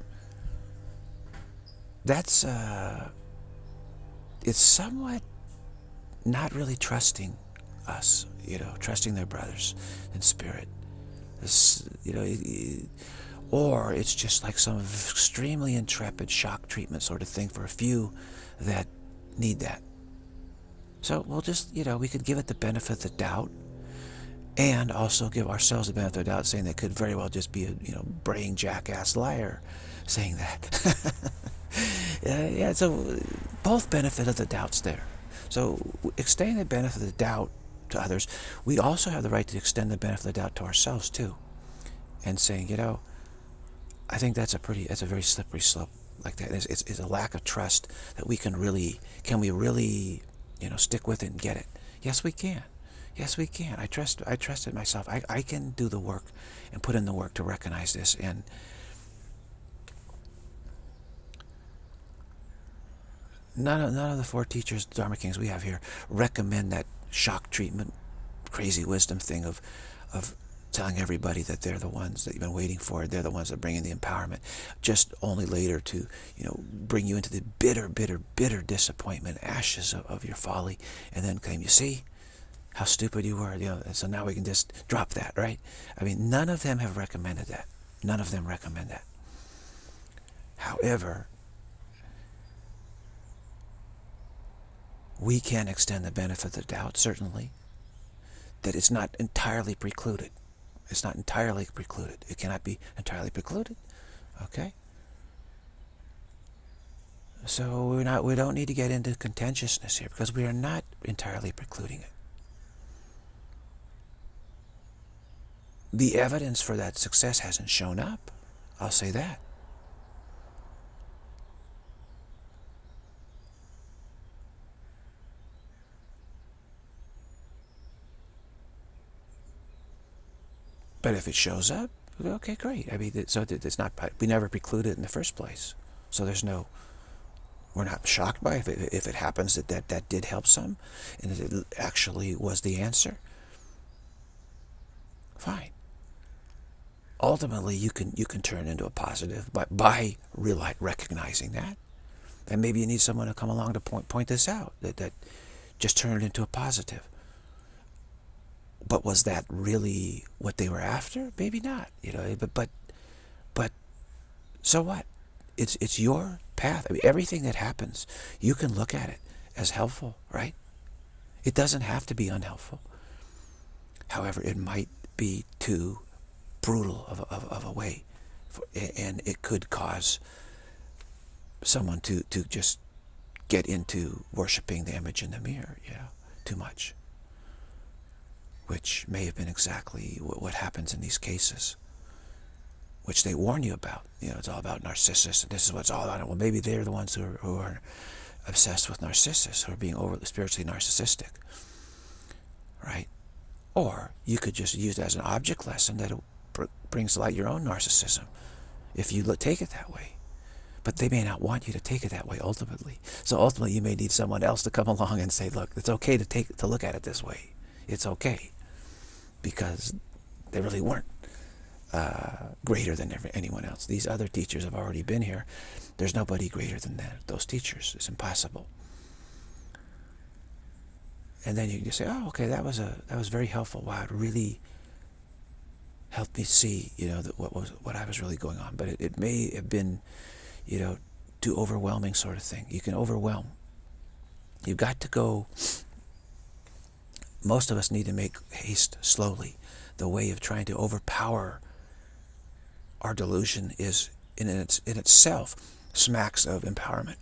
That's uh it's somewhat not really trusting us, you know, trusting their brothers in spirit. This, you know, or it's just like some extremely intrepid shock treatment sort of thing for a few that need that. So we'll just, you know, we could give it the benefit of the doubt, and also give ourselves the benefit of the doubt, saying that could very well just be a, you know, braying jackass liar saying that. uh, yeah, so both benefit of the doubt's there. So extending the benefit of the doubt to others, we also have the right to extend the benefit of the doubt to ourselves too, and saying, you know, I think that's a pretty, that's a very slippery slope like that. It's, it's, it's a lack of trust that we can really, can we really, you know, stick with it and get it? Yes, we can. Yes, we can. I trust, I trusted myself. I, I can do the work and put in the work to recognize this. And none of, none of the four teachers, Dharma Kings we have here, recommend that shock treatment, crazy wisdom thing of, of telling everybody that they're the ones that you've been waiting for. They're the ones that bring in the empowerment, just only later to, you know, bring you into the bitter, bitter, bitter disappointment, ashes of, of your folly, and then claim, you see how stupid you were, you know, and so now we can just drop that, right? I mean, none of them have recommended that. None of them recommend that. However, we can extend the benefit of the doubt, certainly, that it's not entirely precluded. It's not entirely precluded. It cannot be entirely precluded. Okay? So we're not, we don't need to get into contentiousness here, because we are not entirely precluding it. The evidence for that success hasn't shown up. I'll say that. But if it shows up, okay, great. I mean, so it's not, we never precluded it in the first place. So there's no, we're not shocked by it. If it, if it happens that, that that did help some, and it actually was the answer, fine. Ultimately, you can you can turn into a positive by, by reali recognizing that. And maybe you need someone to come along to point, point this out, that, that just turn it into a positive. But was that really what they were after? Maybe not, you know. But but but so what? It's it's your path. I mean, everything that happens, you can look at it as helpful, right? It doesn't have to be unhelpful. However, it might be too brutal of a, of, of a way, for, and it could cause someone to to just get into worshiping the image in the mirror, you know, too much. Which may have been exactly what happens in these cases, which they warn you about. You know, it's all about Narcissus, and this is what's all about. Well, maybe they're the ones who are, who are obsessed with Narcissus, who are being overly spiritually narcissistic, right? Or you could just use it as an object lesson that it brings to light your own narcissism, if you take it that way. But they may not want you to take it that way ultimately. So ultimately, you may need someone else to come along and say, "Look, it's okay to take to look at it this way. It's okay." Because they really weren't uh, greater than every, anyone else. These other teachers have already been here. There's nobody greater than that, those teachers. It's impossible. And then you can say, oh, okay, that was a that was very helpful. Wow, it really helped me see, you know, that what was what I was really going on. But it, it may have been, you know, too overwhelming sort of thing. You can overwhelm. You've got to go. Most of us need to make haste slowly. The way of trying to overpower our delusion is in its in itself smacks of empowerment.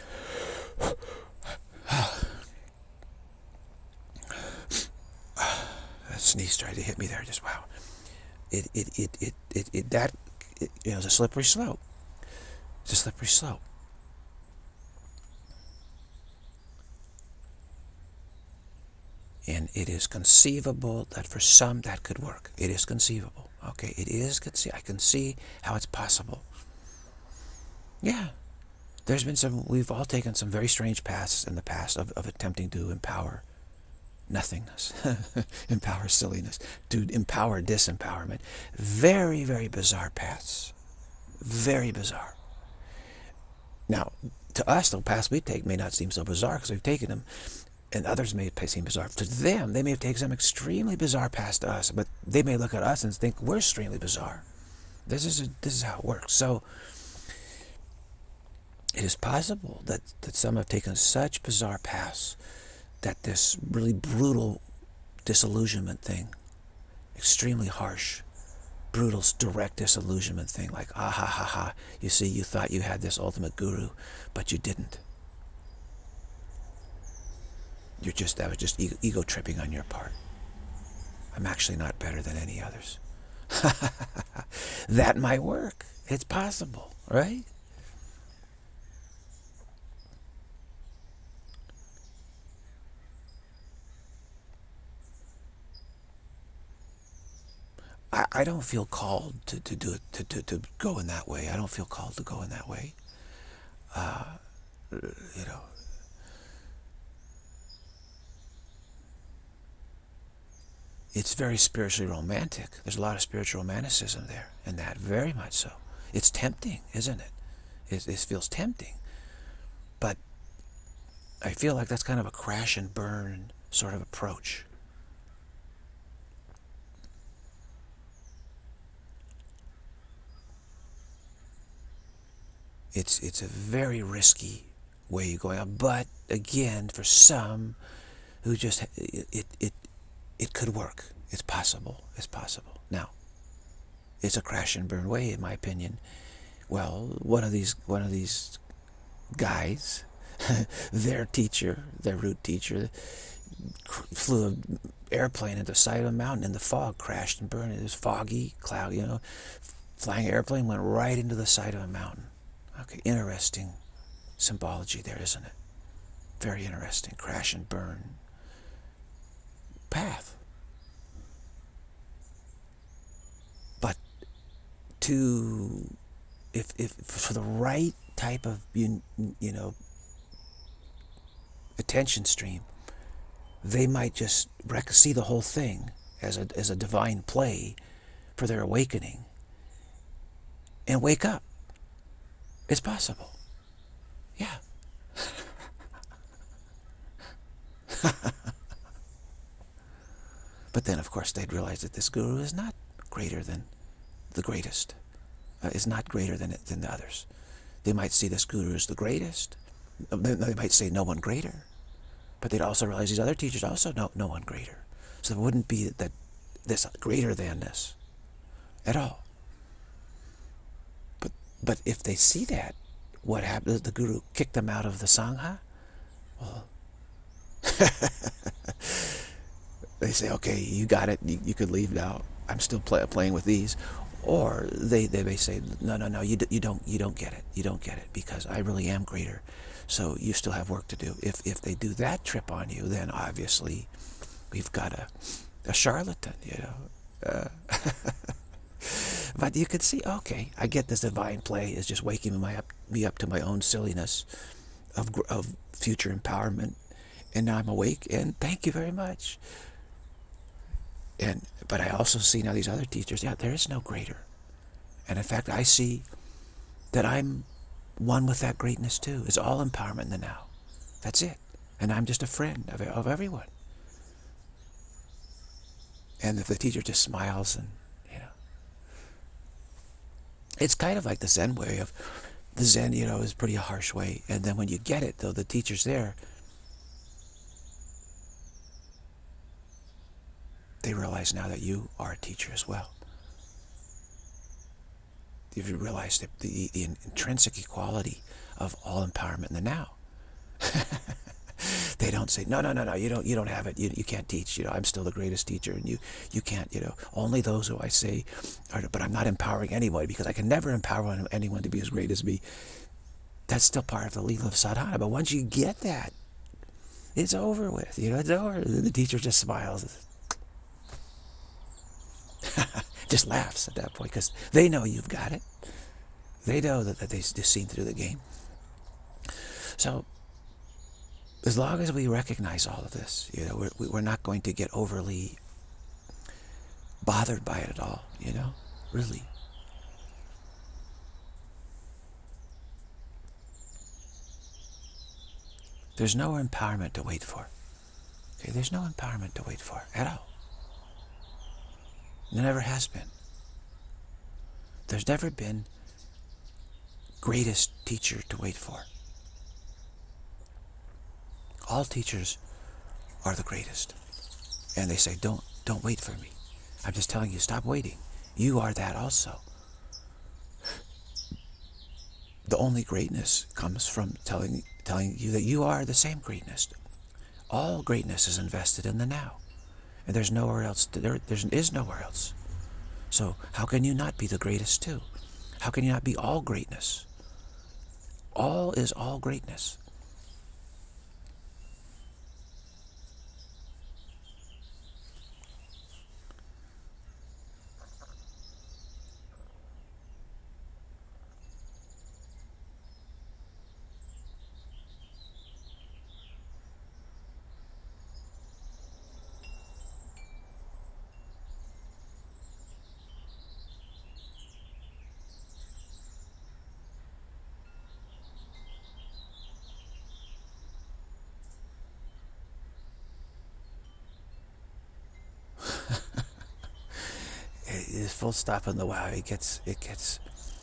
That sneeze tried to hit me there. Just wow. It it it it it, it that it, you know, it's a slippery slope. It's a slippery slope. And it is conceivable that for some that could work. It is conceivable. Okay, it is conceivable. I can see how it's possible. Yeah. There's been some, we've all taken some very strange paths in the past of, of attempting to empower nothingness, empower silliness, to empower disempowerment. Very, very bizarre paths. Very bizarre. Now, to us, the paths we take may not seem so bizarre because we've taken them, and others may seem bizarre. To them, they may have taken some extremely bizarre paths to us, but they may look at us and think we're extremely bizarre. This is a, this is how it works. So it is possible that, that some have taken such bizarre paths that this really brutal disillusionment thing, extremely harsh, brutal, direct disillusionment thing, like, ah ha ha ha, you see, you thought you had this ultimate guru, but you didn't. You're just, that was just ego, ego tripping on your part. I'm actually not better than any others. That might work. It's possible, right? I, I don't feel called to, to do it, to, to, to go in that way. I don't feel called to go in that way. Uh, you know, it's very spiritually romantic. There's a lot of spiritual romanticism there, and that, very much so. It's tempting, isn't it? It, it feels tempting. But I feel like that's kind of a crash and burn sort of approach. It's, it's a very risky way of going on. But, again, for some who just, it, it, it It could work. It's possible. It's possible. Now, it's a crash and burn way, in my opinion. Well, one of these, one of these guys, their teacher, their root teacher, flew an airplane into the side of a mountain in the fog, crashed and burned. It was foggy, cloud, you know. Flying airplane went right into the side of a mountain. Okay, interesting symbology there, isn't it? Very interesting. Crash and burn path. But to, if, if for the right type of, you, you know, attention stream, they might just rec see the whole thing as a, as a divine play for their awakening and wake up. It's possible. Yeah. But then, of course, they'd realize that this guru is not greater than the greatest, uh, is not greater than, than the others. They might see this guru as the greatest. They might say no one greater. But they'd also realize these other teachers also know no one greater. So it wouldn't be that this greater than this at all. But, but if they see that, what happens? The guru kicked them out of the Sangha? Well, they say, okay, you got it, you, you could leave now. I'm still play, playing with these. Or they, they may say, no, no, no, you, you, don't, you don't get it. You don't get it because I really am greater. So you still have work to do. If, if they do that trip on you, then obviously we've got a, a charlatan, you know. Uh, but you could see, okay, I get this divine play is just waking me up, me up to my own silliness of, of future empowerment. And now I'm awake, and thank you very much. And but I also see now these other teachers, yeah, there is no greater. And in fact, I see that I'm one with that greatness too. It's all empowerment in the now. That's it. And I'm just a friend of, of everyone. And if the teacher just smiles and, you know, it's kind of like the Zen way of, the Zen, you know, is pretty a harsh way. And then when you get it, though, the teacher's there, they realize now that you are a teacher as well. You've realized the, the, the intrinsic equality of all empowerment in the now. They don't say, no, no, no, no, you don't, you don't have it. You, you can't teach. You know, I'm still the greatest teacher, and you, you can't. You know, only those who I say are. But I'm not empowering anyone because I can never empower anyone to be as great as me. That's still part of the Leela of Sadhana. But once you get that, it's over with. You know, it's over. The teacher just smiles, just laughs at that point because they know you've got it. They know that, that they've seen through the game. So, as long as we recognize all of this, you know, we're, we're not going to get overly bothered by it at all, you know, really. There's no empowerment to wait for. Okay, there's no empowerment to wait for at all. There never has been. There's never been greatest teacher to wait for. All teachers are the greatest. And they say, don't, don't wait for me. I'm just telling you, stop waiting. You are that also. The only greatness comes from telling, telling you that you are the same greatness. All greatness is invested in the now. And there's nowhere else, to, there there is nowhere else. So how can you not be the greatest too? How can you not be all greatness? All is all greatness. It is full stop in the wow. It gets, it gets,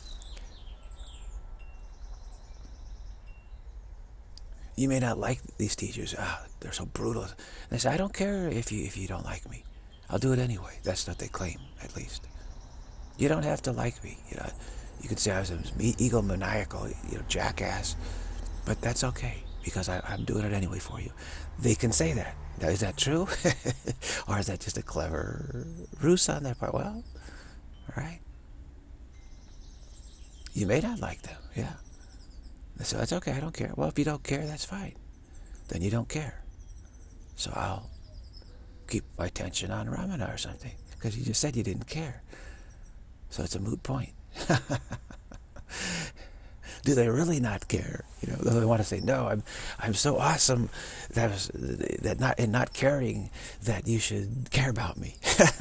you may not like these teachers. Ah, they're so brutal. And they say, I don't care if you, if you don't like me. I'll do it anyway. That's what they claim, at least. You don't have to like me. You know, you could say I was an egomaniacal, you know, jackass, but that's okay because I, I'm doing it anyway for you. They can say that. Now, is that true? Or is that just a clever ruse on their part? Well, all right. You may not like them, yeah. So that's okay, I don't care. Well, if you don't care, that's fine. Then you don't care. So I'll keep my attention on Ramana or something, because you just said you didn't care. So it's a moot point. Do they really not care? You know, they want to say, no, I'm I'm so awesome that was, that not in not caring that you should care about me.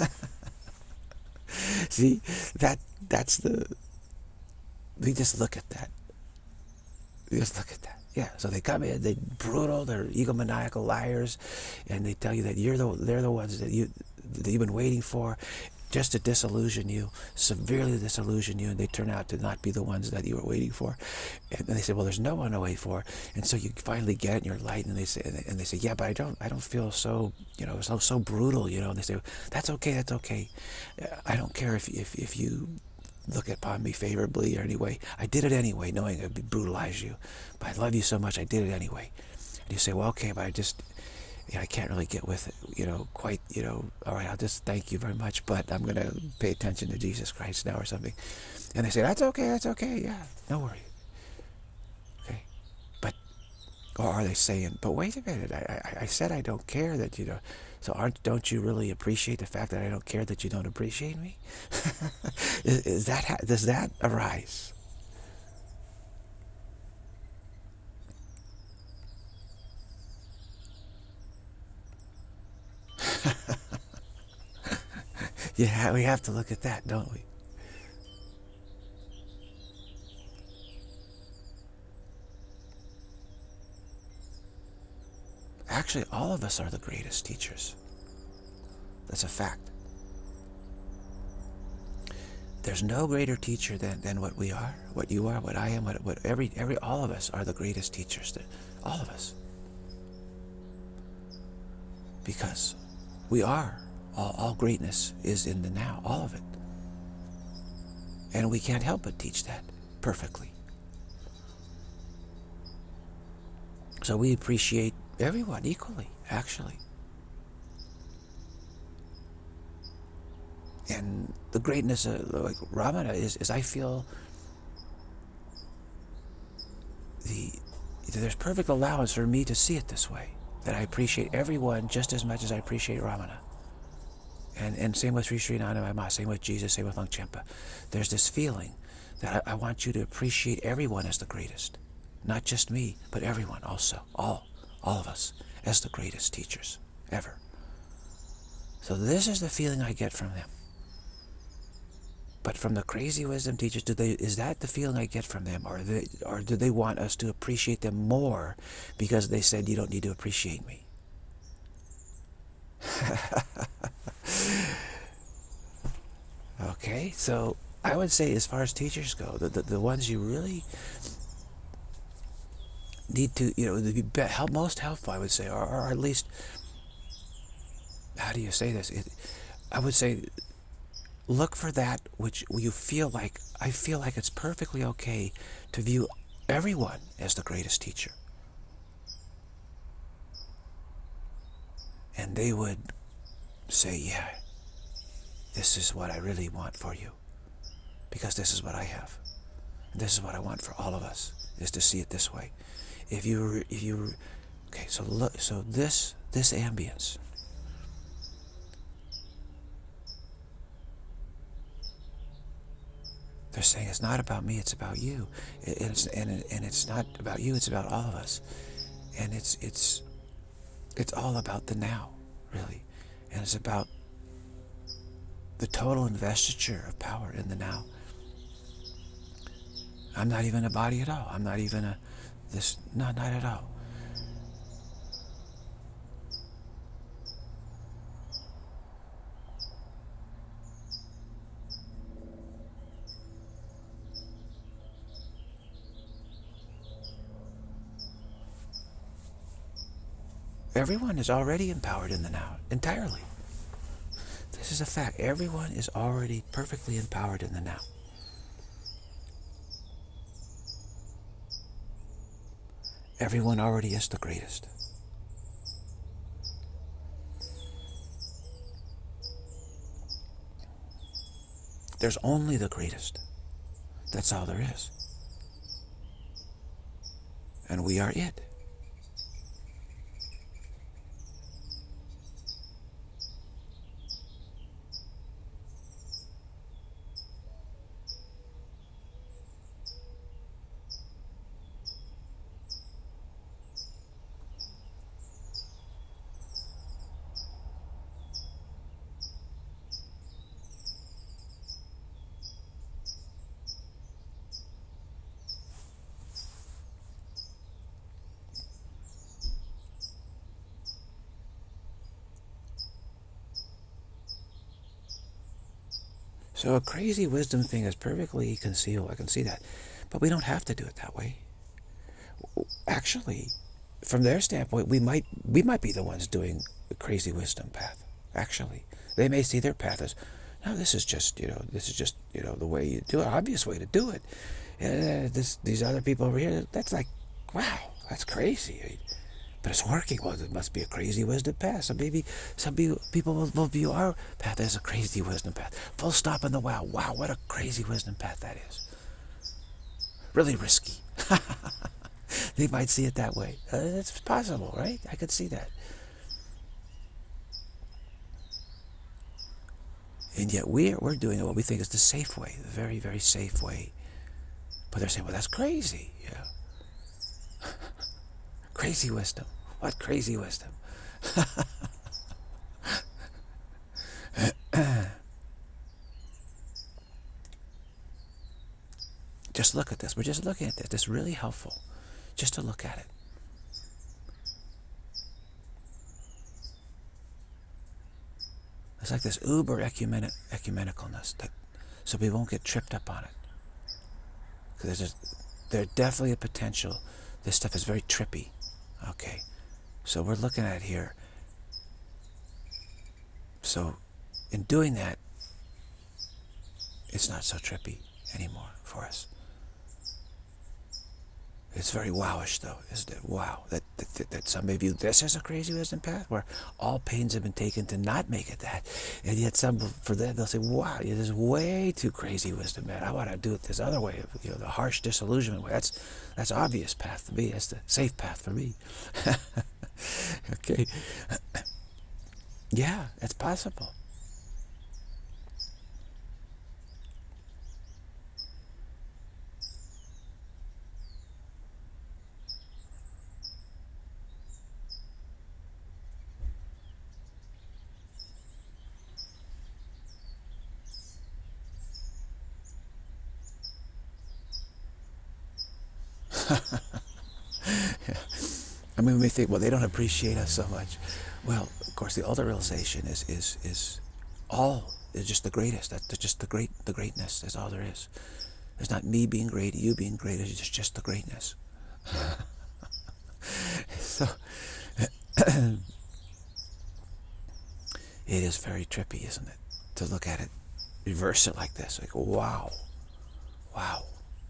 See, that that's the, we just look at that. We just look at that. Yeah, so they come in, they're brutal, they're egomaniacal liars, and they tell you that you're the, they're the ones that, you, that you've been waiting for, just to disillusion you, severely disillusion you, and they turn out to not be the ones that you were waiting for. And then they say, well, there's no one to wait for. And so you finally get it and you're light, and they say, and they say, yeah, but I don't, I don't feel so, you know, so, so brutal, you know. And they say, that's okay, that's okay. I don't care if, if, if you look upon me favorably or anyway. I did it anyway, knowing it would brutalize you. But I love you so much, I did it anyway. And you say, well, okay, but I just, you know, I can't really get with it, you know, quite, you know, all right, I'll just thank you very much, but I'm going to pay attention to Jesus Christ now or something. And they say, that's okay, that's okay, yeah, no worry. Okay. But, or are they saying, but wait a minute, I, I, I said I don't care that, you know, so aren't, don't you really appreciate the fact that I don't care that you don't appreciate me? is, is that, does that arise? Yeah, we have to look at that, don't we? Actually, all of us are the greatest teachers. That's a fact. There's no greater teacher than, than what we are, what you are, what I am, what, what every, every, all of us are the greatest teachers. All of us. Because we are. All, all greatness is in the now, all of it. And we can't help but teach that perfectly. So we appreciate everyone equally, actually. And the greatness of like Ramana is, is I feel the there's perfect allowance for me to see it this way. That I appreciate everyone just as much as I appreciate Ramana. And and same with Sri Sri Nanda, same with Jesus, same with Longchenpa. There's this feeling that I, I want you to appreciate everyone as the greatest. Not just me, but everyone also. All, all of us as the greatest teachers ever. So this is the feeling I get from them. But from the crazy wisdom teachers, do they, is that the feeling I get from them? Or, they, or do they want us to appreciate them more because they said you don't need to appreciate me? Okay, so I would say as far as teachers go, the, the, the ones you really need to, you know, to be help, most helpful, I would say, or, or at least, how do you say this? It, I would say, look for that which you feel like, I feel like it's perfectly okay to view everyone as the greatest teacher. And they would say, yeah, this is what I really want for you. Because this is what I have. This is what I want for all of us, is to see it this way. If you, if you, okay, so look, so this, this ambience, they're saying it's not about me, it's about you. And it's, and, it, and it's not about you, it's about all of us. And it's, it's, it's all about the now, really. And it's about the total investiture of power in the now. I'm not even a body at all. I'm not even a, this, no, not at all. Everyone is already empowered in the now, entirely. This is a fact. Everyone is already perfectly empowered in the now. Everyone already is the greatest. There's only the greatest. That's all there is. And we are it. So a crazy wisdom thing is perfectly concealed. I can see that. But we don't have to do it that way. Actually, from their standpoint, we might we might be the ones doing the crazy wisdom path. Actually, they may see their path as, no, this is just, you know, this is just, you know, the way you do it, obvious way to do it. And this, these other people over here, that's like, wow, that's crazy. But it's working. Well, it must be a crazy wisdom path. So maybe some people will, will view our path as a crazy wisdom path. Full stop in the wow. Wow, what a crazy wisdom path that is. Really risky. They might see it that way. Uh, it's possible, right? I could see that. And yet we're, we're doing what we think is the safe way, the very, very safe way. But they're saying, well, that's crazy. Yeah. Crazy wisdom. What crazy wisdom? Just look at this. We're just looking at this. It's really helpful just to look at it. It's like this uber ecumenic, ecumenicalness, that, so we won't get tripped up on it. Because there's, there's definitely a potential. This stuff is very trippy. Okay, so we're looking at it here. So in doing that, it's not so trippy anymore for us. It's very wowish, though, isn't it? Wow, that, that, that some may view this as a crazy wisdom path, where all pains have been taken to not make it that, and yet some, for that, they'll say, wow, this is way too crazy wisdom, man. I want to do it this other way, you know, the harsh disillusionment way. That's that's obvious path for me. That's the safe path for me. Okay. Yeah, it's possible. Yeah. I mean, we may think, well, they don't appreciate us so much. Well, of course, the ultimate realization is is is all is just the greatest. That's just the great the greatness. That's all there is. There's not me being great, you being great. It's just just the greatness. So it is very trippy, isn't it, to look at it, reverse it like this, like wow, wow.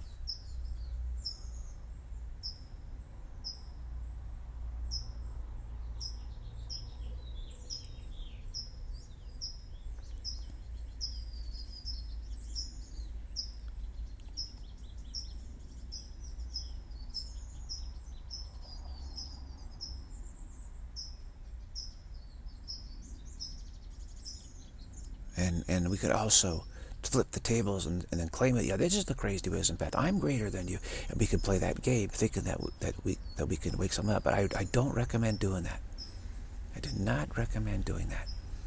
And, and we could also flip the tables and, and then claim it. Yeah, this is the crazy wisdom path. I'm greater than you, and we could play that game, thinking that that we that we can wake someone up. But I I don't recommend doing that. I do not recommend doing that.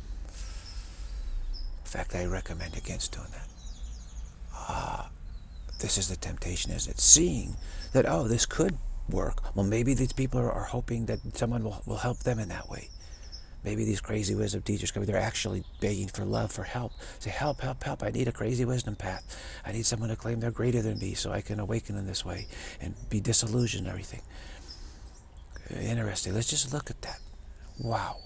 In fact, I recommend against doing that. Ah, this is the temptation, isn't it? Seeing that, oh, this could work. Well, maybe these people are, are hoping that someone will will help them in that way. Maybe these crazy wisdom teachers, they're actually begging for love, for help. Say, help, help, help, I need a crazy wisdom path. I need someone to claim they're greater than me so I can awaken in this way and be disillusioned and everything. Interesting. Let's just look at that. Wow.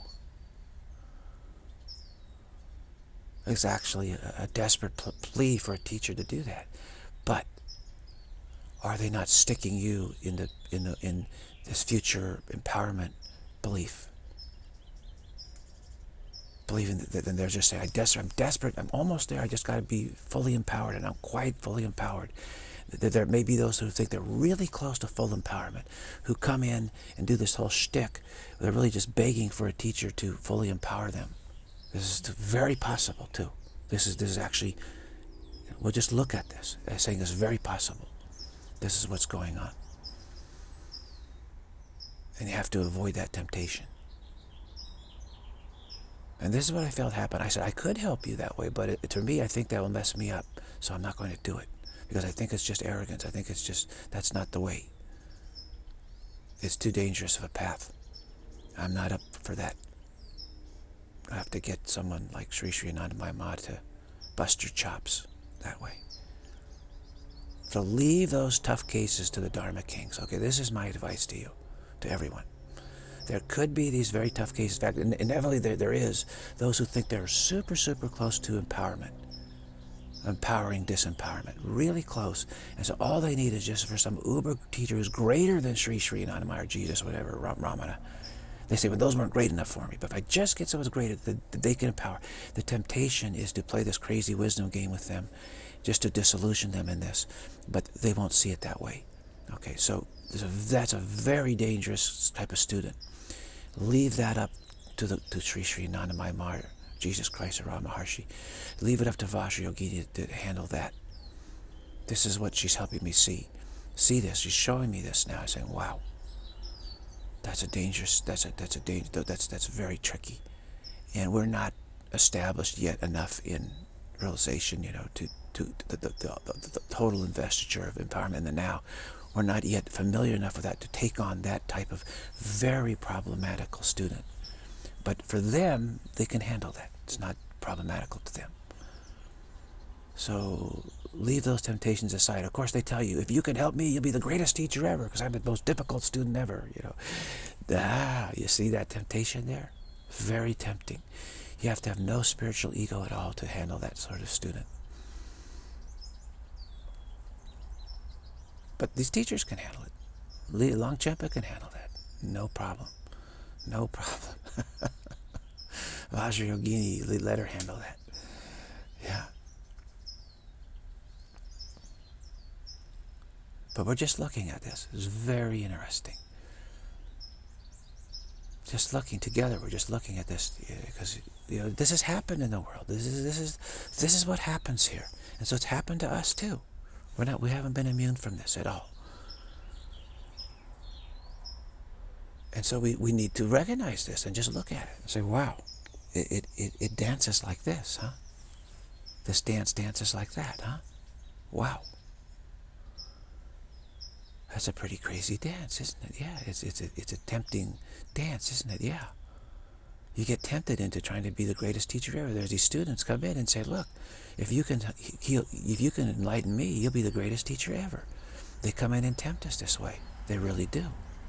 It's actually a, a desperate plea for a teacher to do that. But are they not sticking you in the in the in this future empowerment belief? Believing that, then they're just saying, I'm desperate, I'm desperate, I'm almost there, I just got to be fully empowered, and I'm quite fully empowered. There may be those who think they're really close to full empowerment, who come in and do this whole shtick. They're really just begging for a teacher to fully empower them. This is very possible too. This is this is actually, we'll just look at this as saying it's very possible. This is what's going on. And you have to avoid that temptation. And this is what I felt happen. I said, I could help you that way, but it, to me, I think that will mess me up. So I'm not going to do it. Because I think it's just arrogance. I think it's just, that's not the way. It's too dangerous of a path. I'm not up for that. I have to get someone like Sri Sri Anandamayi Ma to bust your chops that way. So leave those tough cases to the Dharma kings. Okay, this is my advice to you, to everyone. There could be these very tough cases. In fact, inevitably there, there is those who think they're super, super close to empowerment. Empowering disempowerment. Really close. And so all they need is just for some uber teacher who's greater than Sri Sri Anandamayi or Jesus, whatever, Ramana. They say, well, those weren't great enough for me. But if I just get someone greater, that they can empower. The temptation is to play this crazy wisdom game with them, just to disillusion them in this. But they won't see it that way. Okay, so there's a, that's a very dangerous type of student. Leave that up to the to Sri Sri Anandamayi Ma, Jesus Christ, or Ramana Maharshi. Leave it up to Vajrayogini to, to handle that. This is what she's helping me see. See this. She's showing me this now. I'm saying, wow, that's a dangerous. That's a that's a danger. That's that's very tricky, and we're not established yet enough in realization, you know, to to the, the, the, the, the total investiture of empowerment in the now. We're not yet familiar enough with that to take on that type of very problematical student. But for them, they can handle that. It's not problematical to them. So leave those temptations aside. Of course, they tell you, if you can help me, you'll be the greatest teacher ever, because I'm the most difficult student ever. You know, ah, you see that temptation there? Very tempting. You have to have no spiritual ego at all to handle that sort of student. But these teachers can handle it. Longchenpa can handle that. No problem. No problem. Vajrayogini, let her handle that. Yeah. But we're just looking at this. It's very interesting. Just looking together, we're just looking at this, because you know this has happened in the world. This is this is this is what happens here, and so it's happened to us too. We're not. We haven't been immune from this at all. And so we we need to recognize this and just look at it and say, "Wow, it it it, it dances like this, huh? This dance dances like that, huh? Wow." That's a pretty crazy dance, isn't it? Yeah, it's it's a, it's a tempting dance, isn't it? Yeah. You get tempted into trying to be the greatest teacher ever. There's these students come in and say, look, if you can heal, if you can enlighten me, you'll be the greatest teacher ever. They come in and tempt us this way. They really do.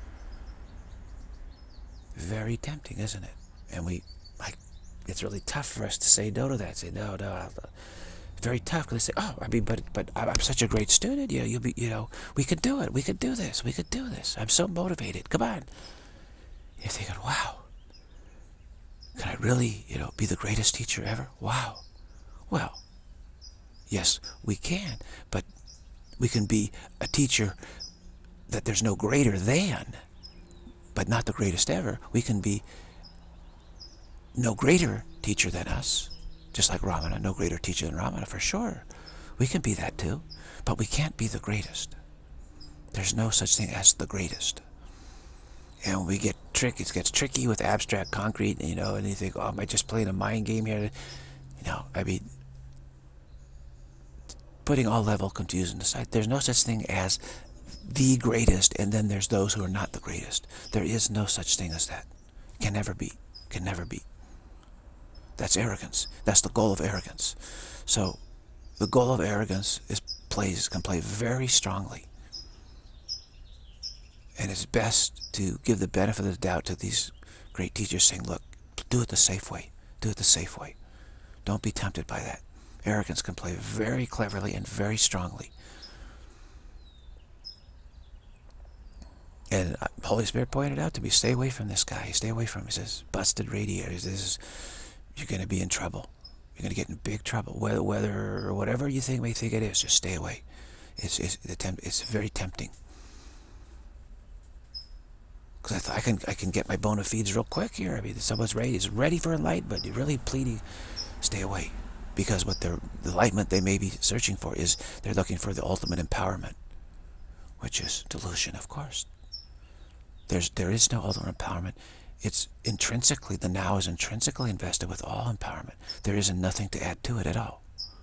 Very tempting, isn't it? And we, like, it's really tough for us to say no to that. Say, no, no, I'll, very tough, because they say, oh, I mean, but but I'm such a great student. You know, you'll be, you know, we could do it. We could do this. We could do this. I'm so motivated. Come on. You're thinking, wow, can I really, you know, be the greatest teacher ever? Wow. Well, yes, we can, but we can be a teacher that there's no greater than, but not the greatest ever. We can be no greater teacher than us. Just like Ramana, no greater teacher than Ramana, for sure. We can be that too, but we can't be the greatest. There's no such thing as the greatest. And when we get tricky, it gets tricky with abstract concrete, you know, and you think, oh, am I just playing a mind game here? You know, I mean, putting all level confusion aside, there's no such thing as the greatest, and then there's those who are not the greatest. There is no such thing as that. Can never be. Can never be. That's arrogance. That's the goal of arrogance. So the goal of arrogance is plays can play very strongly. And it's best to give the benefit of the doubt to these great teachers, saying, look, do it the safe way. Do it the safe way. Don't be tempted by that. Arrogance can play very cleverly and very strongly. And Holy Spirit pointed out to me, stay away from this guy. Stay away from him. He says, busted radiators. This is... You're going to be in trouble. You're going to get in big trouble. Whether, whether or whatever you think may think it is, just stay away. It's it's the temp, it's very tempting. Because I thought I can I can get my bona fides real quick here. I mean, someone's ready, is ready for enlightenment. You're really pleading, stay away, because what they're the enlightenment they may be searching for is they're looking for the ultimate empowerment, which is delusion, of course. There's there is no ultimate empowerment. It's intrinsically, the now is intrinsically invested with all empowerment. There isn't nothing to add to it at all.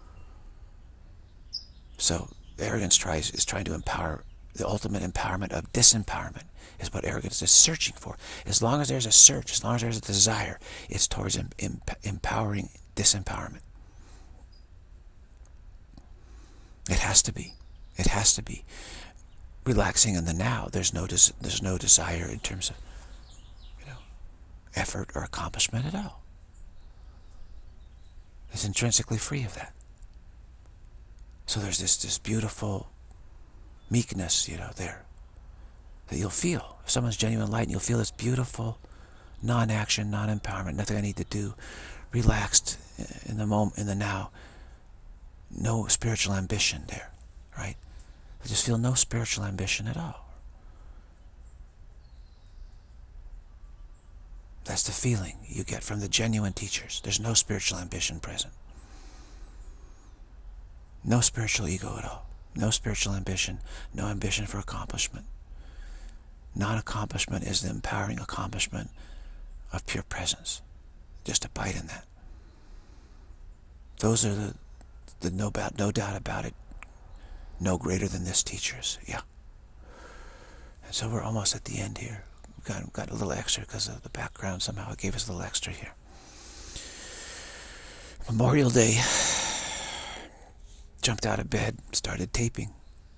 So arrogance tries is trying to empower, the ultimate empowerment of disempowerment is what arrogance is searching for. As long as there's a search, as long as there's a desire, it's towards em em empowering disempowerment. It has to be. It has to be. Relaxing in the now, there's no des there's no desire in terms of effort or accomplishment at all. It's intrinsically free of that. So there's this this beautiful meekness, you know, there that you'll feel. If someone's genuine light, you'll feel this beautiful non-action, non-empowerment, nothing I need to do, relaxed in the moment, in the now. No spiritual ambition there, right? I just feel no spiritual ambition at all. That's the feeling you get from the genuine teachers. There's no spiritual ambition present. No spiritual ego at all. No spiritual ambition. No ambition for accomplishment. Non-accomplishment is the empowering accomplishment of pure presence. Just abide in that. Those are the the no doubt, no doubt about it, no greater than this teachers. Yeah. And so we're almost at the end here. We've got, got a little extra because of the background. Somehow it gave us a little extra here. Memorial Day. Jumped out of bed, started taping.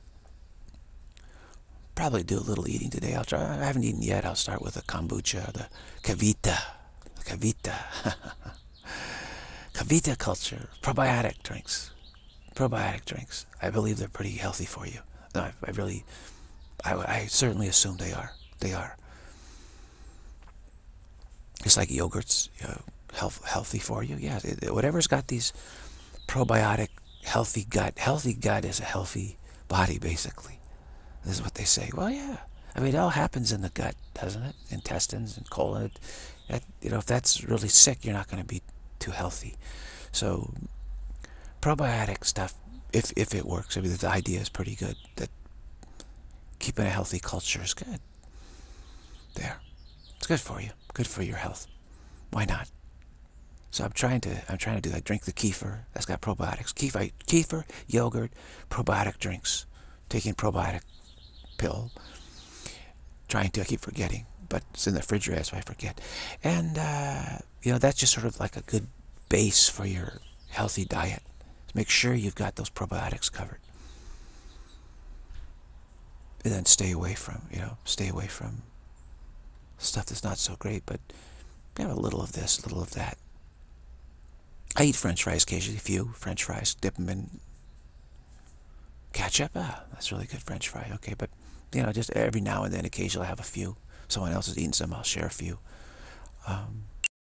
Probably do a little eating today. I'll try. I haven't eaten yet. I'll start with the kombucha, the kavita, the kavita, kavita culture, probiotic drinks, probiotic drinks. I believe they're pretty healthy for you. No, I, I really, I, I certainly assume they are. They are. It's like yogurts, you know, health, healthy for you. Yeah, it, whatever's got these probiotic. Healthy gut. Healthy gut is a healthy body, basically. This is what they say. Well, yeah. I mean, it all happens in the gut, doesn't it? Intestines and colon. That, you know, if that's really sick, you're not going to be too healthy. So, probiotic stuff, if if it works, I mean, the idea is pretty good. That keeping a healthy culture is good. There. It's good for you. Good for your health. Why not? So I'm trying to I'm trying to do that. Drink the kefir. That's got probiotics. Kefir, kefir, yogurt, probiotic drinks. Taking probiotic pill. Trying to. I keep forgetting, but it's in the refrigerator, so I forget. And uh, you know, that's just sort of like a good base for your healthy diet. So make sure you've got those probiotics covered. And then stay away from you know stay away from stuff that's not so great. But you have a little of this, a little of that. I eat French fries occasionally, a few French fries, dip them in ketchup. Ah, that's really good French fry. Okay, but you know, just every now and then, occasionally I have a few. Someone else is eating some, I'll share a few. Um,